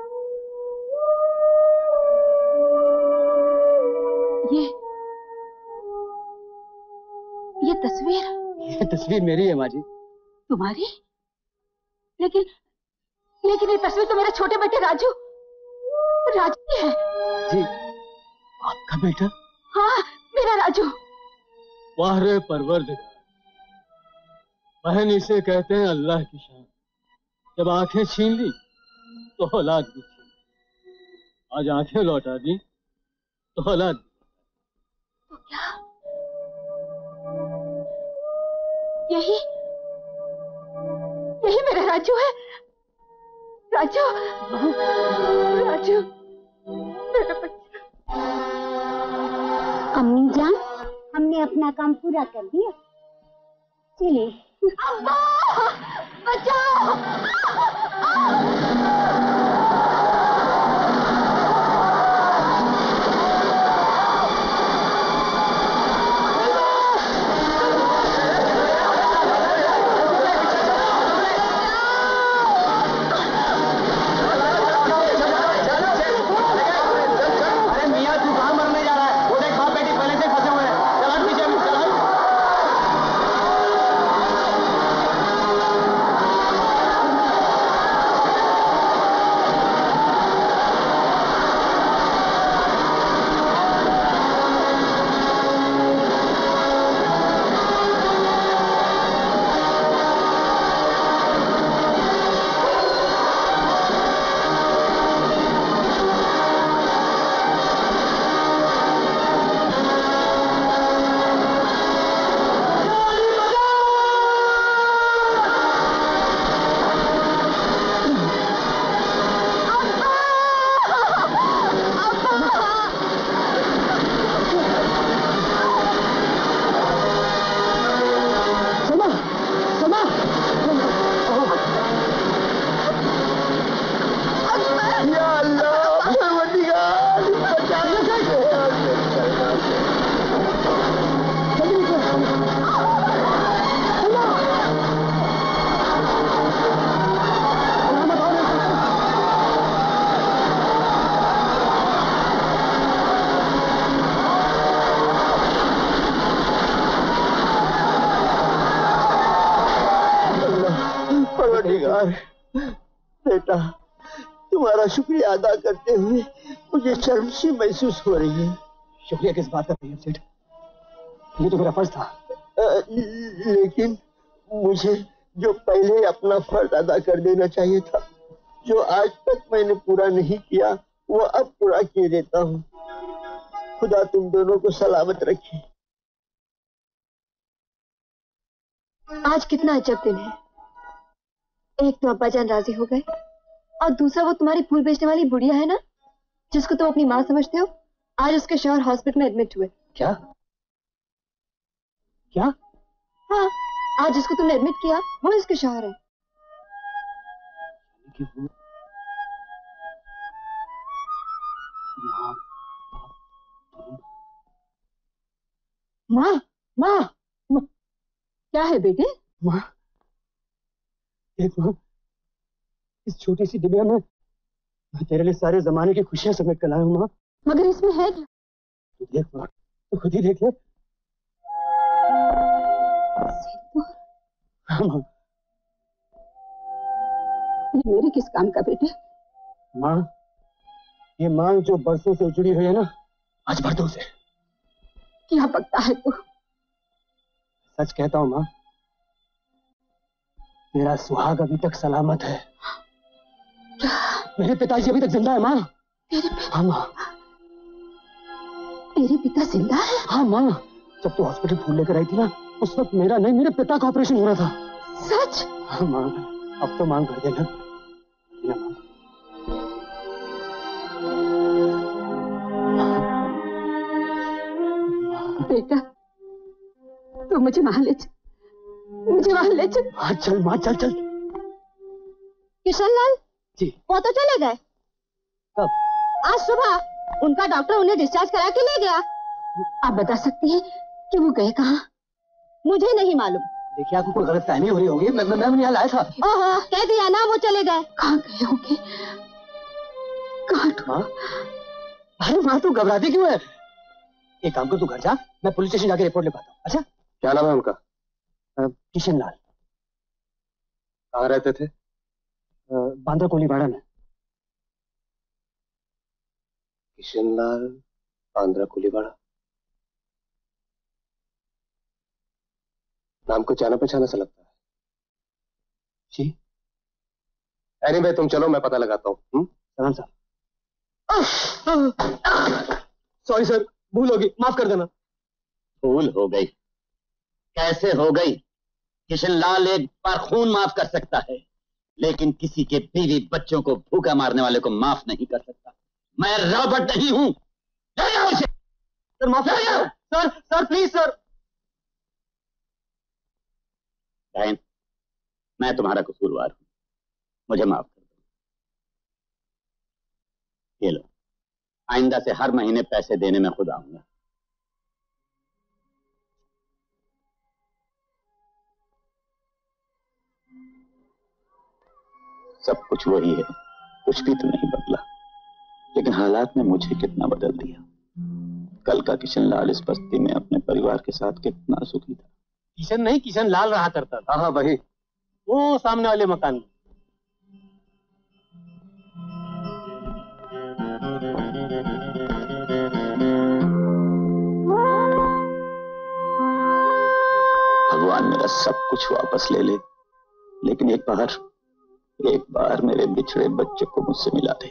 ये तस्वीर मेरी है माँ जी। तुम्हारी? लेकिन ये तस्वीर तो मेरे छोटे बेटे राजू की है। जी, आपका बेटा? हाँ, मेरा राजू। वाह रे परवरदिगार, बहन इसे कहते हैं अल्लाह की शान। जब आंखें छीन ली तो औलाद भी छीन ली। आज आंखें लौटा दी तो औलाद भी। तो क्या यही मेरा राजू है? राजू, मेरा बच्चा। अम्मी जान, हमने अपना काम पूरा कर दिया, चलिए। अम्मा, बचाओ! बेटा, तुम्हारा शुक्रिया अदा करते हुए मुझे शर्म सी महसूस हो रही है। शुक्रिया किस बात का भैया सेठ, ये तो मेरा फर्ज था। लेकिन मुझे जो पहले अपना फर्ज अदा कर देना चाहिए था, जो आज तक मैंने पूरा नहीं किया, वो अब पूरा किए देता हूँ। खुदा तुम दोनों को सलामत रखे। आज कितना अजब दिन है। एक तो अब्बा जान राजी हो गए, और दूसरा वो तुम्हारी फूल बेचने वाली बुढ़िया है ना, जिसको तुम अपनी माँ समझते हो, आज उसके शौहर हॉस्पिटल में एडमिट हुए। क्या? हाँ, आज जिसको तुमने एडमिट किया वो इसके शौहर है। माँ, क्या है बेटे? माँ, देख माँ, इस छोटी सी डिबिया में मैं तेरे लिए सारे जमाने की खुशियां समेट कर लाया हूँ माँ। मगर इसमें है क्या? तू देख माँ, तू खुद ही देख ले। हाँ माँ। ये मेरे किस काम का बेटे? माँ, ये मांग जो बरसों से उजड़ी हुई है ना, आज भर दो उसे। क्या पकता है तू? सच कहता हूँ माँ, तेरा सुहाग अभी तक सलामत है। मेरे पिताजी अभी तक जिंदा है माँ। हाँ माँ। तेरे पिता जिंदा है? हाँ माँ, जब तू हॉस्पिटल फूल लेकर आई थी ना, उस वक्त मेरा नहीं, मेरे पिता का ऑपरेशन हो रहा था। सच? हाँ माँ, अब तो मांग भर देना। बेटा, तो मुझे वहां ले चल, मुझे वहां ले चल। हाँ चल माँ, चल चल। किशन लाल जी, वो तो चले गए। कब? आज सुबह उनका डॉक्टर उन्हें डिस्चार्ज करा के ले गया। आप बता सकती हैं कि वो गए कहाँ? मुझे नहीं मालूम। देखिए आपको कोई गलतफहमी हो रही होगी, मैं यहाँ लाया था। ओहो, कह दिया ना वो चले गए। कहाँ गए होंगे? कहाँ? माँ, अरे माँ तू घबराती क्यों है? एक काम कर, तू घर जा, मैं पुलिस स्टेशन जाके रिपोर्ट लिखवाता हूँ। अच्छा? क्या नाम है उनका? किशन लाल। कहाँ रहते थे? बांद्रा कोलीवाड़ा में। किशन लाल, बांद्रा कोलीवाड़ा। नाम को जाना पहचाना सा लगता है। जी। एनीवे तुम चलो, मैं पता लगाता हूँ। सलाम साहब। सॉरी सर, भूल होगी, माफ कर देना। भूल हो गई? कैसे हो गई? किशन लाल एक बार खून माफ कर सकता है, लेकिन किसी के बीवी बच्चों को भूखा मारने वाले को माफ नहीं कर सकता। मैं रॉबर्ट नहीं हूं। ले जाओ उसे। सर माफ कर दो। Sir sir please sir. बहन, मैं तुम्हारा कसूरवार हूं, मुझे माफ कर दो। ये लो, आइंदा से हर महीने पैसे देने में खुद आऊंगा। सब कुछ वही है, कुछ भी तो नहीं बदला, लेकिन हालात ने मुझे कितना बदल दिया। कल का किशन लाल इस बस्ती में अपने परिवार के साथ कितना सुखी था। किशन नहीं, किशन लाल रहा करता था। हाँ वही, वो सामने वाले मकान में। भगवान मेरा सब कुछ वापस ले ले, लेकिन एक बार मेरे बिछड़े बच्चे को मुझसे मिला दे।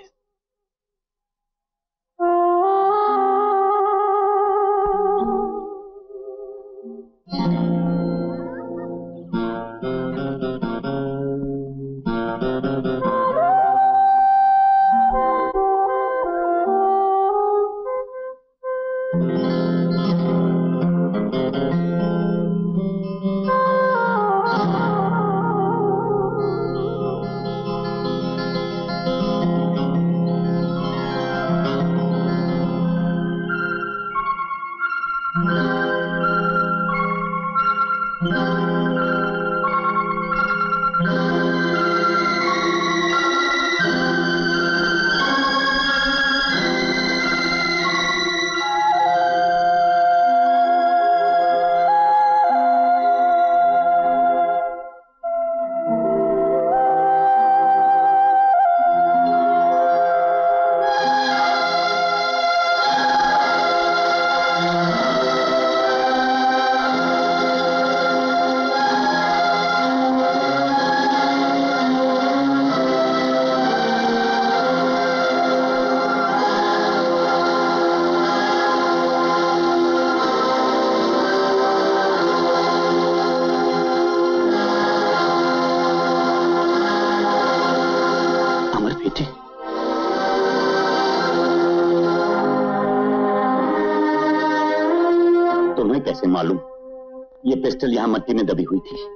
कैसे मालूम ये पिस्टल यहां मट्टी में दबी हुई थी?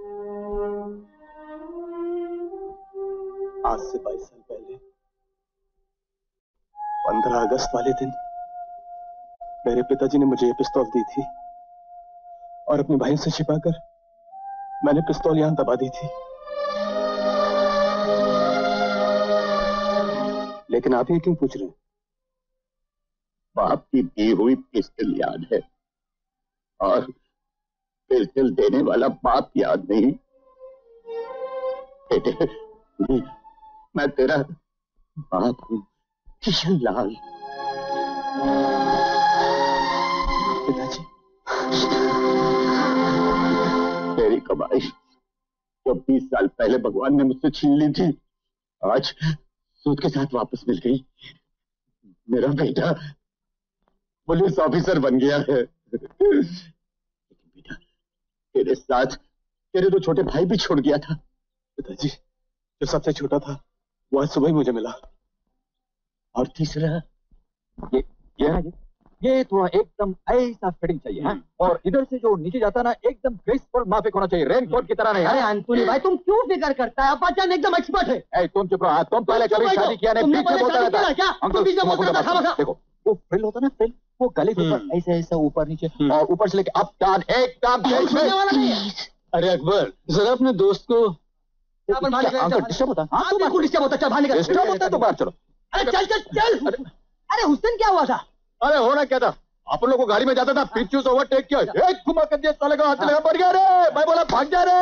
आज से 22 साल पहले 15 अगस्त वाले दिन मेरे पिताजी ने मुझे ये पिस्तौल दी थी और अपने भाई से छिपाकर मैंने पिस्तौल यहां दबा दी थी। लेकिन आप ये क्यों पूछ रहे हैं? बाप की दी हुई पिस्टल याद है और पिस्टल देने वाला बाप याद नहीं। बेटे, मैं तेरा बाप हूं, किशन लाल। पिताजी, तेरी कमाई जो 20 साल पहले भगवान ने मुझसे छीन ली थी, आज सूद के साथ वापस मिल गई। मेरा बेटा पुलिस ऑफिसर बन गया है। लेकिन बेटा, तेरे साथ तेरे 2 छोटे भाई भी छोड़ गया था। पिताजी, जो सबसे छोटा था वो आज सुबह ही मुझे मिला। और तीसरा ये ये थोड़ा एकदम ऐसा फिटिंग चाहिए है, और इधर से जो नीचे जाता है ना एकदम ग्रेसफुल माफिक होना चाहिए, रेन कोट की तरह नहीं। अरे अंतुनी भाई तुम क्यों फिक्र करता है, अब्बाजान एकदम एक्सपर्ट है। तुम चुप रहो, तुम पहले कभी शादी किया नहीं, बीच में बोलता रहता है। देखो वो फ्रिल होता है ना, फ्रिल, वो गले के ऊपर ऐसे ऐसे ऊपर नीचे और ऊपर से लेके अप डाउन एकदम। अरे अकबर जरा अपने दोस्त को डिस्टर्ब होता है। हाँ बिल्कुल डिस्टर्ब होता है, चल बाहर निकल। डिस्टर्ब होता है तो बाहर चलो। अरे चल चल चल। अरे हुसैन क्या हुआ था? अरे होना क्या था, अपन लोग को गाड़ी में जाता था, पीछे से ओवरटेक किया, एक घुमा कर दिया, साले का हाथ लगा, मर गया रे। मैं बोला भाग जा रे।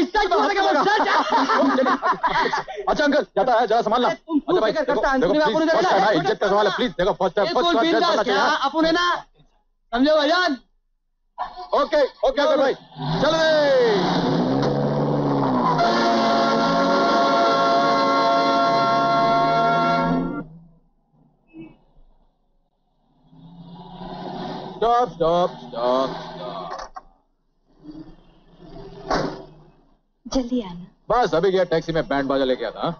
अच्छा अंकल जाता है, जरा संभालना। इज्जत का सवाल है, प्लीज देखो फर्स्ट टाइम अपन है ना, समझो भाईजान। ओके ओके अंकल भाई चल रे। Stop, stop, stop, stop. जल्दी आना। बस अभी गया टैक्सी में बैंड बाजा लेके आता।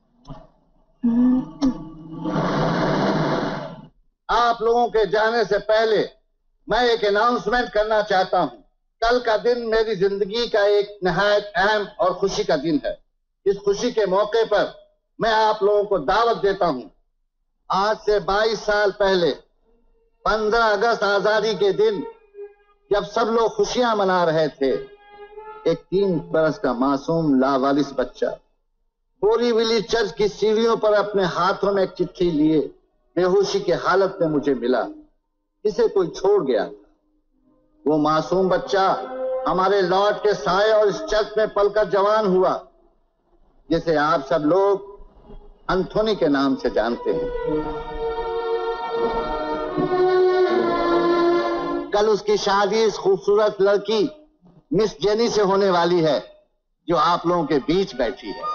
आप लोगों के जाने से पहले मैं एक अनाउंसमेंट करना चाहता हूं। कल का दिन मेरी जिंदगी का एक निहायत अहम और खुशी का दिन है। इस खुशी के मौके पर मैं आप लोगों को दावत देता हूं। आज से 22 साल पहले 15 अगस्त आजादी के दिन जब सब लोग खुशियां मना रहे थे, एक 3 बरस का मासूम लावारिस बच्चा बोरीवली चर्च की सीढ़ियों पर अपने हाथों में एक चिट्ठी लिए बेहोशी की हालत में मुझे मिला। इसे कोई छोड़ गया था। वो मासूम बच्चा हमारे लॉर्ड के साए और इस चर्च में पलकर जवान हुआ, जिसे आप सब लोग एंथोनी के नाम से जानते हैं। कल उसकी शादी इस खूबसूरत लड़की मिस जेनी से होने वाली है, जो आप लोगों के बीच बैठी है।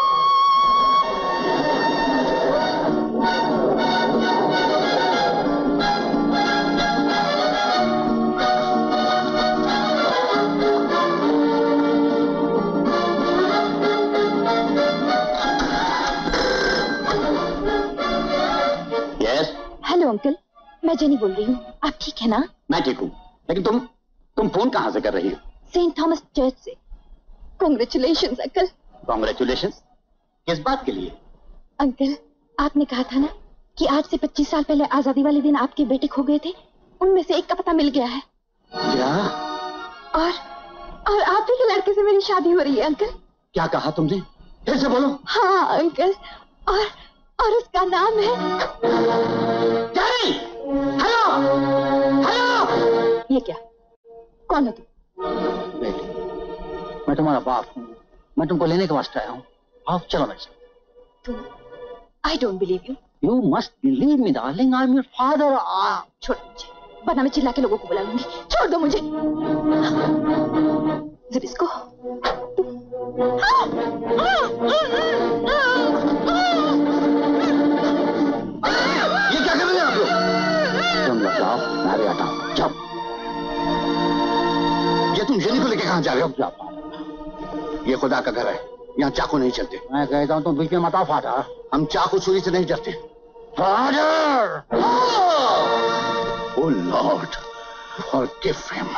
हेलो अंकल, मैं जेनी बोल रही हूँ। आप ठीक है ना? मैं ठीक हूँ, लेकिन तुम फोन कहाँ से कर रही हो? सेंट थॉमस चर्च से। Congratulations uncle. कॉन्ग्रेचुलेशंस? किस बात के लिए? अंकल आपने कहा था ना कि आज से 25 साल पहले आजादी वाले दिन आपके बेटे खो गए थे, उनमें से एक का पता मिल गया है। क्या? और आप ही के लड़के से मेरी शादी हो रही है अंकल। क्या कहा तुमने? फिर से बोलो। हाँ अंकल, और उसका नाम है जेनी। Hello hello. ये क्या? कौन हो तुम? बेटी, मैं तुम्हारा बाप हूँ, मैं तुमको लेने के वास्ते आया हूँ। आओ चलो मेरे साथ। तुम? I don't believe you. You must believe me darling, I am your father. छोड़ मुझे, वरना मैं चिल्ला के लोगों को बुला लूंगी। छोड़ दो मुझे। जब इसको ये क्या कर रहे हैं आप लोग? तुम लोग जाओ, मैं भी आता हूँ। जाओ। ये तुम जेनी को लेके कहाँ जा रहे हो? जाओ। ये खुदा का घर है, यहाँ चाकू नहीं चलते। मैं कहता हूँ तुम बीच में मत आओ फादर। हम चाकू छुरी से नहीं डरते। Father! Oh Lord, forgive him.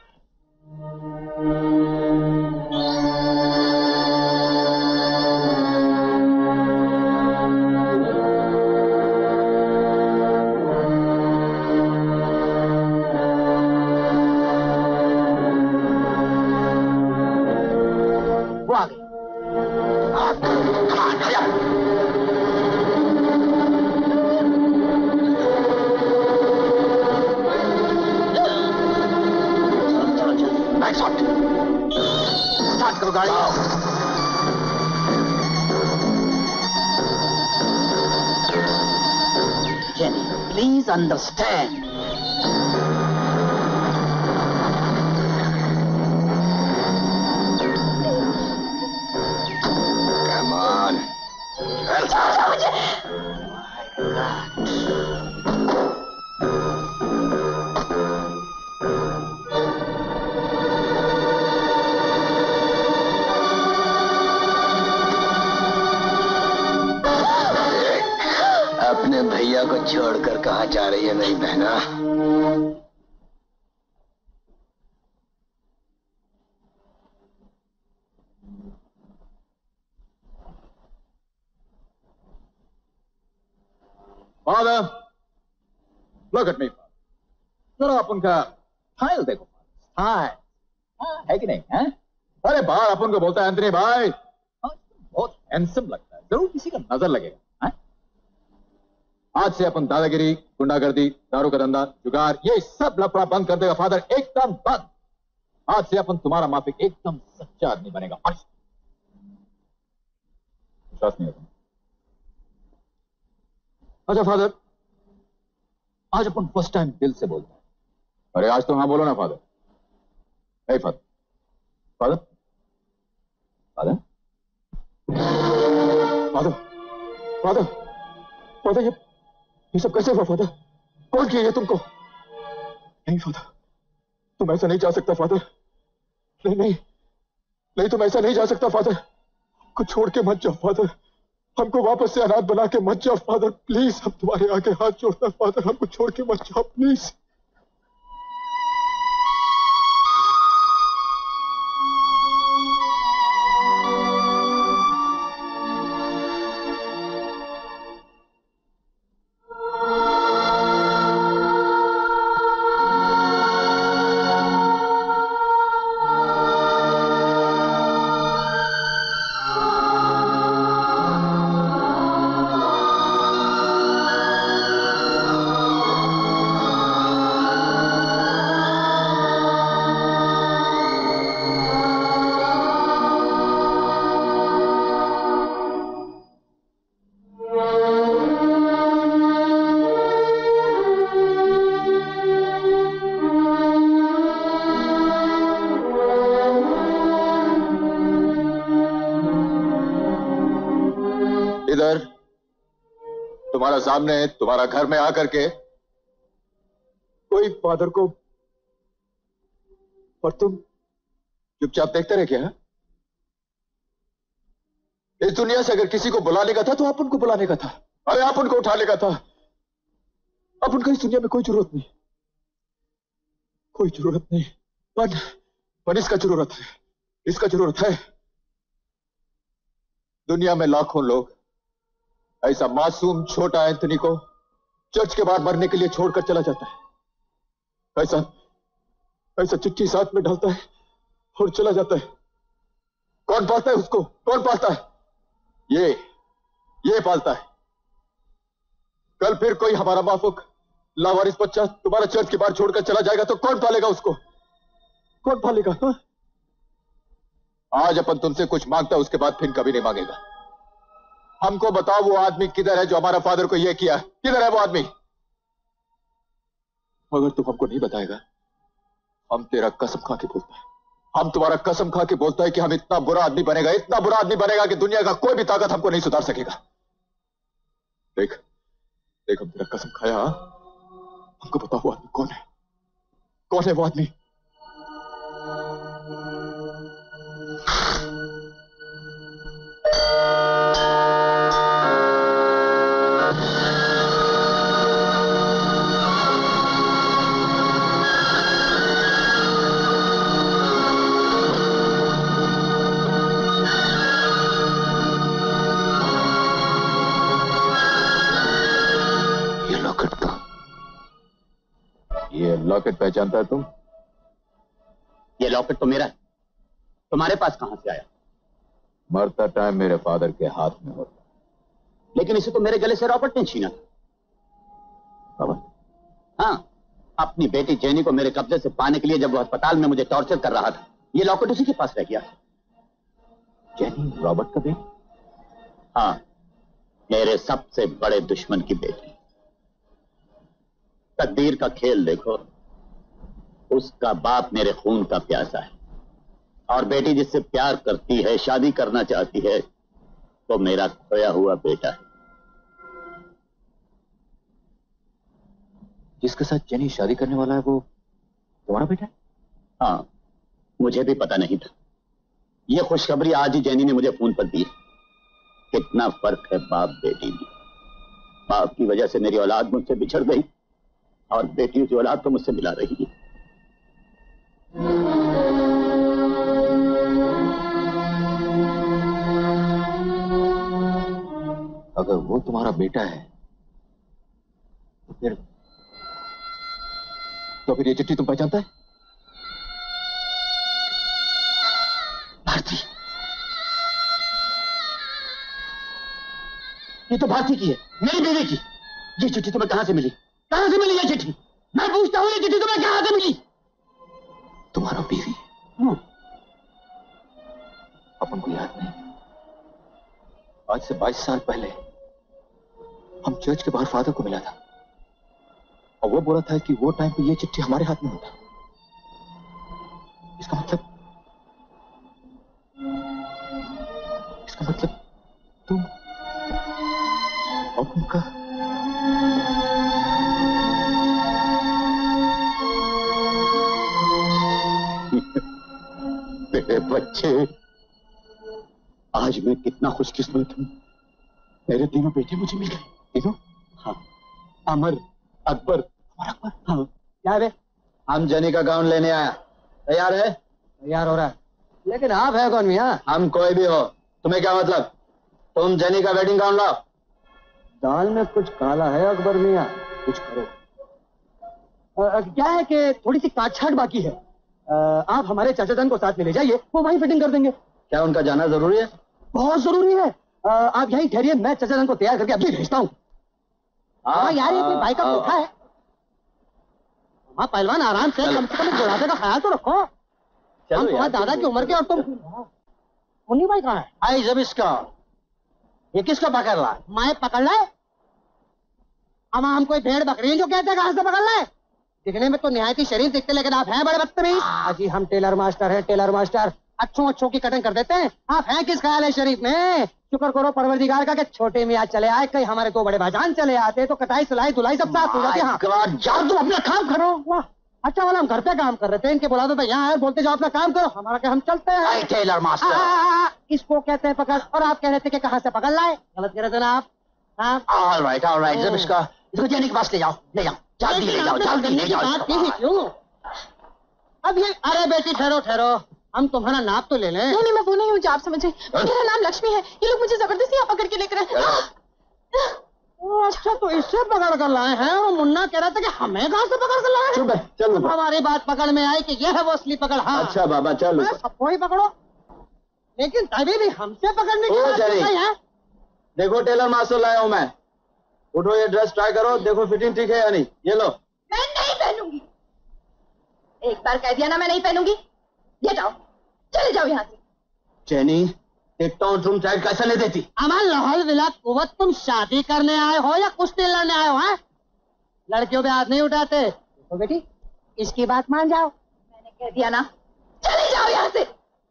वो आ गई। स्टार्ट करो गाड़ी। Jenny, please understand. Come on. अपने भैया को छोड़कर कहाँ जा रही है मेरी बहना? Father, look at me. जरा अपन का स्टाइल देखो। स्टाइल है कि नहीं है? अरे बाहर अपन को बोलता है एंथनी भाई, बहुत हैंडसम लगता है, जरूर किसी का नजर लगेगा। आज से अपन दादागिरी, गुंडागर्दी, दारू का धंधा, जुगार, ये सब लफड़ा बंद कर देगा फादर, एकदम बंद। आज से अपन तुम्हारा माफिक एकदम सच्चा आदमी बनेगा। विश्वास नहीं होता? अच्छा फादर, आज अपन फर्स्ट टाइम दिल से बोलते हैं। अरे आज तो हाँ बोलो ना father. Hey father, father, father, father, father, father, ये सब कैसे हुआ फादर? कौन किया ये तुमको? नहीं फादर, तुम ऐसा नहीं जा सकता फादर। नहीं नहीं नहीं, तुम ऐसा नहीं जा सकता फादर। हमको छोड़ के मत जाओ फादर, हमको वापस से अनाथ बना के मत जाओ फादर, प्लीज। हम तुम्हारे आगे हाथ जोड़ता फादर, हमको छोड़ के मत जाओ प्लीज। तुम्हारा सामने, तुम्हारा घर में आकर के कोई फादर को, और तुम चुपचाप देखते रहे क्या? इस दुनिया से अगर किसी को बुलाने का था तो अपन को बुलाने का था। अरे अपन को उठाने का था। अपन को इस दुनिया में कोई जरूरत नहीं, कोई जरूरत नहीं। पर इसका जरूरत है, इसका जरूरत है। दुनिया में लाखों लोग ऐसा मासूम छोटा एंथनी को चर्च के बाहर मरने के लिए छोड़कर चला जाता है। ऐसा ऐसा चिट्ठी साथ में डालता है और चला जाता है। कौन पालता है उसको? कौन पालता है? ये पालता है। कल फिर कोई हमारा माफूक लावारिस बच्चा तुम्हारा चर्च के बाहर छोड़कर चला जाएगा तो कौन पालेगा उसको? कौन पालेगा? हा? आज अपन तुमसे कुछ मांगता है, उसके बाद फिर कभी नहीं मांगेगा। हमको बताओ वो आदमी किधर है जो हमारा फादर को ये किया? किधर है वो आदमी? अगर तुम हमको नहीं बताएगा, हम तेरा कसम खा के बोलता है, हम तुम्हारा कसम खा के बोलता है कि हम इतना बुरा आदमी बनेगा, इतना बुरा आदमी बनेगा कि दुनिया का कोई भी ताकत हमको नहीं सुधार सकेगा। देख देख, हम तेरा कसम खाया। हमको बताओ वो आदमी कौन है? कौन है वो आदमी? लॉकेट पहचानता है तुम? ये लॉकेट तो मेरा है, तुम्हारे पास कहां से आया? मरता टाइम मेरे फादर के हाथ में होता। लेकिन इसे तो मेरे गले से रॉबर्ट ने छीना था। हाँ, अपनी बेटी जेनी को मेरे कब्जे से पाने के लिए जब वो अस्पताल में मुझे टॉर्चर कर रहा था, ये लॉकेट उसी के पास रह गया। जेनी रॉबर्ट का बेटी? हाँ, मेरे सबसे बड़े दुश्मन की बेटी। तकदीर का खेल देखो, उसका बाप मेरे खून का प्यासा है और बेटी जिससे प्यार करती है, शादी करना चाहती है, तो मेरा खोया हुआ बेटा है। जिसके साथ जेनी शादी करने वाला है वो तुम्हारा बेटा है? हाँ, मुझे भी पता नहीं था। ये खुशखबरी आज ही जेनी ने मुझे फोन पर दी। कितना फर्क है बाप बेटी में। बाप की वजह से मेरी औलाद मुझसे बिछड़ गई और बेटी की औलाद तो मुझसे मिला रही है। अगर वो तुम्हारा बेटा है तो फिर ये चिट्ठी तुम पहचानता है? भारती, ये तो भारती की है, मेरी बीवी की। ये चिट्ठी तुम्हें कहां से मिली? कहां से मिली ये चिट्ठी? मैं पूछता हूं, ये चिट्ठी तुम्हें कहां से मिली? तुम्हारा बीवी? अपन को याद नहीं, आज से 22 साल पहले हम चर्च के बाहर फादर को मिला था और वो बोला था कि वो टाइम पे ये चिट्ठी हमारे हाथ में होता। इसका मतलब तुम और उनका मेरे बच्चे, आज मैं कितना खुशकिस्मत हूं, मेरे तीनों बेटे मुझे मिल गए। तीनों? हाँ, अमर, अकबर। अमर अकबर? हाँ। क्या रे? हम जनी का गाउन लेने आया। तैयार है? तैयार हो रहा है। लेकिन आप है कौन मियाँ? हम कोई भी हो, तुम्हें क्या मतलब? तुम जनी का वेडिंग गाउन लाओ। दाल में कुछ काला है अकबर मियाँ, कुछ करो। क्या है कि थोड़ी सी काटछाट बाकी है। आप हमारे चाचा जान को साथ में ले जाइए, वो वहीं फिटिंग कर देंगे। क्या उनका जाना जरूरी है? बहुत जरूरी है। आप यहीं ठहरिए, मैं चाचा जान को तैयार करके अभी भेजता हूँ। हाँ यार, ये कोई भाई का कोठा है। हाँ पहलवान, आराम से, कम से कम बुढ़ापे का ख्याल तो रखो। हम तुम्हारे दादा की उम्र के और तुम मुन्नी भाई कहाँ है? आई जब इसका ये किसका पकड़ रहा है? मैं पकड़ लाए? हम कोई भेड़ बकरी जो कहते हैं कहाँ से पकड़ लाए? दिखने में तो निहायत ही शरीफ दिखते, लेकिन आप हैं बड़े बदतमीज। जी हम टेलर मास्टर हैं, टेलर मास्टर। अच्छों की कटिंग कर देते हैं। आप हैं किस ख्याल है शरीफ में? शुक्र करो परवरदिगार का कि छोटे मियाँ चले आए, कहीं हमारे दो बड़े भाईजान चले आते तो कटाई सिलाई धुलाई सब साथ हो जाती। हाँ जाओ तुम अपना काम करो। वाह अच्छा वाला, हम घर पे काम कर रहे थे, इनके बुला दो तो यहाँ है, बोलते जाओ अपना काम करो, हमारा क्या, हम चलते हैं। टेलर मास्टर इसको कहते हैं पकड़, और आप कह रहे थे कि कहाँ से पकड़ लाए? गलत कह रहे थे ना आप। ऑलराइट जब इसको जेनी के पास ले जाओ, ले जाओ जल्दी, ले जाओ जल्दी ले जाओ। क्यों अब ये? अरे बेटी ठहरो ठहरो, हम तुम्हारा नाप तो ले लें। नहीं मैं वो नहीं हूँ जो आप समझे। मेरा नाम लक्ष्मी है। ये लोग मुझे जबरदस्ती यहाँ पकड़ के लेकर आए। अच्छा तो इससे पकड़ कर लाए हैं, और मुन्ना कह रहा था कि हमें कहाँ से पकड़ कर लाए? चुप है, चलो। हमारी बात पकड़ में आई कि यह है वो असली पकड़। हाँ अच्छा बाबा चलो, सबको ही पकड़ो, लेकिन तभी भी हमसे पकड़ने की बात है। देखो टेलर मास्टर लाया हूँ मैं, उठो ये ड्रेस ट्राई करो, देखो फिटिंग ठीक है या नहीं। ये लो। मैं नहीं पहनूंगी, एक बार कह दिया ना मैं नहीं पहनूंगी। ये जाओ, चले जाओ यहाँ से। जेनी देखता हूँ तुम टाइट कैसा ले देती। अमर लाहौल विला कुवत, तुम शादी करने आए हो या कुश्ती लड़ने आए हो? हैं? लड़कियों पे हाथ नहीं उठाते तो बेटी इसकी बात मान जाओ। मैंने कह दिया ना, चले जाओ यहाँ से।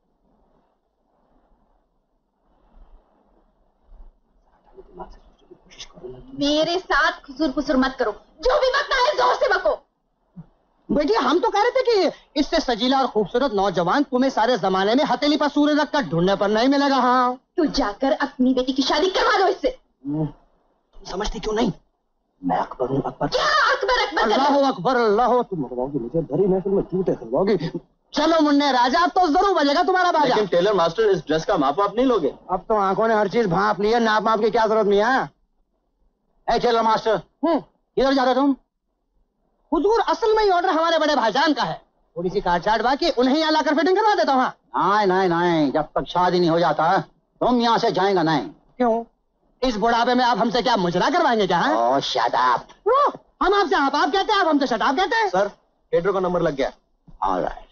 मेरे साथ खुसुर फुसुर मत करो, जो भी बकना है जोर से बको। बेटी हम तो कह रहे थे कि इससे सजीला और खूबसूरत नौजवान तुम्हें सारे जमाने में हथेली पर सूर्य रख कर ढूंढने पर नहीं मिलेगा। हाँ तू जाकर अपनी बेटी की शादी करवा दो इससे। समझती क्यों नहीं? मैं अकबर हूँ। अकबर क्या अकबर? अकबर अल्लाह अकबर अल्लाह। तुम मरवाओगी मुझे, भरी महफिल में झूठे करवाओगी। चलो मुन्ने राजा, अब तो जरूर बजेगा तुम्हारा बाजा। लेकिन टेलर मास्टर इस ड्रेस का माप आप नहीं लोगे? अब तो आंखों ने हर चीज भाप ली है, नाप माप की क्या जरूरत नहीं है। ए टेलर मास्टर, इधर जा रहे तुम? हुजूर असल में ही ऑर्डर हमारे बड़े भाईजान का है, थोड़ी सी काटछाट बाकी, उन्हें यहाँ लाकर फिटिंग करवा देता हूँ। नहीं, जब तक शादी नहीं हो जाता तुम यहाँ से जाएगा नहीं। क्यों? इस बुढ़ापे में आप हमसे क्या मुजरा करवाएंगे क्या? Oh shut up. हम आपसे आप कहते हैं, आप हमसे शट अप कहते हैं। सर केटरो का नंबर लग गया। ऑलराइट।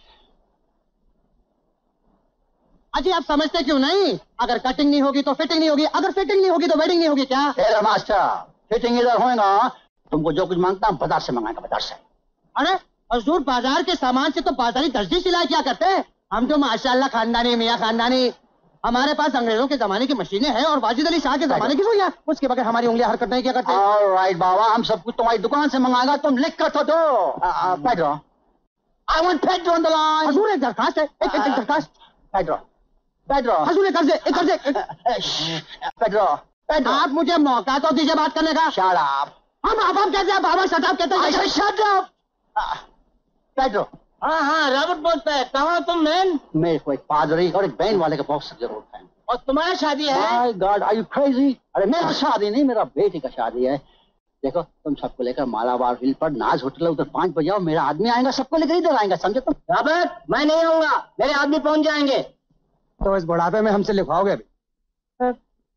अच्छा आप समझते क्यों नहीं? अगर कटिंग नहीं होगी तो फिटिंग नहीं होगी, अगर फिटिंग नहीं होगी तो वेडिंग नहीं होगी। क्या टेलर मास्टर, फिटिंग इधर होगा, तुमको जो कुछ मांगता हूँ बाजार से मंगाएगा, बाजार से। अरे हुजूर बाजार के सामान से तो बाजारी दर्जी सिलाई क्या करते हैं? हम तो माशाल्लाह खानदानी मियाँ खानदानी, हमारे पास अंग्रेजों के जमाने की मशीनें हैं और वाजिद अली शाह के जमाने की सुइयां, उसके बगैर हमारी उंगलियां हरकत नहीं किया करती। ऑलराइट बाबा, हम सब कुछ तुम्हारी दुकान से मंगाएगा, तुम लिख कर तो दो। Pedro, I want Pedro on the line. हुजूर एक दरखास्त है, एक दरखास्त। पेड्रो हुजूर एक कर्जे। पेड्रो आप मुझे मौका तो दीजिए बात करने का। Shut up. हम आप कैसे बाबा शट अप कहते हैं? Shut up. पेड्रो। हाँ रॉबर्ट बोलता है। कहाँ तुम मैन? मेरे को एक पादरी और एक बैंड वाले का बहुत जरूरत है। और तुम्हारी शादी है? My God, are you crazy? अरे मेरा शादी नहीं, मेरा बेटी का शादी है। देखो तुम सबको लेकर मालाबार हिल पर नाज होटल उधर 5 बजे आओ, मेरा आदमी आएगा, सबको लेकर इधर आएगा, समझे तुम? रॉबर्ट मैं नहीं आऊंगा, मेरे आदमी पहुंच जाएंगे। तो इस बुढ़ापे में हमसे लिखवाओगे अभी?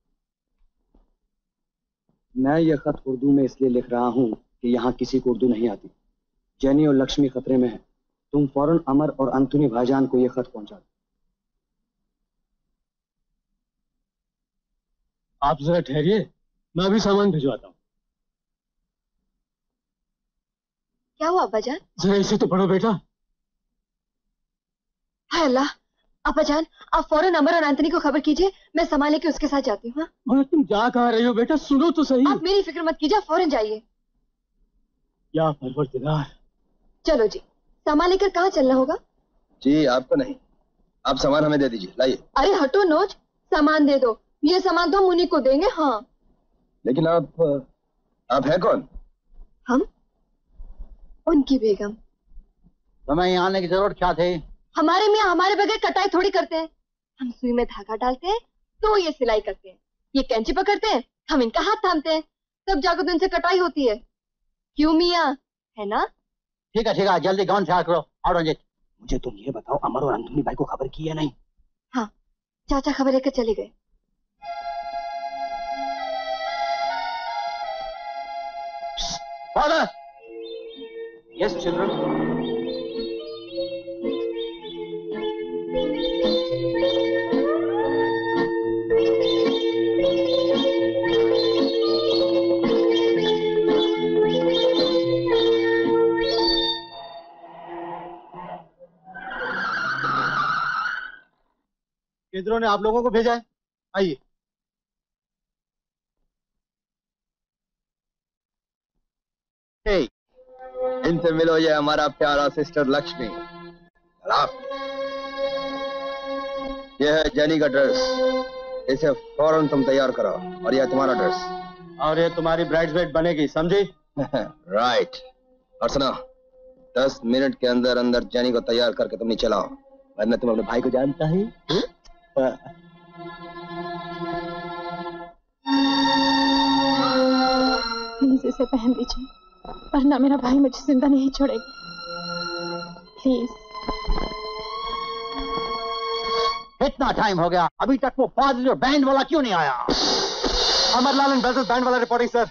मैं ये खत उर्दू में इसलिए लिख रहा हूँ कि यहाँ किसी को उर्दू नहीं आती। जेनी और लक्ष्मी खतरे में है। तुम फौरन अमर और अंथोनी भाईजान को ये खत पहुंचा दो। आप जरा ठहरिए, मैं अभी सामान भिजवाता हूँ। क्या हुआ अब्बाजान? जरा इसे तो पढ़ो बेटा। हाय अल्लाह, अब्बाजान आप फौरन अमर और एंथनी को खबर कीजिए, मैं संभाले के उसके साथ जाती हूँ। मगर तुम जा कहाँ रही हो बेटा, सुनो तो सही। आप मेरी फिक्र मत कीजिए, फौरन जाइए। या परवरदिगार। चलो जी, सामान लेकर कहाँ चलना होगा? जी आपको नहीं, आप सामान हमें दे दीजिए, लाइए। अरे हटो नोच, सामान दे दो। ये सामान तो हम उन्हीं को देंगे। हाँ लेकिन आप हैं कौन? हम उनकी बेगम। तुम्हें यहाँ आने की जरूरत क्या थी? हमारे मियाँ हमारे बगैर कटाई थोड़ी करते हैं। हम सुई में धागा डालते हैं तो ये सिलाई करते हैं, ये कैंची पकड़ते हैं, हम इनका हाथ थामते हैं, तब जाकर तो इनसे कटाई होती है। क्यों मियाँ, है ना? ठीक है जल्दी गाउन तैयार करो। और रंजीत मुझे तुम ये बताओ, अमर और अंथोनी भाई को खबर की है नहीं? हाँ चाचा खबर लेकर चले गए। फादर। Yes children. केंद्रों ने आप लोगों को भेजा है, आइए। इनसे मिलो, ये हमारा प्यारा सिस्टर लक्ष्मी। ये है जेनी का ड्रेस, इसे फौरन तुम तैयार करो। और यह तुम्हारा ड्रेस, और ये तुम्हारी ब्राइड्समेड बनेगी, समझी? राइट। और सुनो, 10 मिनट के अंदर अंदर जेनी को तैयार करके तुम नीचे लाओ, वरना तुम अपने भाई को जानता है। प्लीज इसे पहन दीजिए, वरना मेरा भाई मुझे जिंदा नहीं छोड़ेगा। प्लीज। इतना टाइम हो गया, अभी तक वो फादर और बैंड वाला क्यों नहीं आया? अमरलाल एंड ब्रदर्स बैंड वाला रिपोर्टिंग सर।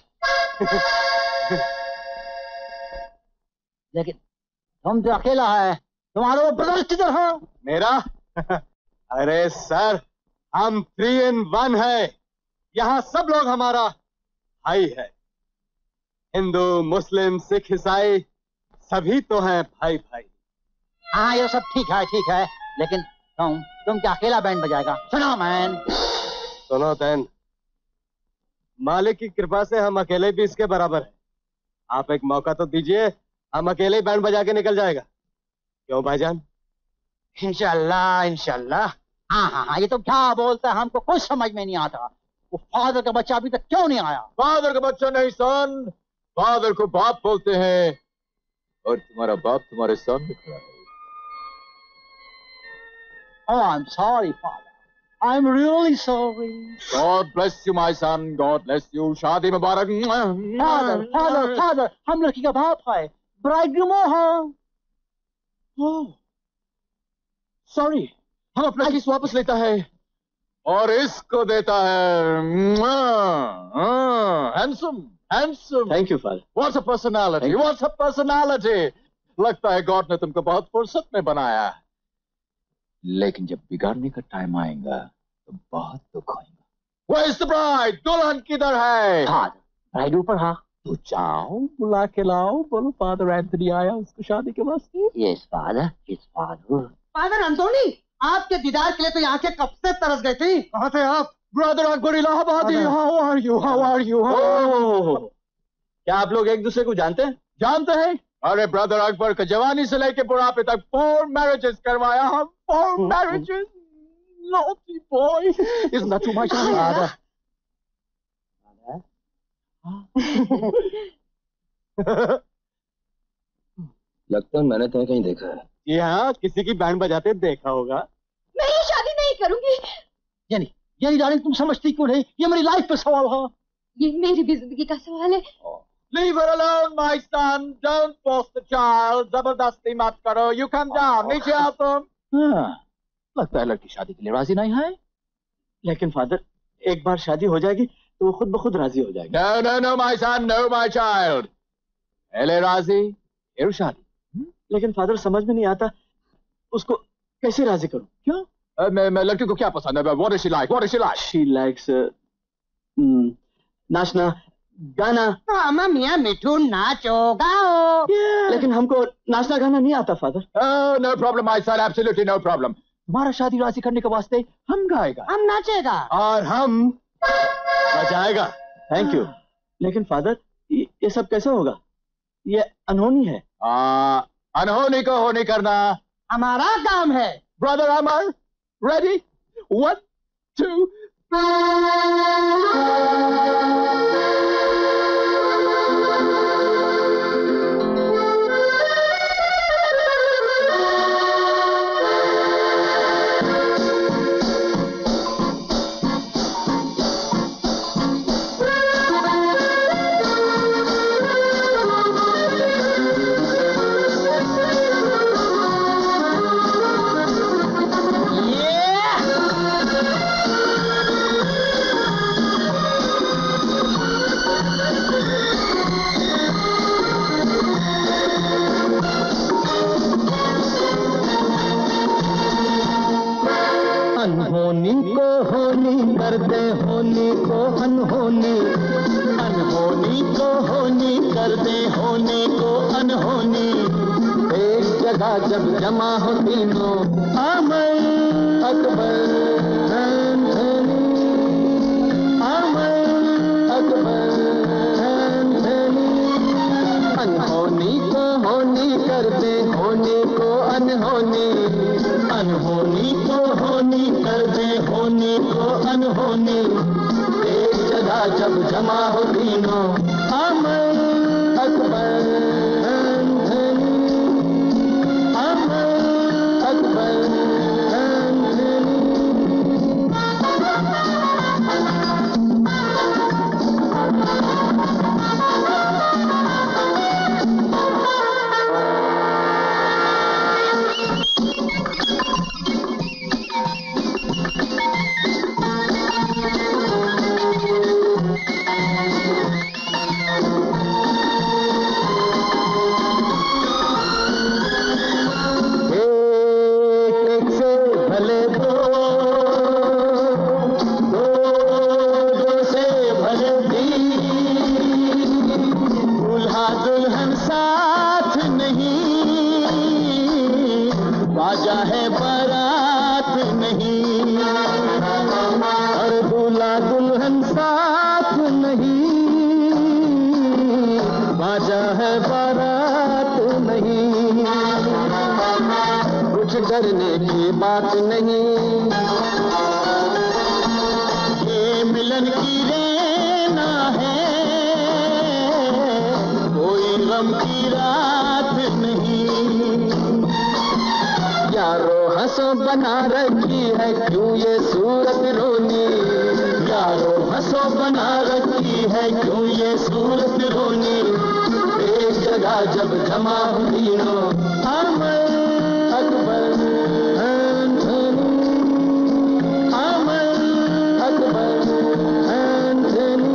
लेकिन तुम तो अकेला है, तुम्हारा वो ब्रदर्स किधर है? मेरा? अरे सर, हम 3 in 1 है। यहाँ सब लोग हमारा भाई है। हिंदू, मुस्लिम, सिख, ईसाई सभी तो हैं भाई भाई। हाँ ये सब ठीक है, लेकिन तुम क्या अकेला बैंड बजाएगा? सुनो मैन। सुनो दैन, मालिक की कृपा से हम अकेले भी इसके बराबर हैं। आप एक मौका तो दीजिए, हम अकेले ही बैंड बजा के निकल जाएगा। क्यों भाईजान? इंशाल्लाह। हाँ, ये तो क्या बोलता है, हमको कुछ समझ में नहीं आता। वो फादर का बच्चा अभी तक क्यों नहीं आया? फादर का बच्चा नहीं सन, फादर को बाप बोलते हैं, और तुम्हारा बाप तुम्हारे सामने खड़ा है। Oh, I'm sorry, father. I'm really sorry. God bless you, my son. God bless you. शादी मुबारक। फादर, हम लड़की का बाप है, ब्राइडग्रूम है। सॉरी, हम अपना किस वापस लेता है और इसको देता है। Handsome. Thank you father. What's a personality? What's a personality? लगता है गॉड ने तुमको बहुत फुर्सत में बनाया, लेकिन जब बिगाड़ने का टाइम आएगा तो बहुत दुख होगा। Where's the bride? दुल्हन किधर है? ब्राइड ऊपर है। तो जाओ बुला के लाओ, बोलो फादर एंथनी आया उसको शादी के वास्ते। Yes, father. Yes, father. Father Anthony, आपके दीदार के लिए तो यहाँ के कब से तरस गए थे। कहाँ थे आप? Brother Akbar Allahabadi, how are you? क्या आप लोग एक दूसरे को जानते हैं? जानते हैं? अरे ब्रदर अकबर का जवानी से लेके बुढ़ापे तक 4 मैरिजेस करवाया हम। 4 marriages. Naughty boy. Isn't that too much? लगता है मैंने तुम्हें कहीं देखा है। जी हाँ, किसी की बैंड बजाते देखा होगा। मैं ये शादी नहीं करूंगी। यानी डार्लिंग तुम समझती क्यों नहीं? ये मेरी लाइफ पे सवाल है। ये मेरी भी जिंदगी का सवाल है। Leave her alone, my son. Don't force the child. जबरदस्ती मत करो. You come down. नीचे आओ तुम। लगता है लड़की शादी के लिए राजी नहीं है। लेकिन फादर, एक बार शादी हो जाएगी तो वो खुद ब खुद राजी हो जाएगी। No, no, no, my son. No, my child. पहले राजी, फिर शादी। लेकिन फादर समझ में नहीं आता उसको कैसे राजी करूं। क्यों? मैं लड़की को क्या पसंद है? What does she like? What does she like? She likes नाचना, गाना। मामा मियाँ मिठू नाचो गाओ। लेकिन हमको नाचना गाना नहीं आता father. Oh, no problem, my son. Absolutely no problem. तुम्हारा शादी राजी करने के वास्ते हम गाएगा, हम नाचेगा और हम बजाएगा। Thank you. लेकिन फादर ये सब कैसे होगा? ये अनहोनी है। अनहोनी को होनी करना हमारा काम है। Brother Amar, ready? 1, 2. अनहोनी को होनी कर दे, होनी को अनहोनी, अनहोनी को होनी कर दे, होनी को अनहोनी। एक जगह जब जमा हो तीनों, आमर अकबर एंथनी, आमर अकबर एंथनी। अनहोनी को होनी कर दे, होनी को अनहोनी, अनहोनी को होनी कर दे, होनी को अनहोनी। एक जगह जब जमा हो तीनों, आमर अकबर एंथनी, आमर अकबर एंथनी। डरने की बात नहीं, ये मिलन की रेना है, कोई गम की रात नहीं। यारो हंसो बना रखी है क्यों ये सूरत रोनी, यारो हंसो बना रखी है क्यों ये सूरत रोनी। एक जगह जब जमा हुई नो, आमर अकबर एंथनी, आमर अकबर एंथनी।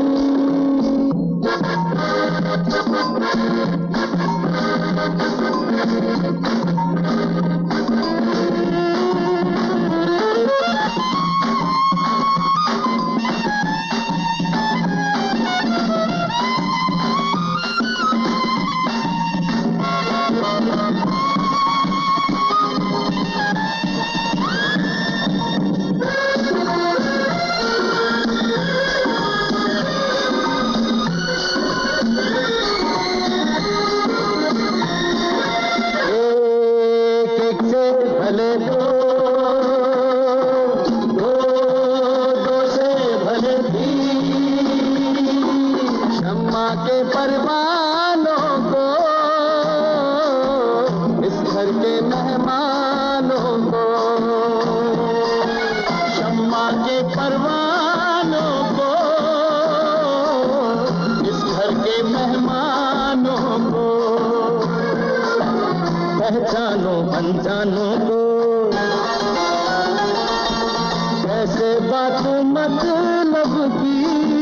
मेहमानों को, शम्मा के परवानों को, इस घर के मेहमानों को, पहचानो अनजानों को, कैसे बात मतलब की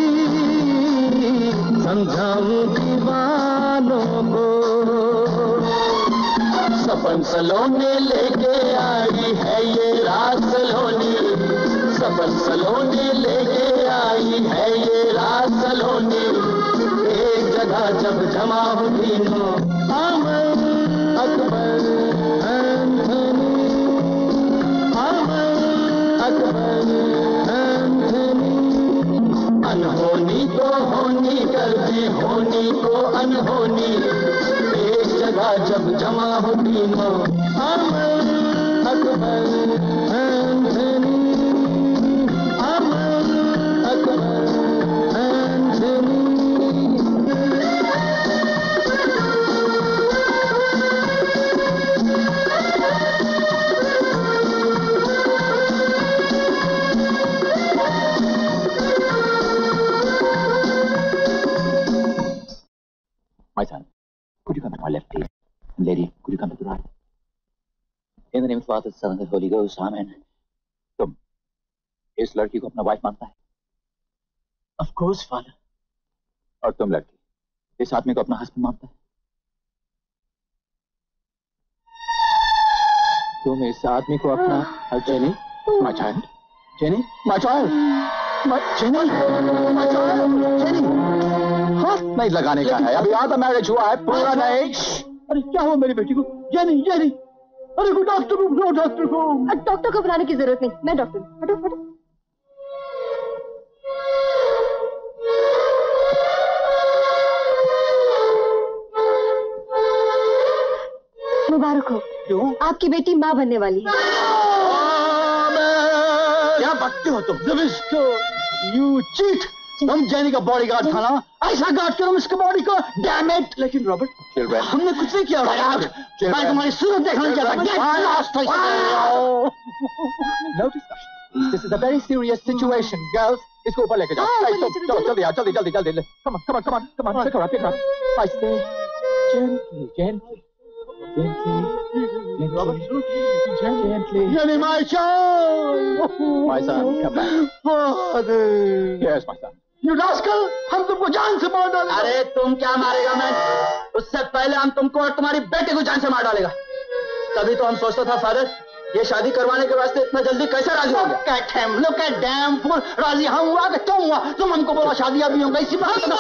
समझाऊं दीवानों को। सपन सलोने लेके आई है ये रात सलोनी, सपन सलोने लेके आई है ये रात सलोनी। एक जगह जब जमा हो तीनों, अमर अकबर एंथनी, अमर अकबर एंथनी। अनहोनी तो होनी कर दी, होनी को अनहोनी। एक जगह जब जमा हो तीनों, Amar Akbar Anthony, Amar Akbar Anthony. My son, could you come to my left, please? And lady, could you come to the right? In the name of the Father, Son, and the Holy Ghost, Amen. तुम इस लड़की को अपना वाइफ मानता है? Of course, Father. और तुम लड़की इस आदमी को अपना हस्बैंड मानता है? तुम इस आदमी को अपना Jenny, my child, Jenny, my child, my Jenny, my child, Jenny. हाथ नहीं लगाने का है, अभी आधा मैरिज हुआ है, पूरा नहीं। अरे क्या हुआ मेरी बेटी को? जेनी, जेनी, अरे को डॉक्टर को बुलाओ, डॉक्टर को। डॉक्टर को बुलाने की जरूरत नहीं, मैं डॉक्टर हूँ। हटो हटो। मुबारक हो। क्यों? आपकी बेटी माँ बनने वाली है। क्या बकते हो तुम? You cheat! तुम जेनी का बॉडी गार्ड था ना? ऐसा गार्ड करो इसके बॉडी को, डैम इट! लेकिन रॉबर्ट, हमने कुछ नहीं किया। मैं तुम्हारी सूरत देखना चाहता हूँ। No discussion. This is a very serious situation, girls. इसको ऊपर लेके जाओ। चलो जल्दी आओ, जल्दी जल्दी जल्दी। Come on, come on, come on, come on. Pick her up, pick her up. I say gently, gently, gently, gently. Jenny, my child. My son, come back. Father. Yes, my son. You rascal! हम तुमको जान से मार डालेंगे। अरे तुम क्या मारेगा मैं? उससे पहले हम तुमको और तुम्हारी बेटे को जान से मार डालेगा। तभी तो हम सोचता था फादर, ये शादी करवाने के वास्ते इतना जल्दी कैसे राजी हो गया? Look at damn fool! राजी हम हुआ कि तुम हुआ? तुम हमको बोला शादी अभी होगा, इसी बात तुम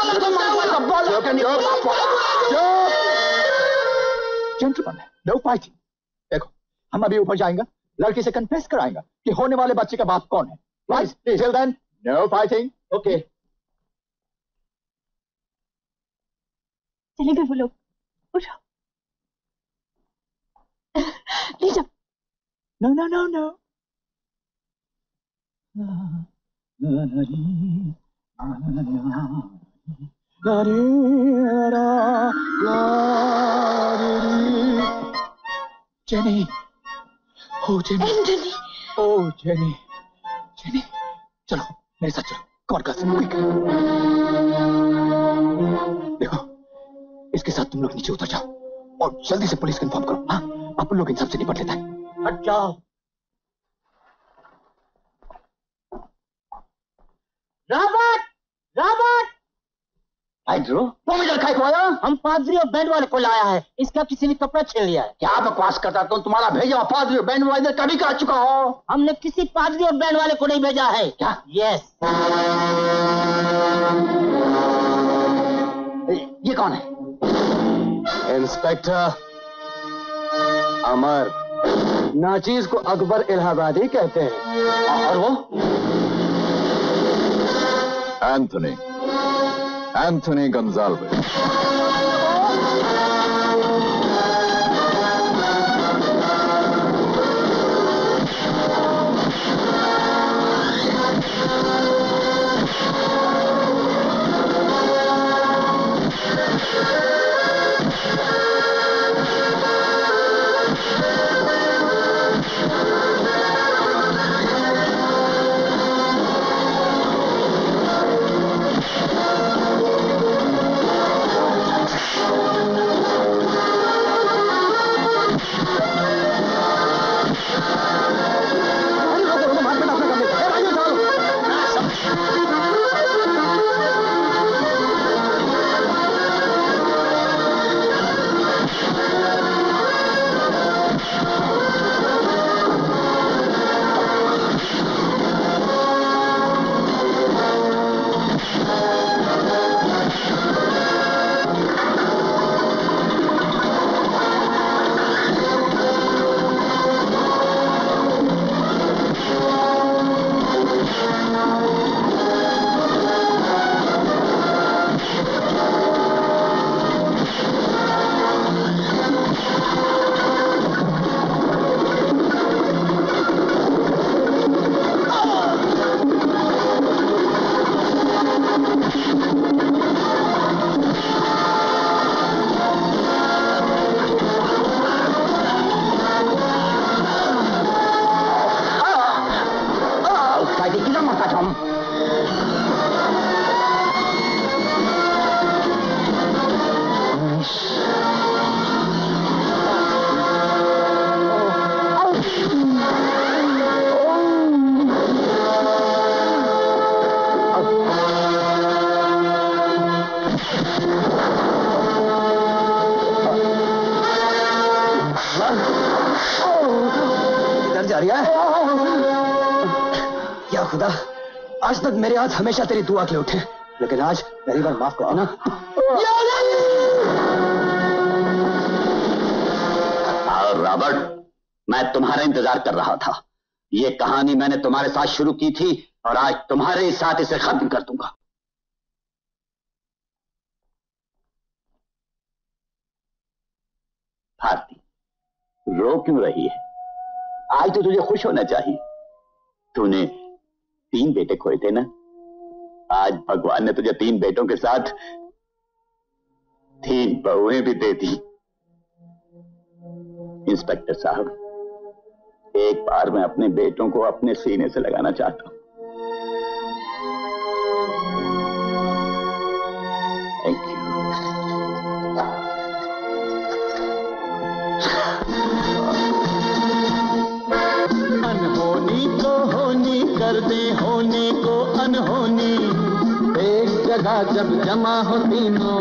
Gentlemen, no fighting. देखो, हम अभी ऊपर जाएंगे, लड़की से कन्फेस कराएंगे कि होने वाले बच्चे का बाप कौन है। Right? Till then, no fighting. Okay. चले गए वो लोग। उठो। ले जाओ। No, no, no, no. Jenny. Oh, Jenny. Anthony. Oh, Jenny. Jenny. चलो, मेरे साथ चलो। Come on, girls, quick. देखो, इसके साथ तुम लोग नीचे उतर जाओ और जल्दी से पुलिस को इन्फॉर्म करो। हाँ, अपन लोग इन सबसे निपट लेता है। हट जाओ। Robert, Robert. हाइड्रो, तुम इधर खाई को आया? हम पादरी और बैंड वाले को लाया है। इसका किसी ने कपड़ा छीन लिया है। क्या बकवास करता तुम? तुम्हारा भेजा पादरी और बैंड वाले इधर कभी आ चुका हो? हमने किसी पादरी और बैंड वाले को नहीं भेजा है। क्या? यस। ये कौन है? इंस्पेक्टर अमर। नाचीज को अकबर इलाहाबादी कहते हैं। और वो? Anthony Gonsalves. जा रही है? या खुदा, आज तक मेरे हाथ हमेशा तेरी दुआ के लिए उठे, लेकिन आज पहली बार माफ कर देना। रॉबर्ट, मैं तुम्हारा इंतजार कर रहा था। ये कहानी मैंने तुम्हारे साथ शुरू की थी और आज तुम्हारे ही साथ इसे खत्म कर दूंगा। भारती, रो क्यों रही है? आज तो तुझे खुश होना चाहिए। तूने 3 बेटे खोए थे ना? आज भगवान ने तुझे 3 बेटों के साथ 3 बहुएं भी दे दी। इंस्पेक्टर साहब, एक बार मैं अपने बेटों को अपने सीने से लगाना चाहता हूं। Thank you. अनहोनी को होनी कर दे, होनी को अनहोनी, एक जगह जब जमा हो तीनों,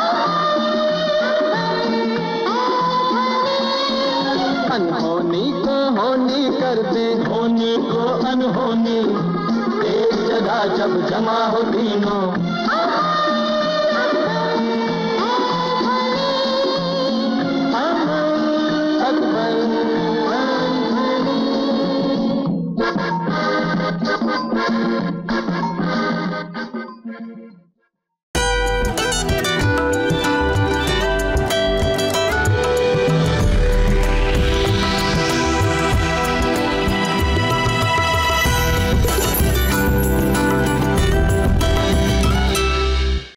अनहोनी को होनी कर दे, होनी को अनहोनी, एक जगह जब जमा हो तीनों,